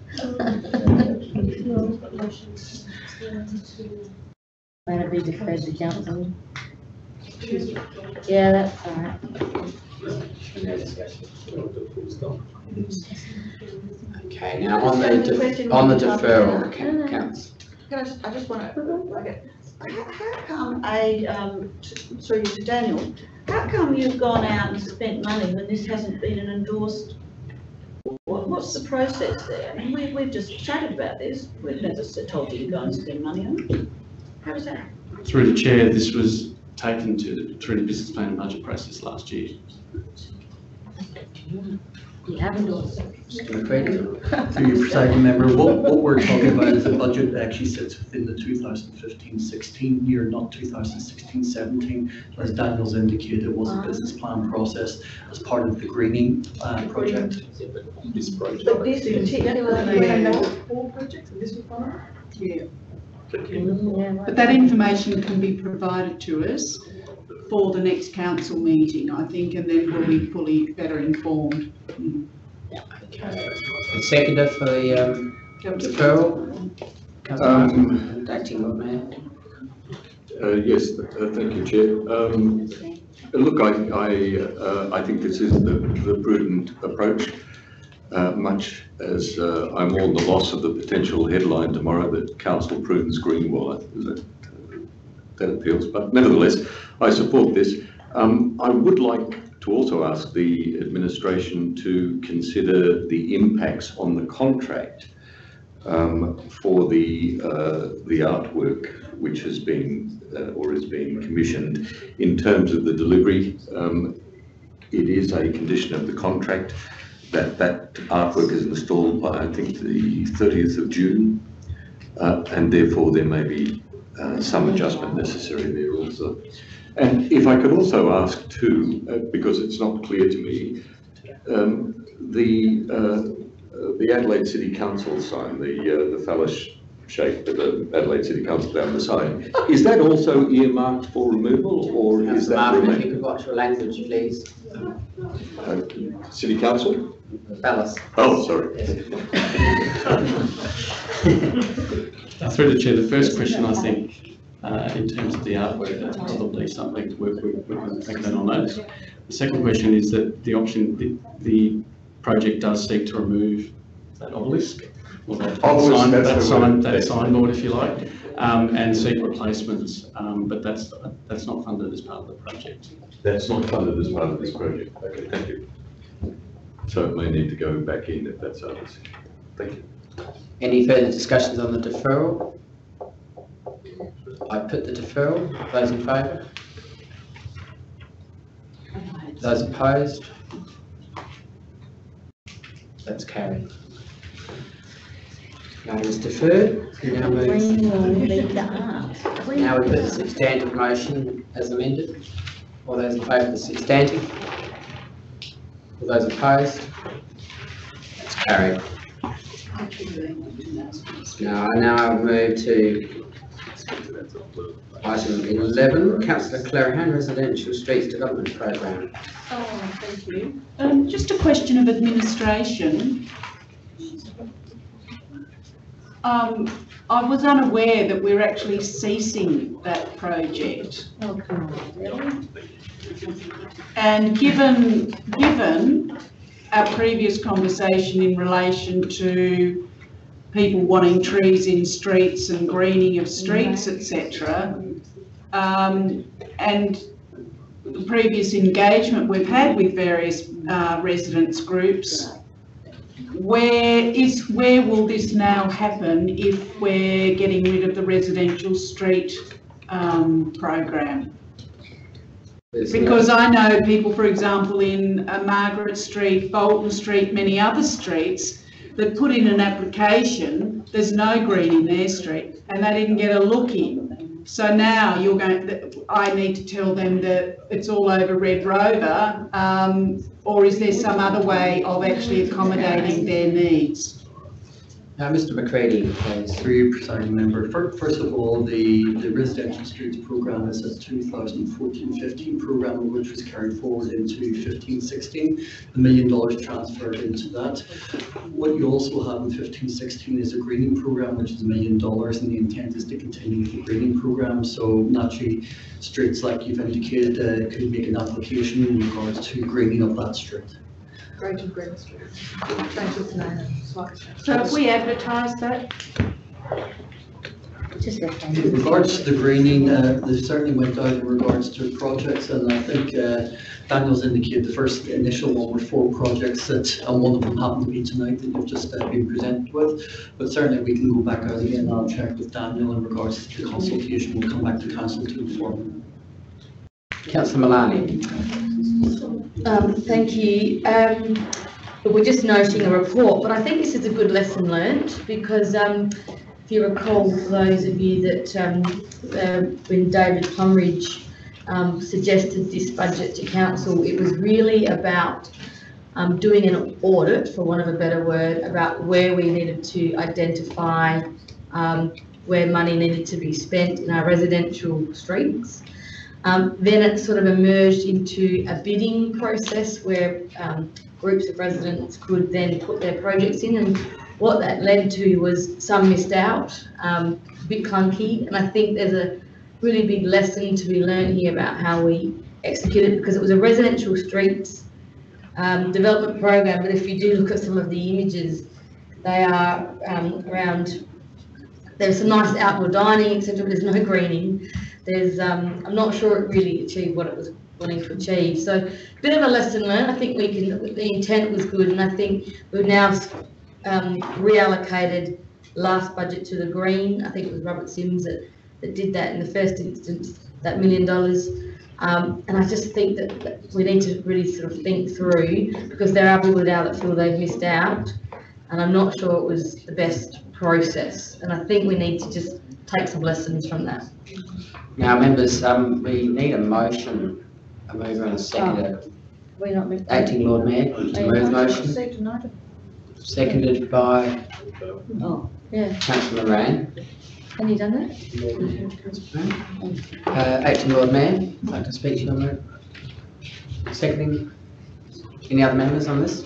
Might it be deferred to council? Yeah, that's all right. Okay, now on the deferral, Councillor. I just want to, how come through you to Daniel, how come you've gone out and spent money when this hasn't been an endorsed? What's the process there? I mean, we've just chatted about this. We've never told you to go and spend money on it. How does that happen? Through the chair, this was taken through the business plan and budget process last year. You have endorsed it. Through your presiding member, what we're talking about is the budget that actually sits within the 2015-16 year, not 2016-17. As Daniel's indicated, it was a business plan process as part of the greening project. This project. But this particular, Four projects and this was one? Yeah. Yeah, But that information can be provided to us for the next council meeting, I think, and then we'll be fully better informed. Okay. The seconder for the deferral? Acting Lord Mayor. Yes, thank you, Chair. Look, I think this is the prudent approach, much as I mourn the loss of the potential headline tomorrow that Council Prudence Greenwall, that appeals, but nevertheless, I support this. I would like to also ask the administration to consider the impacts on the contract for the artwork which has been or is being commissioned in terms of the delivery. It is a condition of the contract that that artwork is installed by, I think, the 30th of June, and therefore there may be some adjustment necessary there also. And if I could also ask too, because it's not clear to me, the Adelaide City Council signed the fellowship shape of the Adelaide City Council down the side. Is that also earmarked for removal, or is that Martin, if you remaining? could watch your language, please. City Council? Ballas. Oh, sorry. Through the chair, the first question, I think, in terms of the artwork, that's probably something we can take that on notice. The second question is that the option, the project does seek to remove that obelisk, or that signboard, if you like, and seek replacements, but that's not funded as part of the project. That's not funded as part of this project. Okay, thank you. So it may need to go back in if that's others. Thank you. Any further discussions on the deferral? I put the deferral. Those in favour? Those opposed? That's carried. Item is deferred. Now we put the substantive motion as amended. All those in favour of the substantive? All those opposed? That's carried. Now I move to item 11, Councillor Clerihan, Residential Streets Development Programme. Oh, thank you. Just a question of administration. I was unaware that we're actually ceasing that project. Oh, come on, really? And given our previous conversation in relation to people wanting trees in streets and greening of streets, etc., and the previous engagement we've had with various residents groups, where will this now happen if we're getting rid of the residential street program? Because I know people, for example, in Margaret Street, Bolton Street, many other streets, that put in an application, there's no green in their street, and they didn't get a look in. So now I need to tell them that it's all over Red Rover, or is there some other way of actually accommodating their needs? Mr McCready, please. Through you, Presiding Member. First of all, the Residential Streets Programme is a 2014-15 programme which was carried forward into 15-16. $1 million transferred into that. What you also have in 15-16 is a greening programme which is $1 million, and the intent is to continue the greening programme. So naturally, streets like you've indicated could make an application in regards to greening of that street. Greater Green Street. Change its name. So if we advertise that? In regards to the greening, they certainly went out in regards to projects, and I think Daniel's indicated the first initial one were 4 projects and one of them happened to be tonight that you've just been presented with. But certainly we can go back out again and I'll check with Daniel in regards to the consultation. We'll come back to council to inform. Councillor Malani. Thank you. We're just noting a report, but I think this is a good lesson learned because if you recall, for those of you that when David Plumridge suggested this budget to council, it was really about doing an audit, for want of a better word, about where we needed to identify where money needed to be spent in our residential streets. Then it sort of emerged into a bidding process where groups of residents could then put their projects in, and what that led to was some missed out, a bit clunky, and I think there's a really big lesson to be learned here about how we execute it, because it was a residential streets development program, but if you do look at some of the images, they are around, there's some nice outdoor dining, etc., but there's no greening. There's, I'm not sure it really achieved what it was wanting to achieve. So a bit of a lesson learned. I think the intent was good, and I think we've now reallocated last budget to the green. I think it was Robert Sims that did that in the first instance, that $1 million. And I just think that we need to really sort of think through, because there are people now that feel they've missed out, and I'm not sure it was the best process. And I think we need to just take some lessons from that. Now, members, we need a motion, a mover and a seconder. We're not. Acting Lord Mayor, to move motion. Seconded by Oh, yeah. Councillor Moran. Have you done that? Acting Lord Mayor, I'd like to speak to you on that. Seconding. Any other members on this?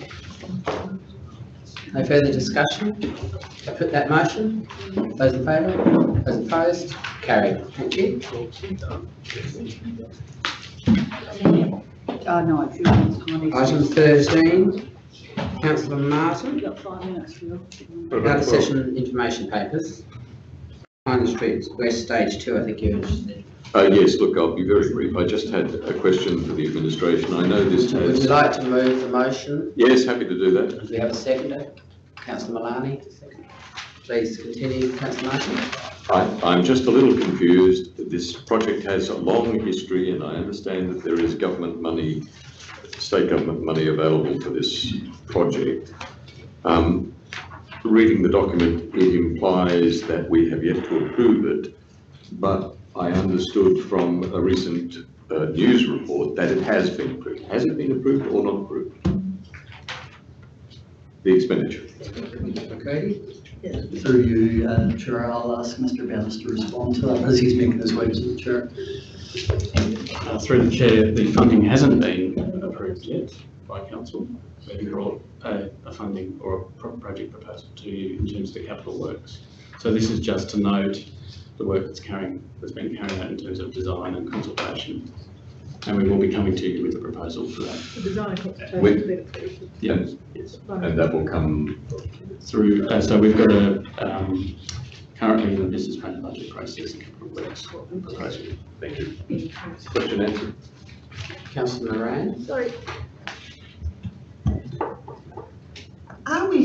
No further discussion? I put that motion. Those in favour? Those opposed? Carried. Thank you. Oh, no, if you want Item 13, Councillor Martin. You've got 5 minutes, Phil. Out of session information papers. Pine Street West Stage 2, I think you're interested in. Yes, look, I'll be very brief. I just had a question for the administration. I know this has... Would you like to move the motion? Yes, happy to do that. Do we have a seconder? Councillor Malani. Please continue, Councillor Martin. I'm just a little confused. This project has a long history, and I understand that there is government money, state government money available for this project. Reading the document, it implies that we have yet to approve it, but I understood from a recent news report that it has been approved. Has it been approved or not approved? The expenditure. Okay. Through you, Chair, I'll ask Mr. Bennis to respond to that as he's making his way to the Chair. Through the Chair, the funding hasn't been approved yet by Council. We brought a funding or a project proposal to you in terms of the capital works. So this is just to note the work that's been carried out in terms of design and consultation. And we will be coming to you with a proposal for that. The design consultation With- has been approved. Yeah, yes. And that will come Through, so we've got a, currently in the business plan and budget process, a capital works proposal. Thank you. Question answered. Councillor Moran. Sorry. Are we,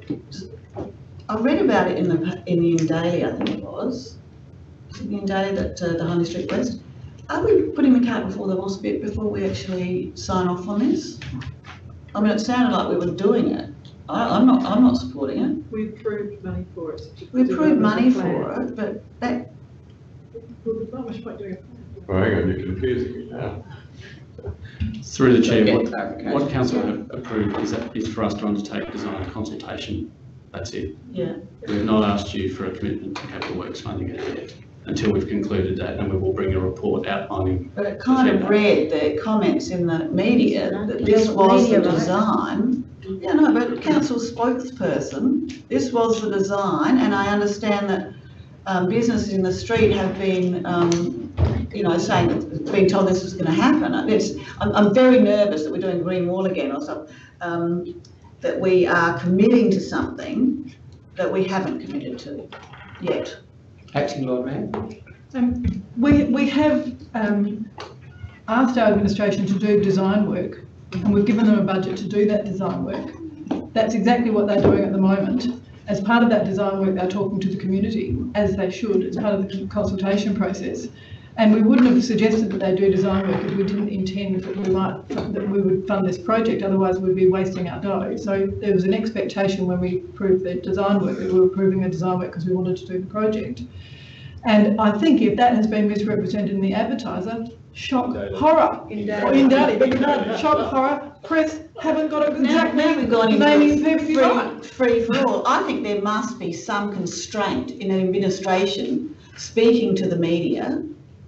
I read about it in the Daily, I think it was. Was it in Daily that the High Street West? Are we putting the cart before the horse a bit before we actually sign off on this? I mean, it sounded like we were doing it. I'm not supporting it. We approved money for it. We approved money for it, but that. Well, there's not much point doing it. Oh, hang on, you're confusing me now. Through the Chair, Get what clarification. Council have approved is for us to undertake design consultation. That's it. Yeah. We've not asked you for a commitment to capital works funding as yet, until we've concluded that, and we will bring a report outlining. But it kind of read the comments in the media that this was the design. Yeah, no, but council spokesperson, this was the design, and I understand that businesses in the street have been, saying that, being told this was going to happen. I'm very nervous that we're doing green wall again or something, that we are committing to something that we haven't committed to yet. Acting Lord Mayor. We have asked our administration to do design work, and we've given them a budget to do that design work. That's exactly what they're doing at the moment. As part of that design work, they're talking to the community, as they should, as part of the consultation process. And we wouldn't have suggested that they do design work if we didn't intend that we would fund this project, otherwise we'd be wasting our dough. So there was an expectation when we approved the design work that we were approving the design work because we wanted to do the project. And I think if that has been misrepresented in the advertiser, shock, horror. In Daily, shock, horror, press haven't got a exact now we've gone naming into free for all. I think there must be some constraint in an administration speaking to the media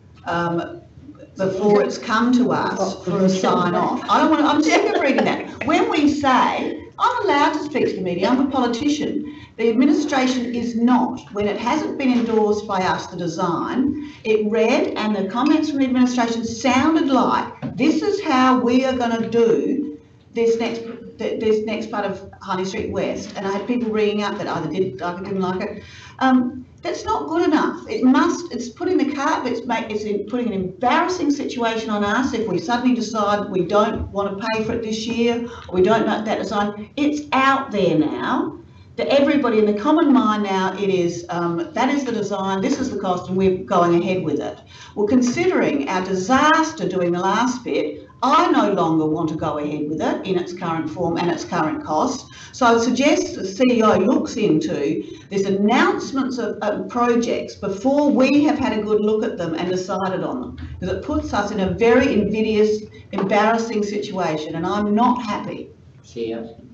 before it's come to us for a sign off. I'm sick of reading that. When we say, I'm allowed to speak to the media, I'm a politician. The administration is not. When it hasn't been endorsed by us, the design, it read and the comments from the administration sounded like, this is how we are going to do this next part of High Street West. And I had people ringing up that either did like it, didn't like it. That's not good enough. It's putting the cart, it's putting an embarrassing situation on us if we suddenly decide we don't want to pay for it this year, or we don't like that design. It's out there now. To everybody in the common mind now, it is, that is the design, this is the cost, and we're going ahead with it. Well, considering our disaster doing the last bit, I no longer want to go ahead with it in its current form and its current cost. So I would suggest the CEO looks into this announcements of projects before we have had a good look at them and decided on them, because it puts us in a very invidious, embarrassing situation, and I'm not happy. CEO.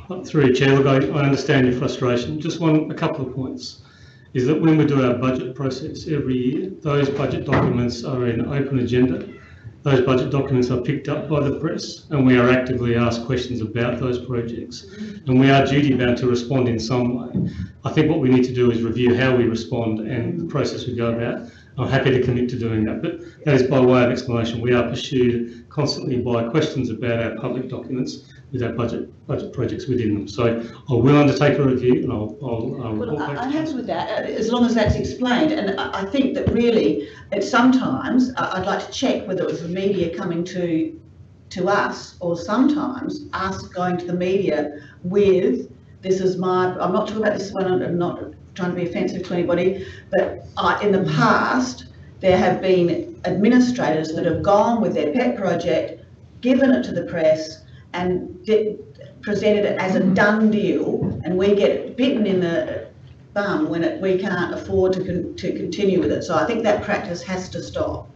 Through your chair, look, I understand your frustration. Just a couple of points. Is that when we do our budget process every year, those budget documents are in open agenda. Those budget documents are picked up by the press, and we are actively asked questions about those projects. And we are duty bound to respond in some way. I think what we need to do is review how we respond and the process we go about. I'm happy to commit to doing that, but that is by way of explanation. We are pursued constantly by questions about our public documents with our budget projects within them. So I will undertake a review, and I'll Well, I'm happy with that, as long as that's explained. And I think that really, it's sometimes, I'd like to check whether it was the media coming to us, or sometimes us going to the media with, this is I'm not talking about this one, I'm not trying to be offensive to anybody, but in the past, there have been administrators that have gone with their pet project, given it to the press, and presented it as a done deal, and we get bitten in the bum when we can't afford to continue with it. So I think that practice has to stop.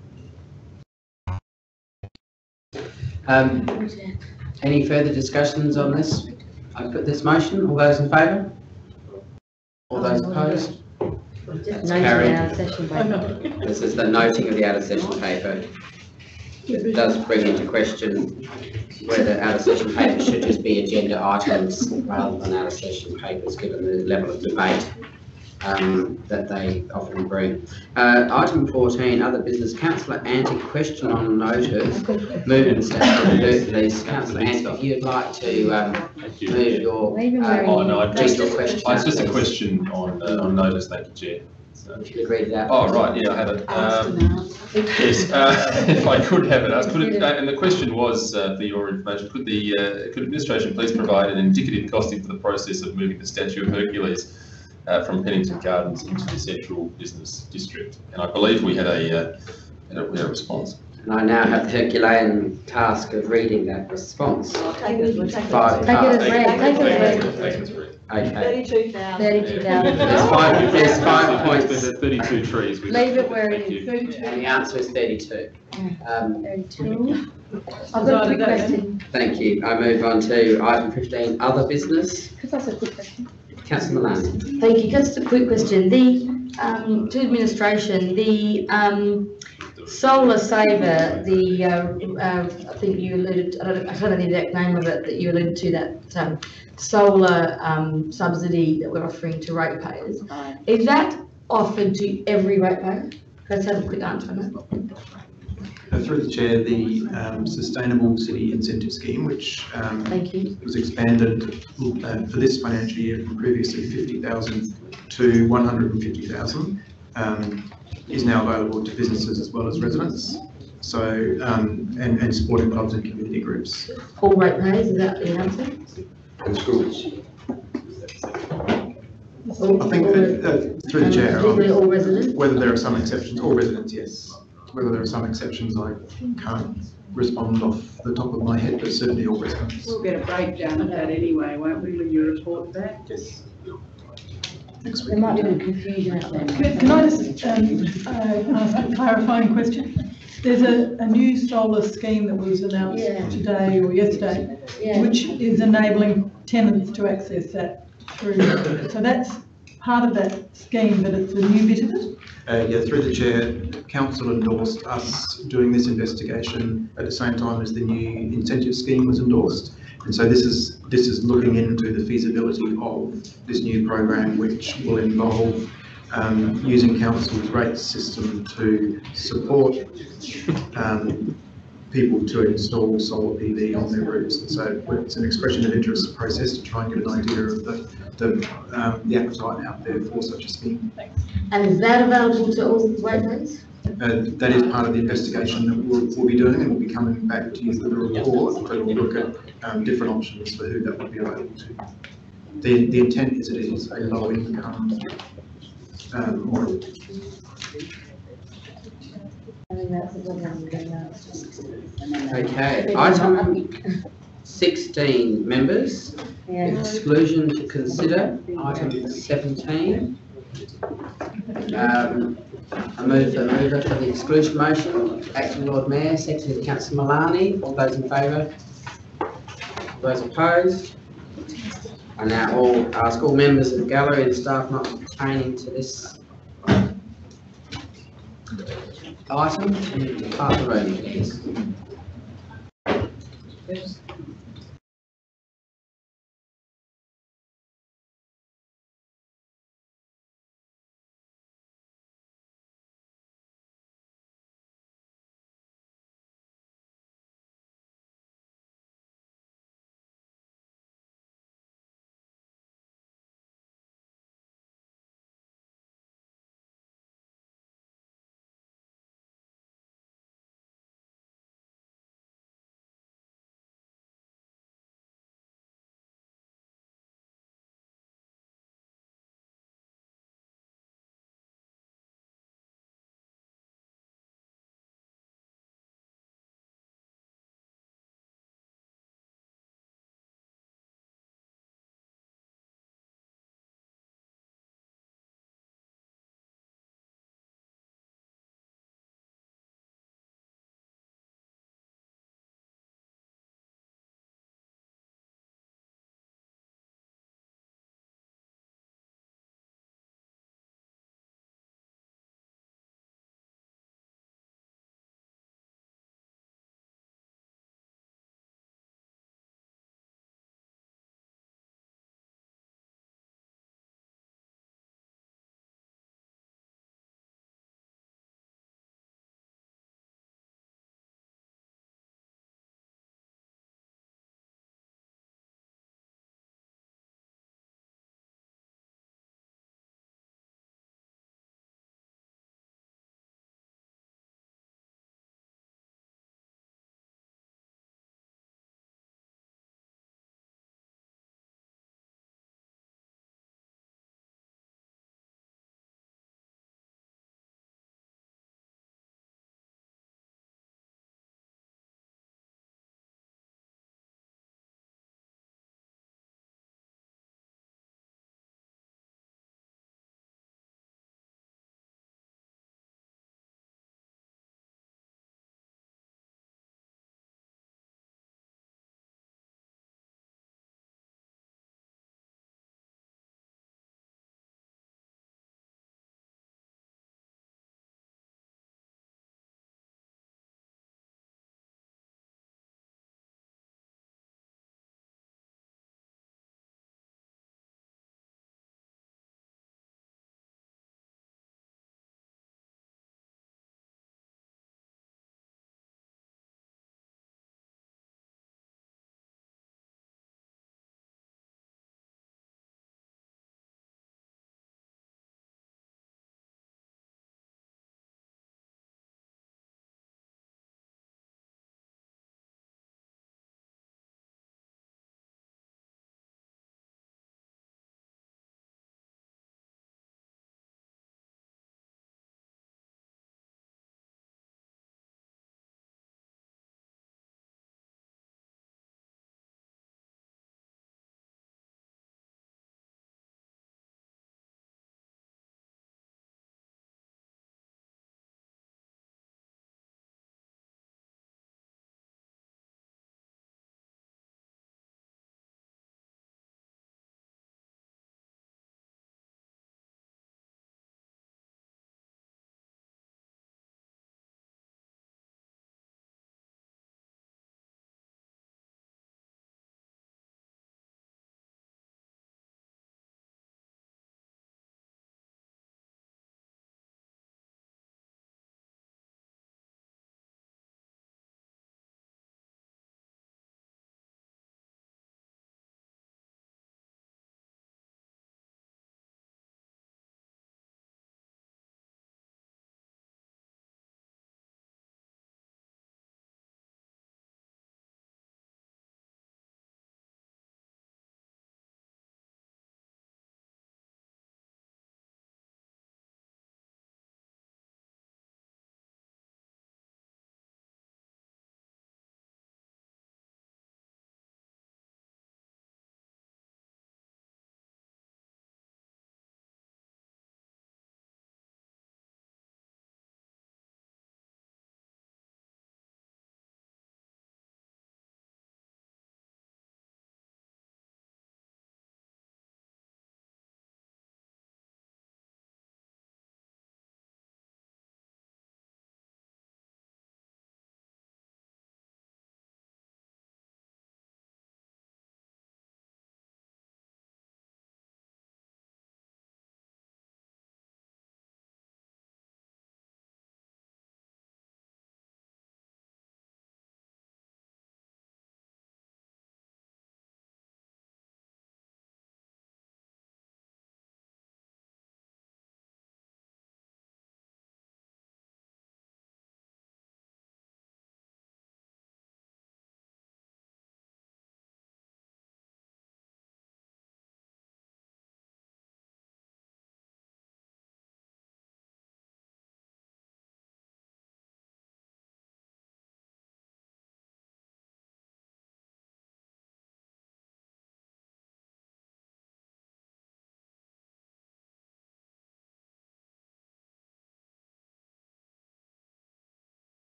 Any further discussions on this? I put this motion. All those in favour? All those opposed? That's carried. This is the noting of the out of session paper. It does bring into question whether out of session papers should just be agenda items rather than out of session papers, given the level of debate that they often bring. Item 14, other business. Councillor Antic, question on notice. Moving statute, please. Councillor Antic, if you'd like to move your question. It's just a question on notice, thank you, Chair. You should read it out. Oh, right, yeah, I have it. Yes, if I could have it. And the question was, for your information, could administration please provide an indicative costing for the process of moving the statue of Hercules from Pennington Gardens into the central business district? And I believe we had a response. And I now have the Herculean task of reading that response. Take it as read. Okay. 32,000. There's 5 points. There's 32 trees. Leave it where it is. 32. And the answer is 32. 32. I've got a quick question. Thank you. I move on to item 15, other business. Could I ask a quick question? Councillor Malani. Thank you. Just a quick question. To administration, the Solar Saver, I think you alluded, I don't know the exact name of it, that you alluded to, that solar subsidy that we're offering to ratepayers. Is that offered to every ratepayer? Let's have a quick answer on that. Through the chair, the Sustainable City Incentive Scheme, which was expanded for this financial year from previously 50,000 to 150,000, is now available to businesses as well as residents. So, and sporting clubs and community groups. All ratepayers, is that the answer? And schools. I think that, through the chair, all residents? Whether there are some exceptions, all residents, yes. Whether there are some exceptions, I can't respond off the top of my head, but certainly all residents. We'll get a breakdown of that anyway, won't we, when you report back? Yes. There might be a confusion out there. Can I just ask a clarifying question? There's a new solar scheme that was announced today or yesterday, which is enabling tenants to access that through. So that's part of that scheme, but it's a new bit of it? Yeah, through the chair, council endorsed us doing this investigation at the same time as the new incentive scheme was endorsed. And so this is looking into the feasibility of this new program, which will involve using council's rates system to support people to install solar PV on their roofs. And so it's an expression of interest process to try and get an idea of the appetite out there for such a scheme. And is that available to all ratepayers? That is part of the investigation that we'll be doing, and we'll be coming back to you with a report, but we'll look at different options for who that would be available to. The intent is that it is a low income model. Okay, item 16, members. Exclusion to consider, item 17. I move the mover for the exclusion motion, Acting Lord Mayor, seconded Councillor Malani. All those in favour? Those opposed? I now all ask all members of the gallery and staff not pertaining to this item to depart the room, please.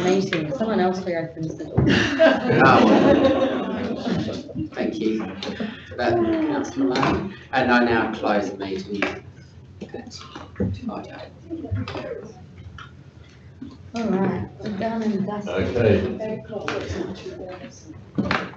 meeting. Someone else reopens the door. Thank you for that, Councillor Malone. And I now close the meeting at 5:08. All right, we're done and dusted. Okay.